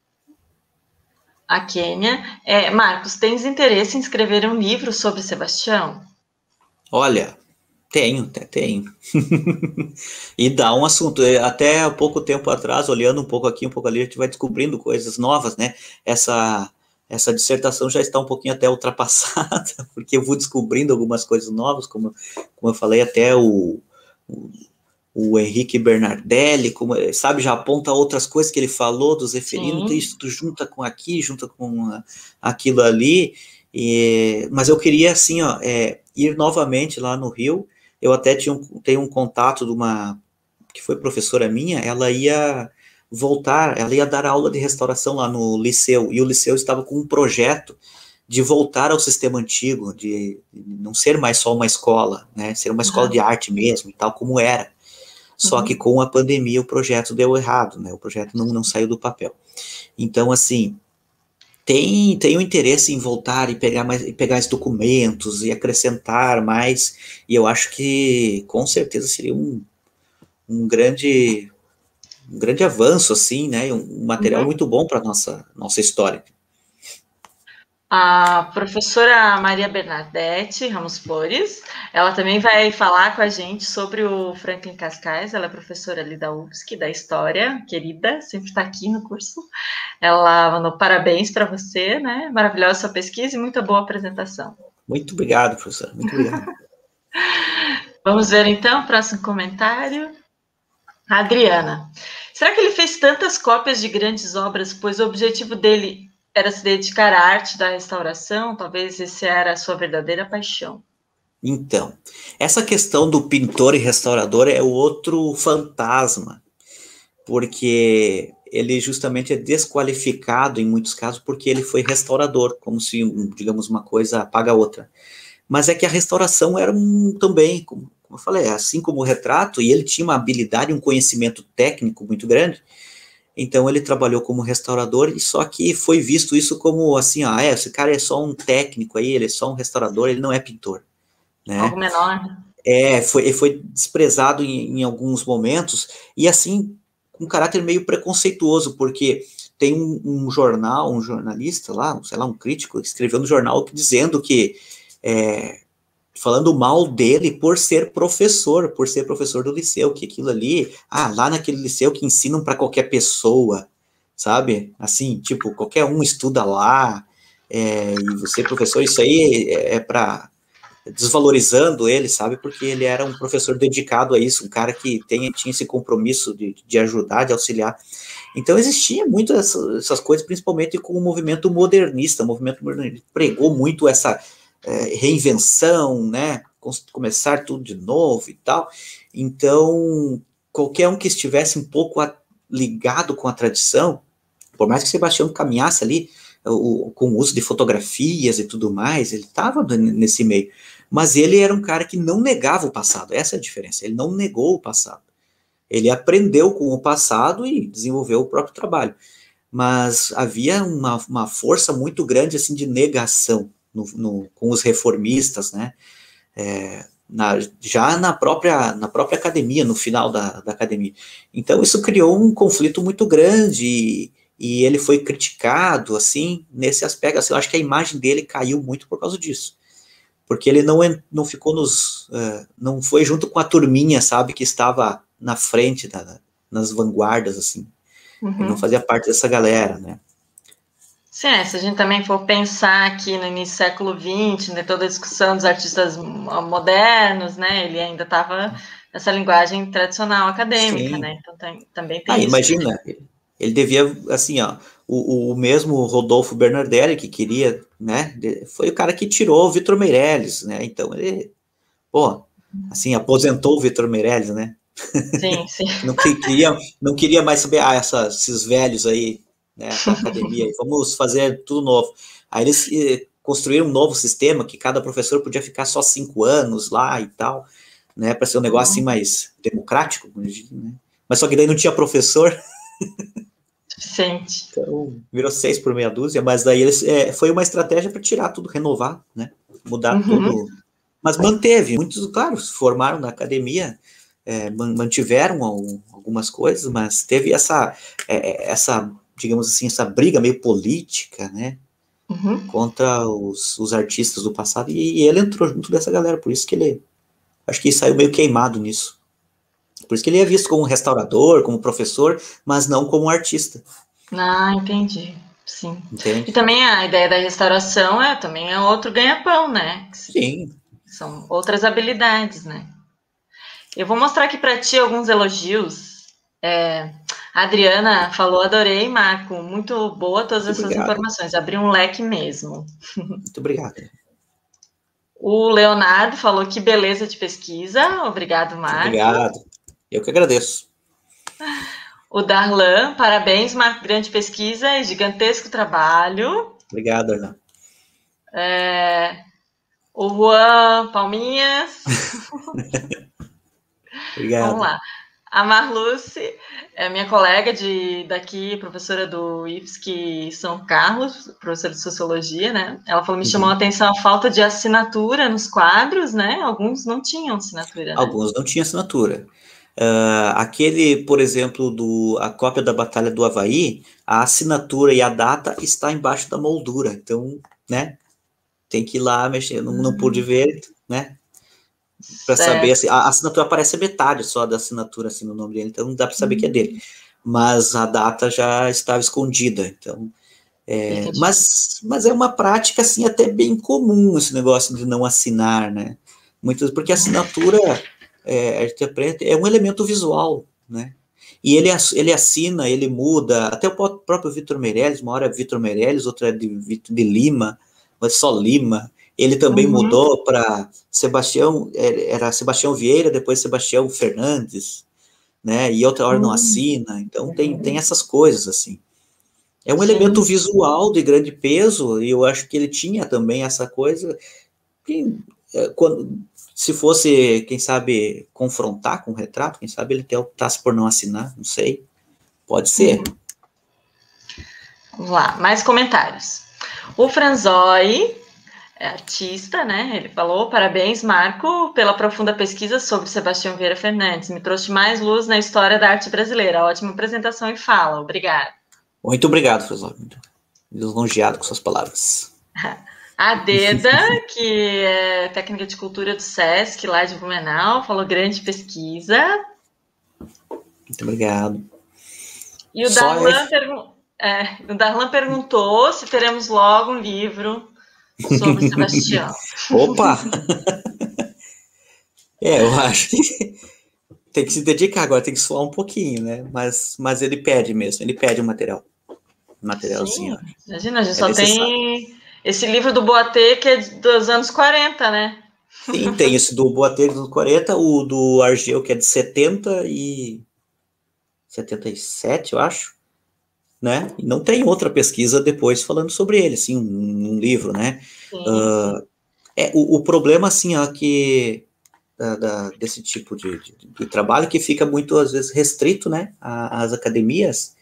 S1: A Kênia. É, Marcos, tens interesse em escrever um livro sobre Sebastião?
S2: Olha, tenho, até tenho. E dá um assunto. Até há pouco tempo atrás, olhando um pouco aqui, um pouco ali, a gente vai descobrindo coisas novas, né? Essa, essa dissertação já está um pouquinho até ultrapassada, porque eu vou descobrindo algumas coisas novas, como, como eu falei, até o, o, o Henrique Bernardelli, como, sabe, já aponta outras coisas que ele falou do Zeferino, então isso tu junta com aqui, junta com a, aquilo ali, e, mas eu queria, assim, ó, é, ir novamente lá no Rio. Eu até tinha um, tenho um contato de uma, que foi professora minha, ela ia voltar, ela ia dar aula de restauração lá no Liceu, e o Liceu estava com um projeto de voltar ao sistema antigo, de não ser mais só uma escola, né, ser uma uhum. escola de arte mesmo, e tal como era. Só uhum. que com a pandemia o projeto deu errado, né, o projeto não, não saiu do papel. Então, assim, tem, tem o interesse em voltar e pegar, mais, pegar mais documentos e acrescentar mais, e eu acho que com certeza seria um, um, grande, um grande avanço, assim, né, um material uhum. muito bom para a nossa, nossa história.
S1: A professora Maria Bernadette Ramos Flores, ela também vai falar com a gente sobre o Franklin Cascais, ela é professora ali da U F S C, da História, querida, sempre está aqui no curso. Ela mandou parabéns para você, né? Maravilhosa sua pesquisa e muita boa apresentação.
S2: Muito obrigado, professora, muito obrigado.
S1: Vamos ver então o próximo comentário. A Adriana. Será que ele fez tantas cópias de grandes obras, pois o objetivo dele era se dedicar à arte da restauração? Talvez esse era a sua verdadeira paixão.
S2: Então, essa questão do pintor e restaurador é o outro fantasma, porque ele justamente é desqualificado em muitos casos porque ele foi restaurador, como se, digamos, uma coisa apaga a outra. Mas é que a restauração era um, também, como, como eu falei, assim como o retrato, e ele tinha uma habilidade, um conhecimento técnico muito grande, então ele trabalhou como restaurador, e só que foi visto isso como assim, ah, é, esse cara é só um técnico aí, ele é só um restaurador, ele não é pintor. Né?
S1: Algo menor.
S2: É, foi, foi desprezado em, em alguns momentos, e assim, com um caráter meio preconceituoso, porque tem um, um jornal, um jornalista lá, sei lá, um crítico, escreveu no jornal dizendo que, é, falando mal dele por ser professor, por ser professor do liceu, que aquilo ali, ah, lá naquele liceu que ensinam para qualquer pessoa, sabe? Assim, tipo, qualquer um estuda lá, é, e você, professor, isso aí é, é para desvalorizando ele, sabe, porque ele era um professor dedicado a isso, um cara que tem, tinha esse compromisso de, de ajudar, de auxiliar. Então existia muito essa, essas coisas, principalmente com o movimento modernista, o movimento modernista pregou muito essa é, reinvenção, né, começar tudo de novo e tal. Então, qualquer um que estivesse um pouco a, ligado com a tradição, por mais que Sebastião caminhasse ali o, com o uso de fotografias e tudo mais, ele estava nesse meio. Mas ele era um cara que não negava o passado, essa é a diferença, ele não negou o passado. Ele aprendeu com o passado e desenvolveu o próprio trabalho. Mas havia uma, uma força muito grande assim, de negação no, no, com os reformistas, né? É, na, já na própria, na própria academia, no final da, da academia. Então isso criou um conflito muito grande e, e ele foi criticado, assim, nesse aspecto. Assim, eu acho que a imagem dele caiu muito por causa disso. Porque ele não, não ficou nos... Uh, não foi junto com a turminha, sabe, que estava na frente, da, nas vanguardas, assim. Uhum. Ele não fazia parte dessa galera, né?
S1: Sim, é, se a gente também for pensar aqui no início do século vinte, né, toda a discussão dos artistas modernos, né, ele ainda estava nessa linguagem tradicional acadêmica, Sim. né, então tem, também tem
S2: ah,
S1: isso.
S2: Imagina, ele devia, assim, ó, o, o mesmo Rodolfo Bernardelli, que queria, né, foi o cara que tirou o Vitor Meirelles, né, então ele, pô, assim, aposentou o Vitor Meirelles, né.
S1: Sim, sim.
S2: não, queria, não queria mais saber, ah, essa, esses velhos aí, né, da academia, vamos fazer tudo novo. Aí eles eh, construíram um novo sistema que cada professor podia ficar só cinco anos lá e tal, né, para ser um negócio assim mais democrático, né? Mas só que daí não tinha professor.
S1: Suficiente.
S2: Então virou seis por meia dúzia, mas daí eles, é, foi uma estratégia para tirar tudo, renovar, né, mudar uhum. tudo. Mas manteve, muitos, claro, se formaram na academia, é, mantiveram algumas coisas, mas teve essa, é, essa, digamos assim, essa briga meio política, né, uhum. contra os, os artistas do passado, e, e ele entrou junto dessa galera, por isso que ele, acho que ele saiu meio queimado nisso. Por isso que ele é visto como restaurador, como professor, mas não como artista.
S1: Ah, entendi. Sim.
S2: Entende?
S1: E também a ideia da restauração é também é outro ganha-pão, né?
S2: Sim.
S1: São outras habilidades, né? Eu vou mostrar aqui para ti alguns elogios. É, a Adriana falou, adorei, Marco, muito boa todas muito essas obrigado. informações, abriu um leque mesmo.
S2: Muito obrigado.
S1: O Leonardo falou que beleza de pesquisa, obrigado, Marco.
S2: Obrigado, eu que agradeço.
S1: O Darlan, parabéns, Marco, grande pesquisa e gigantesco trabalho.
S2: Obrigado, Darlan.
S1: É, o Juan Palminhas.
S2: Obrigado.
S1: Vamos lá. A Marluce é minha colega de, daqui, professora do I F S C São Carlos, professora de Sociologia, né? Ela falou, me chamou uhum. a atenção a falta de assinatura nos quadros, né? Alguns não tinham assinatura, né?
S2: Alguns não tinham assinatura. Uh, aquele, por exemplo, do, a cópia da Batalha do Havaí, a assinatura e a data está embaixo da moldura. Então, né? Tem que ir lá mexer, não, não pude ver, né? Para saber, assim, a assinatura aparece a metade só da assinatura, assim, no nome dele, então não dá para saber uhum. que é dele. Mas a data já estava escondida, então... É, mas, mas é uma prática, assim, até bem comum, esse negócio de não assinar, né? Muitas, porque a assinatura, é, a gente aprende, é um elemento visual, né? E ele, ele assina, ele muda, até o próprio Vitor Meirelles, uma hora é Vitor Meirelles, outra é de, de Lima, mas só Lima. Ele também uhum. mudou para Sebastião, era Sebastião Vieira, depois Sebastião Fernandes, né? E outra hora uhum. não assina. Então tem, tem essas coisas, assim. É um Sim. elemento visual de grande peso, e eu acho que ele tinha também essa coisa que, quando, se fosse, quem sabe, confrontar com o retrato, quem sabe ele até optasse por não assinar, não sei. Pode ser.
S1: Uhum. Vamos lá, mais comentários. O Franzoi é artista, né? Ele falou, parabéns, Marco, pela profunda pesquisa sobre Sebastião Vieira Fernandes. Me trouxe mais luz na história da arte brasileira. Ótima apresentação e fala. Obrigado.
S2: Muito obrigado, Franzoi. Lisonjeado com suas palavras.
S1: A Deda, que é técnica de cultura do SESC, lá de Blumenau, falou grande pesquisa.
S2: Muito obrigado.
S1: E o Darlan, é... pergun... é, o Darlan perguntou se teremos logo um livro sobre Sebastião.
S2: Opa! É, eu acho que tem que se dedicar agora, tem que suar um pouquinho, né? Mas, mas ele pede mesmo, ele pede um material. Um materialzinho,
S1: Sim,
S2: acho.
S1: imagina, a gente
S2: É
S1: só
S2: necessário.
S1: tem esse livro do Boatê, que é dos anos quarenta, né?
S2: Sim, tem esse do Boateng dos quarenta, o do Argel, que é de setenta e setenta e sete, eu acho, né? E não tem outra pesquisa depois falando sobre ele, assim, um, um livro, né?
S1: Sim, sim.
S2: Uh, é, o, o problema, assim, ó, que da, da, desse tipo de, de, de trabalho que fica muito, às vezes, restrito, né, às academias.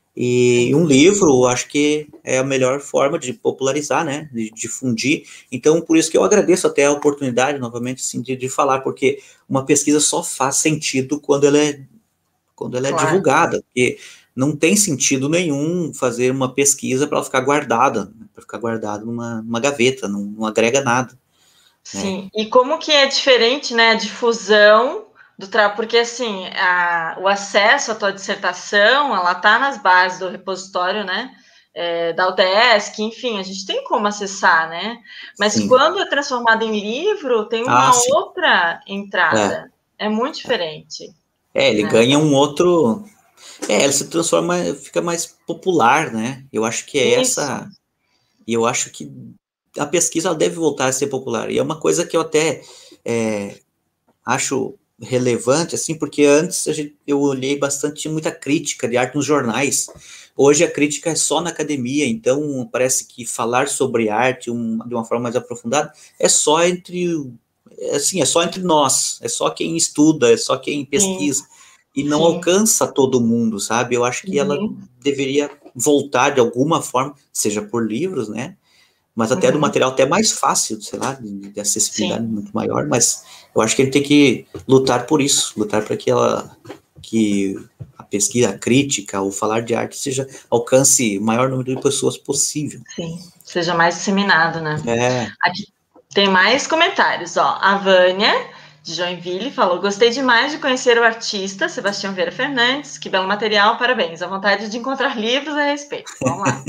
S2: E
S1: Sim.
S2: um livro, eu acho que é a melhor forma de popularizar, né, de difundir. Então, por isso que eu agradeço até a oportunidade, novamente, assim, de, de falar, porque uma pesquisa só faz sentido quando ela é, quando ela é
S1: Claro.
S2: divulgada, porque não tem sentido nenhum fazer uma pesquisa para ela ficar guardada, né, para ficar guardada numa, numa gaveta, não, não agrega nada, né.
S1: Sim, e como que é diferente, né, a difusão do trabalho, porque assim, a, o acesso à tua dissertação, ela tá nas bases do repositório, né, é, da UDESC, enfim, a gente tem como acessar, né, mas
S2: Sim.
S1: quando é transformado em livro, tem
S2: Ah,
S1: uma
S2: sim.
S1: outra
S2: É,
S1: entrada, é muito diferente,
S2: é, ele
S1: né,
S2: ganha um outro. É, ele se transforma, fica mais popular, né? Eu acho que é
S1: isso,
S2: essa. E eu acho que a pesquisa ela deve voltar a ser popular. E é uma coisa que eu até é, acho relevante, assim, porque antes a gente, eu olhei bastante, tinha muita crítica de arte nos jornais. Hoje a crítica é só na academia, então parece que falar sobre arte um, de uma forma mais aprofundada é só entre, é assim, é só entre nós, é só quem estuda, é só quem
S1: sim,
S2: pesquisa, e não
S1: sim,
S2: alcança todo mundo, sabe? Eu acho que ela
S1: uhum,
S2: deveria voltar de alguma forma, seja por livros, né? Mas até do
S1: uhum,
S2: material até mais fácil, sei lá, de, de acessibilidade
S1: sim.
S2: muito maior, mas eu acho que ele tem que lutar por isso, lutar para que ela, que a pesquisa, a crítica, o falar de arte seja, alcance o maior número de pessoas possível.
S1: Sim, seja mais disseminado, né?
S2: É,
S1: Aqui tem mais comentários, ó. A Vânia, de Joinville, falou: gostei demais de conhecer o artista Sebastião Vieira Fernandes, que belo material, parabéns. A vontade de encontrar livros a respeito. Vamos lá.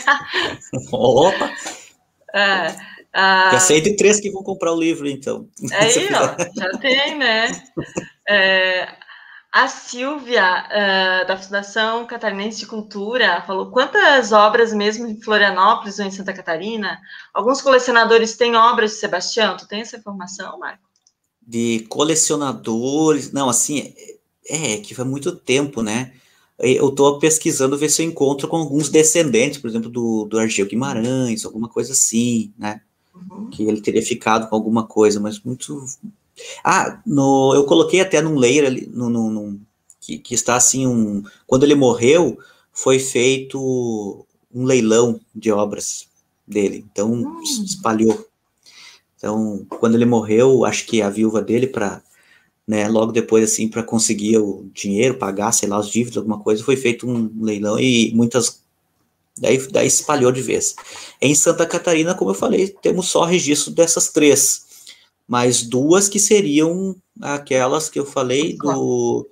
S2: opa,
S1: É,
S2: já
S1: ah,
S2: sei de três que vão comprar o livro, então, se eu
S1: aí,
S2: fizer.
S1: ó, já tem, né? É, a Silvia, uh, da Fundação Catarinense de Cultura, falou: quantas obras mesmo em Florianópolis ou em Santa Catarina? Alguns colecionadores têm obras de Sebastião? Tu tem essa informação, Marco?
S2: De colecionadores, não, assim, é, é que faz muito tempo, né? Eu estou pesquisando ver se eu encontro com alguns descendentes, por exemplo, do, do Argel Guimarães, alguma coisa assim, né?
S1: Uhum.
S2: Que ele teria ficado com alguma coisa, mas muito. Ah, no, eu coloquei até num layer ali, no, no, no, que, que está assim, um. Quando ele morreu, foi feito um leilão de obras dele, então
S1: Hum,
S2: espalhou. Então, quando ele morreu, acho que a viúva dele, para né, logo depois, assim, para conseguir o dinheiro, pagar, sei lá, os dívidas, alguma coisa, foi feito um leilão e muitas, daí, daí espalhou de vez. Em Santa Catarina, como eu falei, temos só registro dessas três, mas duas que seriam aquelas que eu falei do,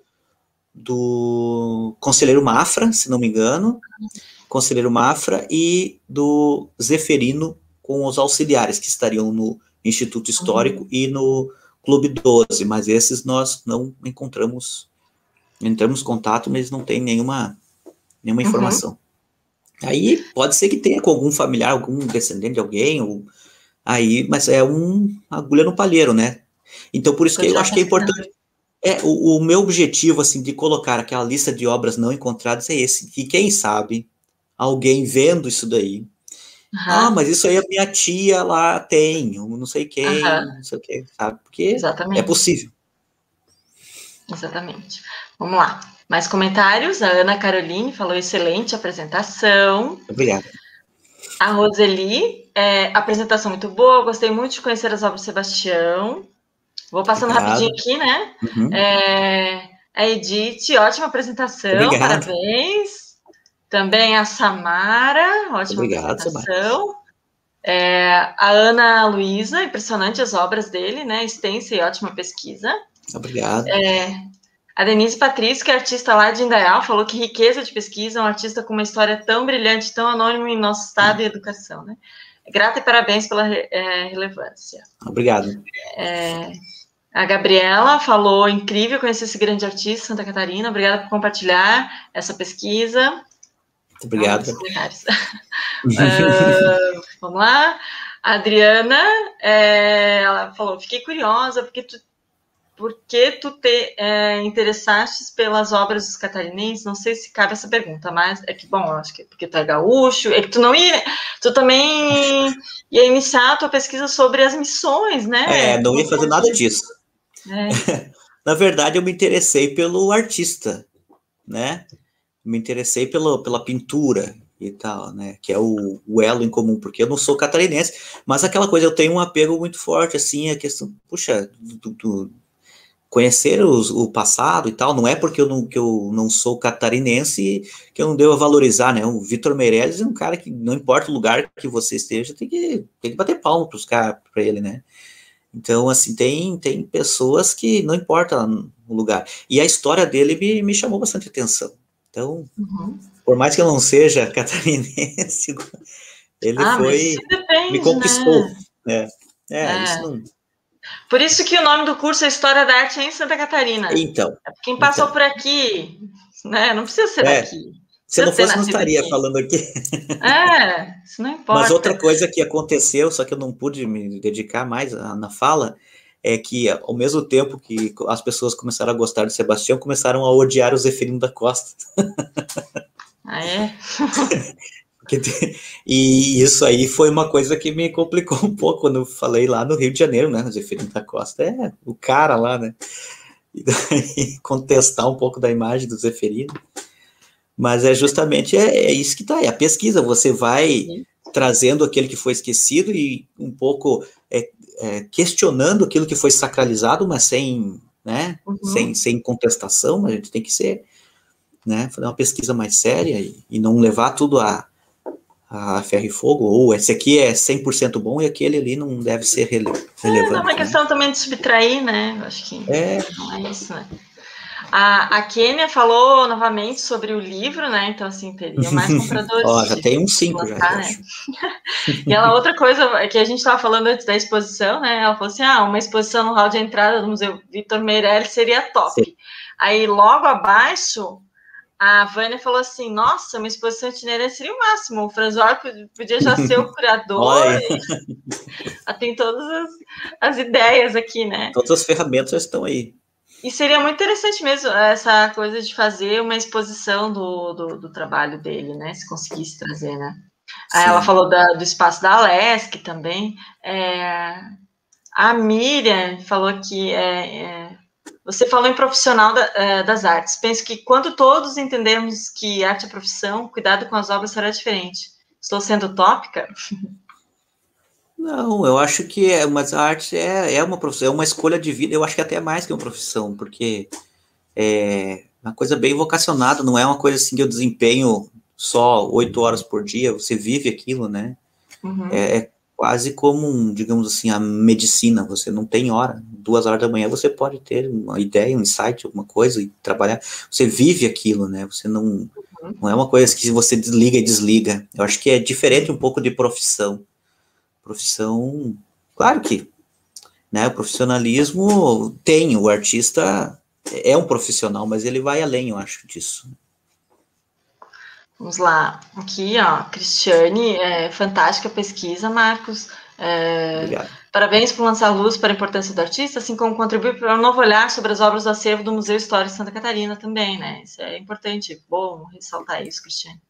S2: do Conselheiro Mafra, se não me engano, Conselheiro Mafra e do Zeferino com os auxiliares que estariam no Instituto Histórico
S1: hum,
S2: e no Clube doze, mas esses nós não encontramos, entramos em contato, mas não tem nenhuma, nenhuma
S1: uhum.
S2: informação. Aí pode ser que tenha com algum familiar, algum descendente de alguém, ou aí, mas é um agulha no palheiro, né? Então por isso que eu
S1: Continuar
S2: acho que é
S1: pesquisando.
S2: importante. É, o, o meu objetivo, assim, de colocar aquela lista de obras não encontradas é esse, que quem sabe alguém vendo isso daí. Ah,
S1: Aham,
S2: mas isso aí a minha tia lá tem, eu não sei quem,
S1: aham,
S2: não sei o que, sabe? Porque é
S1: exatamente,
S2: possível.
S1: exatamente. Vamos lá. Mais comentários? A Ana Caroline falou: excelente apresentação.
S2: Obrigado.
S1: A Roseli, é, apresentação muito boa, gostei muito de conhecer as obras do Sebastião. Vou passando rapidinho
S2: Obrigado.
S1: aqui, né?
S2: Uhum.
S1: É, a Edith, ótima apresentação,
S2: Obrigado.
S1: parabéns. Também a Samara, ótima
S2: Obrigado, Samara.
S1: apresentação. É, a Ana Luísa, impressionante as obras dele, né? Extensa e ótima pesquisa.
S2: Obrigado.
S1: A Denise Patrício, que é artista lá de Indaial, falou que riqueza de pesquisa, um artista com uma história tão brilhante, tão anônima em nosso estado e educação, né? Grata e parabéns pela é, relevância.
S2: Obrigado.
S1: É, a Gabriela falou, incrível conhecer esse grande artista, Santa Catarina. Obrigada por compartilhar essa pesquisa.
S2: Muito obrigado.
S1: Ah, comentários. uh, vamos lá. A Adriana, é, ela falou, fiquei curiosa, porque tu Porque tu te é, interessaste pelas obras dos catarinenses? Não sei se cabe essa pergunta, mas é que, bom, eu acho que é porque tu é gaúcho, é que tu não ia, tu também ia iniciar a tua pesquisa sobre as missões, né?
S2: É, não ia fazer nada disso.
S1: É.
S2: Na verdade, eu me interessei pelo artista, né? Me interessei pelo, pela pintura e tal, né? Que é o, o elo em comum, porque eu não sou catarinense, mas aquela coisa, eu tenho um apego muito forte, assim, a questão, puxa, do, do conhecer os, o passado e tal, não é porque eu não, que eu não sou catarinense que eu não devo valorizar, né? O Vitor Meirelles é um cara que, não importa o lugar que você esteja, tem que, tem que bater palma para os caras, para ele, né? Então, assim, tem, tem pessoas que não importa o lugar. E a história dele me, me chamou bastante atenção. Então, uhum. por mais que eu não seja catarinense, ele
S1: ah,
S2: foi,
S1: depende,
S2: me conquistou,
S1: né?
S2: É, é, é, isso não...
S1: Por isso que o nome do curso é História da Arte em Santa Catarina.
S2: Então.
S1: Quem passou
S2: então.
S1: por aqui, né? Não precisa ser
S2: é,
S1: daqui.
S2: Se não fosse, não estaria aqui. falando aqui.
S1: É, isso não importa.
S2: Mas outra coisa que aconteceu, só que eu não pude me dedicar mais na fala, é que ao mesmo tempo que as pessoas começaram a gostar de Sebastião, começaram a odiar o Zeferino da Costa.
S1: Ah, é?
S2: E isso aí foi uma coisa que me complicou um pouco quando eu falei lá no Rio de Janeiro, né? O Zeferino da Costa é o cara lá, né? E daí contestar um pouco da imagem do Zeferino. Mas é justamente é, é isso que tá, é a pesquisa, você vai Sim. trazendo aquele que foi esquecido e um pouco é, é, questionando aquilo que foi sacralizado, mas sem, né, uhum. sem, sem contestação, a gente tem que ser, né, fazer uma pesquisa mais séria e, e não levar tudo a, a ferro e fogo, ou esse aqui é cem por cento bom e aquele ali não deve ser rele relevante. É,
S1: é uma questão né? também de subtrair, né, eu acho que é. não é isso, né. A, a Kênia falou novamente sobre o livro, né? Então, assim, teria mais compradores.
S2: Ó, já tem uns cinco já,
S1: né? E ela, outra coisa que a gente estava falando antes da exposição, né? Ela falou assim, ah, uma exposição no hall de entrada do Museu Vitor Meirelles seria top. Sim. Aí, logo abaixo, a Vânia falou assim, nossa, uma exposição itinerante seria o máximo. O François podia já ser o curador. E... tem todas as, as ideias aqui, né?
S2: Todas as ferramentas já estão aí.
S1: E seria muito interessante mesmo essa coisa de fazer uma exposição do, do, do trabalho dele, né? Se conseguisse trazer, né? Sim. Aí ela falou da, do espaço da Alesc também. É, a Miriam falou que é, é, você falou em profissional da, é, das artes. Penso que quando todos entendermos que arte é profissão, cuidado com as obras será diferente. Estou sendo utópica?
S2: Não, eu acho que é, mas a arte é, é uma profissão, é uma escolha de vida, eu acho que até mais que uma profissão, porque é uma coisa bem vocacionada, não é uma coisa assim que eu desempenho só oito horas por dia, você vive aquilo, né? Uhum. É, é quase como, um, digamos assim, a medicina, você não tem hora, duas horas da manhã você pode ter uma ideia, um insight, alguma coisa e trabalhar, você vive aquilo, né? Você não, uhum. não é uma coisa que você desliga e desliga, eu acho que é diferente um pouco de profissão. Profissão, claro que, né, o profissionalismo tem, o artista é um profissional, mas ele vai além, eu acho, disso.
S1: Vamos lá, aqui, ó, Cristiane, é, fantástica pesquisa, Marcos. É,
S2: Obrigado.
S1: Parabéns por lançar luz para a importância do artista, assim como contribuir para um novo olhar sobre as obras do acervo do Museu Histórico de Santa Catarina também, né? Isso é importante, bom ressaltar isso, Cristiane.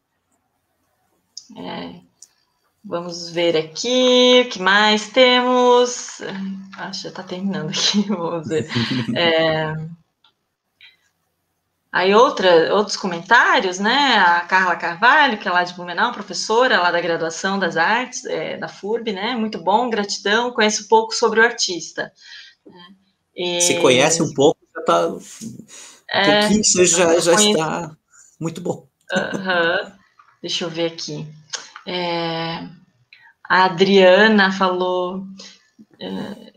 S1: É, vamos ver aqui, o que mais temos? Acho que já está terminando aqui, vamos ver. É, aí outra, outros comentários, né? A Carla Carvalho, que é lá de Blumenau, professora lá da graduação das artes, é, da F U R B, né? Muito bom, gratidão, conheço pouco sobre o artista.
S2: E... Se conhece um pouco, já tá, um é, pouquinho, você já, já está muito bom.
S1: Uh-huh. Deixa eu ver aqui. É, a Adriana falou... É,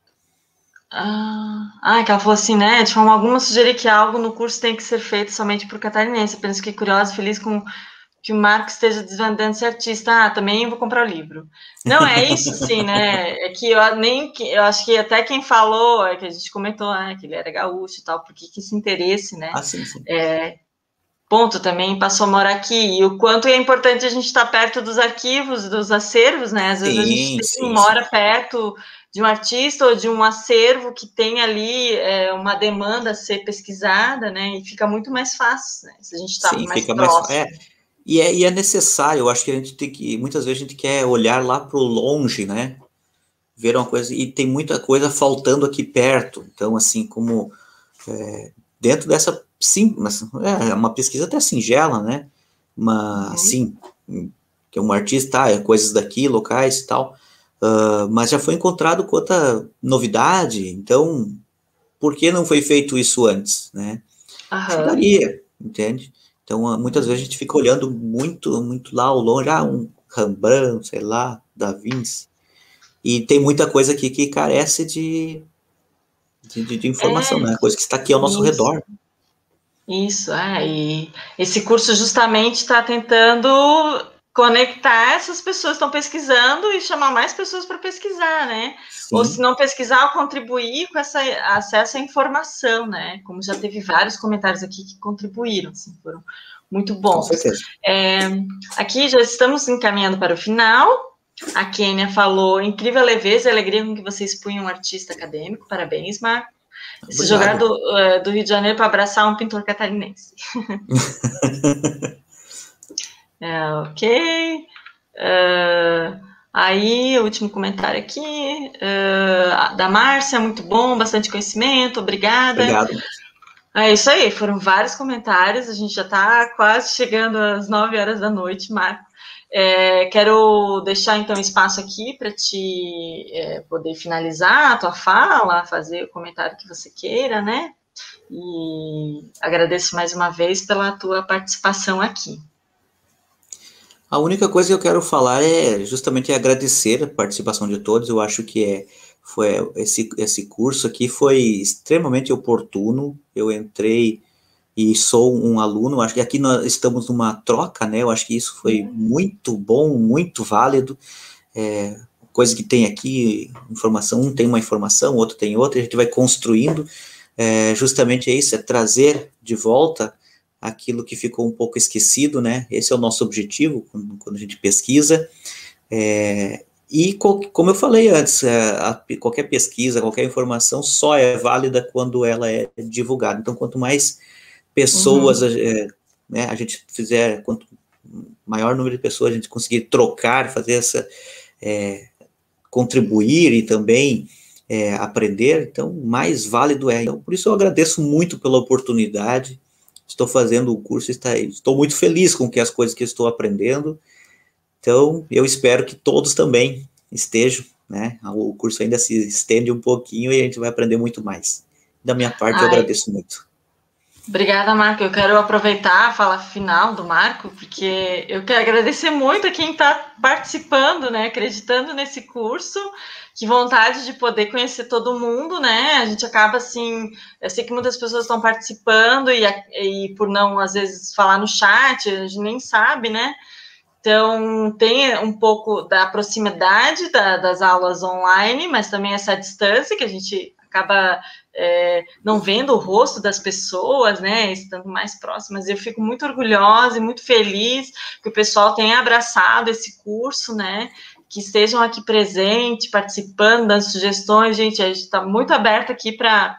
S1: Ah, que ela falou assim, né? De forma alguma, sugerir que algo no curso tem que ser feito somente por catarinense. Apenas fiquei curiosa e feliz com que o Marco esteja desvendando esse artista. Ah, também vou comprar o livro. Não, é isso sim, né? É que eu nem eu acho que até quem falou, é que a gente comentou, ah, que ele era gaúcho e tal, porque que esse interesse, né?
S2: Ah, sim, sim.
S1: É, ponto, também passou a morar aqui, e o quanto é importante a gente estar perto dos arquivos, dos acervos, né? Às vezes
S2: Sim,
S1: a gente
S2: sim,
S1: mora
S2: sim.
S1: perto de um artista ou de um acervo que tem ali é, uma demanda a ser pesquisada, né? E fica muito mais fácil, né? Se a gente está
S2: Sim,
S1: mais
S2: fica mais. É,
S1: próximo.
S2: e é, e é necessário, eu acho que a gente tem que. Muitas vezes a gente quer olhar lá para o longe, né? Ver uma coisa, e tem muita coisa faltando aqui perto. Então, assim, como é, dentro dessa. Sim, mas é uma pesquisa até singela, né? Mas,
S1: Uhum.
S2: sim, que é um artista, é coisas daqui, locais e tal. Uh, mas já foi encontrado com outra novidade, então por que não foi feito isso antes, né?
S1: Aham.
S2: Ajudaria, entende? Então, muitas vezes a gente fica olhando muito, muito lá ao longe, ah, um Rembrandt, sei lá, Da Vinci, e tem muita coisa aqui que carece de, de, de informação,
S1: É,
S2: né? Coisa que está aqui ao nosso
S1: isso.
S2: redor.
S1: Isso, é, e esse curso justamente está tentando conectar essas pessoas que estão pesquisando e chamar mais pessoas para pesquisar, né? Ou se
S2: Sim,
S1: não pesquisar, contribuir com esse acesso à informação, né? Como já teve vários comentários aqui que contribuíram, assim, foram muito
S2: com
S1: bons.
S2: certeza.
S1: É, aqui já estamos encaminhando para o final. A Kênia falou, incrível a leveza e alegria com que você expunha um artista acadêmico. Parabéns, Marco. Se jogar
S2: Obrigado.
S1: do, uh, do Rio de Janeiro para abraçar um pintor catarinense. É, ok. Uh, aí, o último comentário aqui, uh, da Márcia, muito bom, bastante conhecimento, obrigada.
S2: Obrigado.
S1: É isso aí, foram vários comentários, a gente já está quase chegando às nove horas da noite, Marco. É, quero deixar então espaço aqui para te é, poder finalizar a tua fala, fazer o comentário que você queira, né? E agradeço mais uma vez pela tua participação aqui.
S2: A única coisa que eu quero falar é justamente agradecer a participação de todos. Eu acho que é, foi esse, esse curso aqui foi extremamente oportuno. Eu entrei e sou um aluno. Acho que aqui nós estamos numa troca, né? Eu acho que isso foi muito bom, muito válido. É, coisa que tem aqui, informação, um tem uma informação, outro tem outra, e a gente vai construindo. É, justamente é isso, é trazer de volta aquilo que ficou um pouco esquecido, né? Esse é o nosso objetivo quando, quando a gente pesquisa. É, e co como eu falei antes, é, a, qualquer pesquisa, qualquer informação só é válida quando ela é divulgada. Então, quanto mais pessoas
S1: Uhum.
S2: é, né, a gente fizer, quanto maior número de pessoas a gente conseguir trocar, fazer essa é, contribuir e também é, aprender, então mais válido é. Então, por isso eu agradeço muito pela oportunidade. Estou fazendo o curso, está, estou muito feliz com que as coisas que estou aprendendo. Então, eu espero que todos também estejam, né? O curso ainda se estende um pouquinho e a gente vai aprender muito mais. Da minha parte, eu
S1: Ai,
S2: agradeço muito.
S1: obrigada, Marco. Eu quero aproveitar a fala final do Marco, porque eu quero agradecer muito a quem está participando, né? Acreditando nesse curso. Que vontade de poder conhecer todo mundo, né? A gente acaba assim. Eu sei que muitas pessoas estão participando e, e por não, às vezes, falar no chat, a gente nem sabe, né? Então, tem um pouco da proximidade da, das aulas online, mas também essa distância que a gente acaba é, não vendo o rosto das pessoas, né, estando mais próximas. Eu fico muito orgulhosa e muito feliz que o pessoal tenha abraçado esse curso, né, que estejam aqui presentes, participando, dando sugestões. Gente, a gente está muito aberto aqui para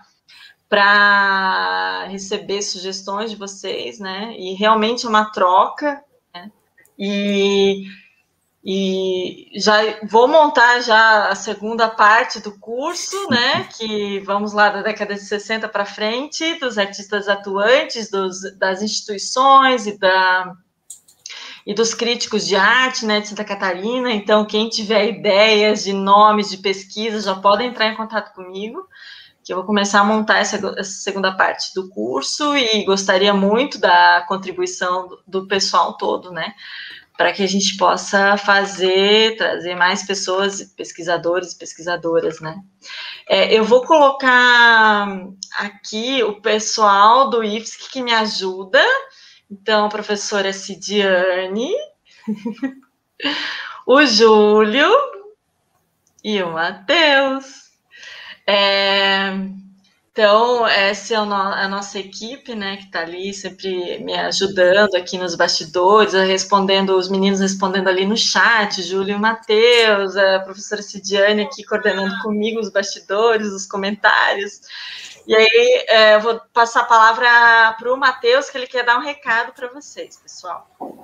S1: para receber sugestões de vocês, né, e realmente é uma troca, né, e, e já vou montar já a segunda parte do curso, né? Que vamos lá da década de sessenta para frente, dos artistas atuantes, dos, das instituições e, da, e dos críticos de arte, né, de Santa Catarina. Então, quem tiver ideias de nomes de pesquisa, já pode entrar em contato comigo, que eu vou começar a montar essa, essa segunda parte do curso e gostaria muito da contribuição do, do pessoal todo, né? Para que a gente possa fazer, trazer mais pessoas, pesquisadores e pesquisadoras, né? É, eu vou colocar aqui o pessoal do I F S C que me ajuda, Então, a professora Cidiane, o Júlio e o Matheus. É, então, essa é a nossa equipe, né, que está ali sempre me ajudando aqui nos bastidores, respondendo, os meninos respondendo ali no chat, Júlio e Matheus, a professora Cidiane aqui coordenando comigo os bastidores, os comentários. E aí, é, eu vou passar a palavra para o Matheus, que ele quer dar um recado para vocês, pessoal.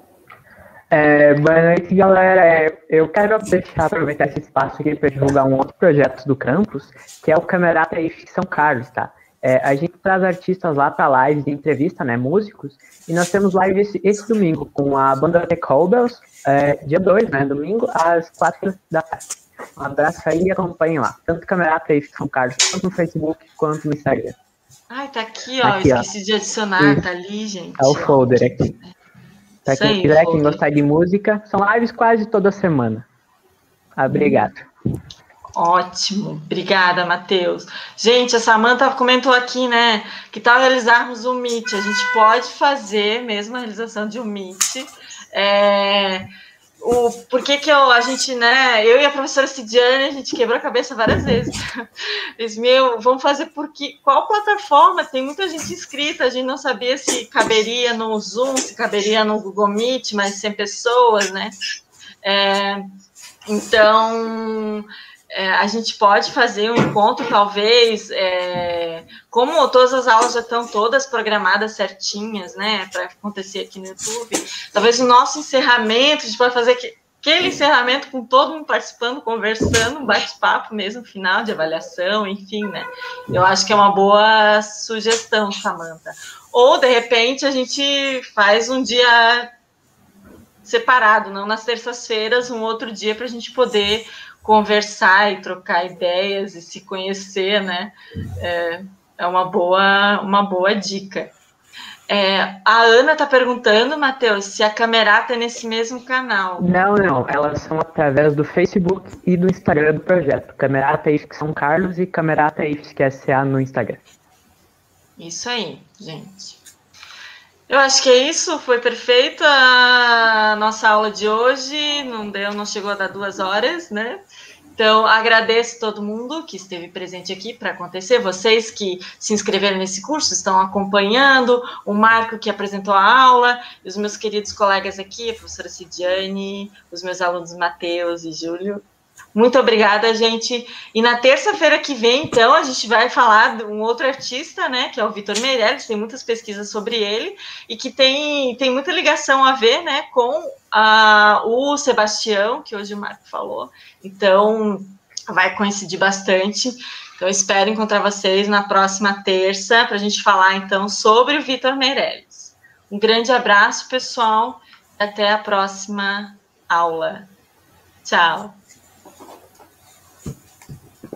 S3: É, boa noite, galera. Eu quero deixar, aproveitar esse espaço aqui para divulgar um outro projeto do campus, que é o Camerata I F S C São Carlos, tá? É, a gente traz artistas lá para lives de entrevista, né, músicos, e nós temos live esse, esse domingo com a banda The Cowbells, é, dia dois, né, domingo, às quatro da tarde. Um abraço aí e acompanhem lá, tanto Camerata I F S C São Carlos, tanto no Facebook quanto no Instagram.
S1: Ai, tá aqui, ó,
S3: aqui,
S1: esqueci ó. de adicionar, Isso. Tá ali, gente.
S3: É o folder aqui. Para quem quiser, quem gostar de música, são lives quase toda semana. Obrigado.
S1: Ótimo, obrigada, Matheus. Gente, a Samantha comentou aqui, né, que tal realizarmos um Meet? A gente pode fazer mesmo a realização de um Meet. É, o, por que que eu, a gente, né, eu e a professora Cidiane, a gente quebrou a cabeça várias vezes. Eles, meu, vamos fazer por que, qual plataforma? Tem muita gente inscrita, a gente não sabia se caberia no Zoom, se caberia no Google Meet, mas cem pessoas, né? É, então, é, a gente pode fazer um encontro, talvez, é, como todas as aulas já estão todas programadas certinhas, né, para acontecer aqui no YouTube, talvez o nosso encerramento, a gente pode fazer que, aquele encerramento com todo mundo participando, conversando, um bate-papo mesmo, final de avaliação, enfim, né, eu acho que é uma boa sugestão, Samantha. Ou, de repente, a gente faz um dia separado, não nas terças-feiras, um outro dia para a gente poder conversar e trocar ideias e se conhecer, né? É, é uma boa, uma boa dica. É, a Ana está perguntando, Matheus, se a Camerata é nesse mesmo canal.
S3: Não, não. Elas são através do Facebook e do Instagram do projeto. Camerata I F S C São Carlos e Camerata I F S C S A no Instagram.
S1: Isso aí, gente. Eu acho que é isso, foi perfeita a nossa aula de hoje, não deu, não chegou a dar duas horas, né? Então, agradeço todo mundo que esteve presente aqui para acontecer, vocês que se inscreveram nesse curso, estão acompanhando, o Marco que apresentou a aula, e os meus queridos colegas aqui, a professora Cidiane, os meus alunos Matheus e Júlio. Muito obrigada, gente. E na terça-feira que vem, então, a gente vai falar de um outro artista, né, que é o Vitor Meirelles, tem muitas pesquisas sobre ele, e que tem, tem muita ligação a ver, né, com a, o Sebastião, que hoje o Marco falou. Então, vai coincidir bastante. Então, espero encontrar vocês na próxima terça, para a gente falar, então, sobre o Vitor Meirelles. Um grande abraço, pessoal, e até a próxima aula. Tchau.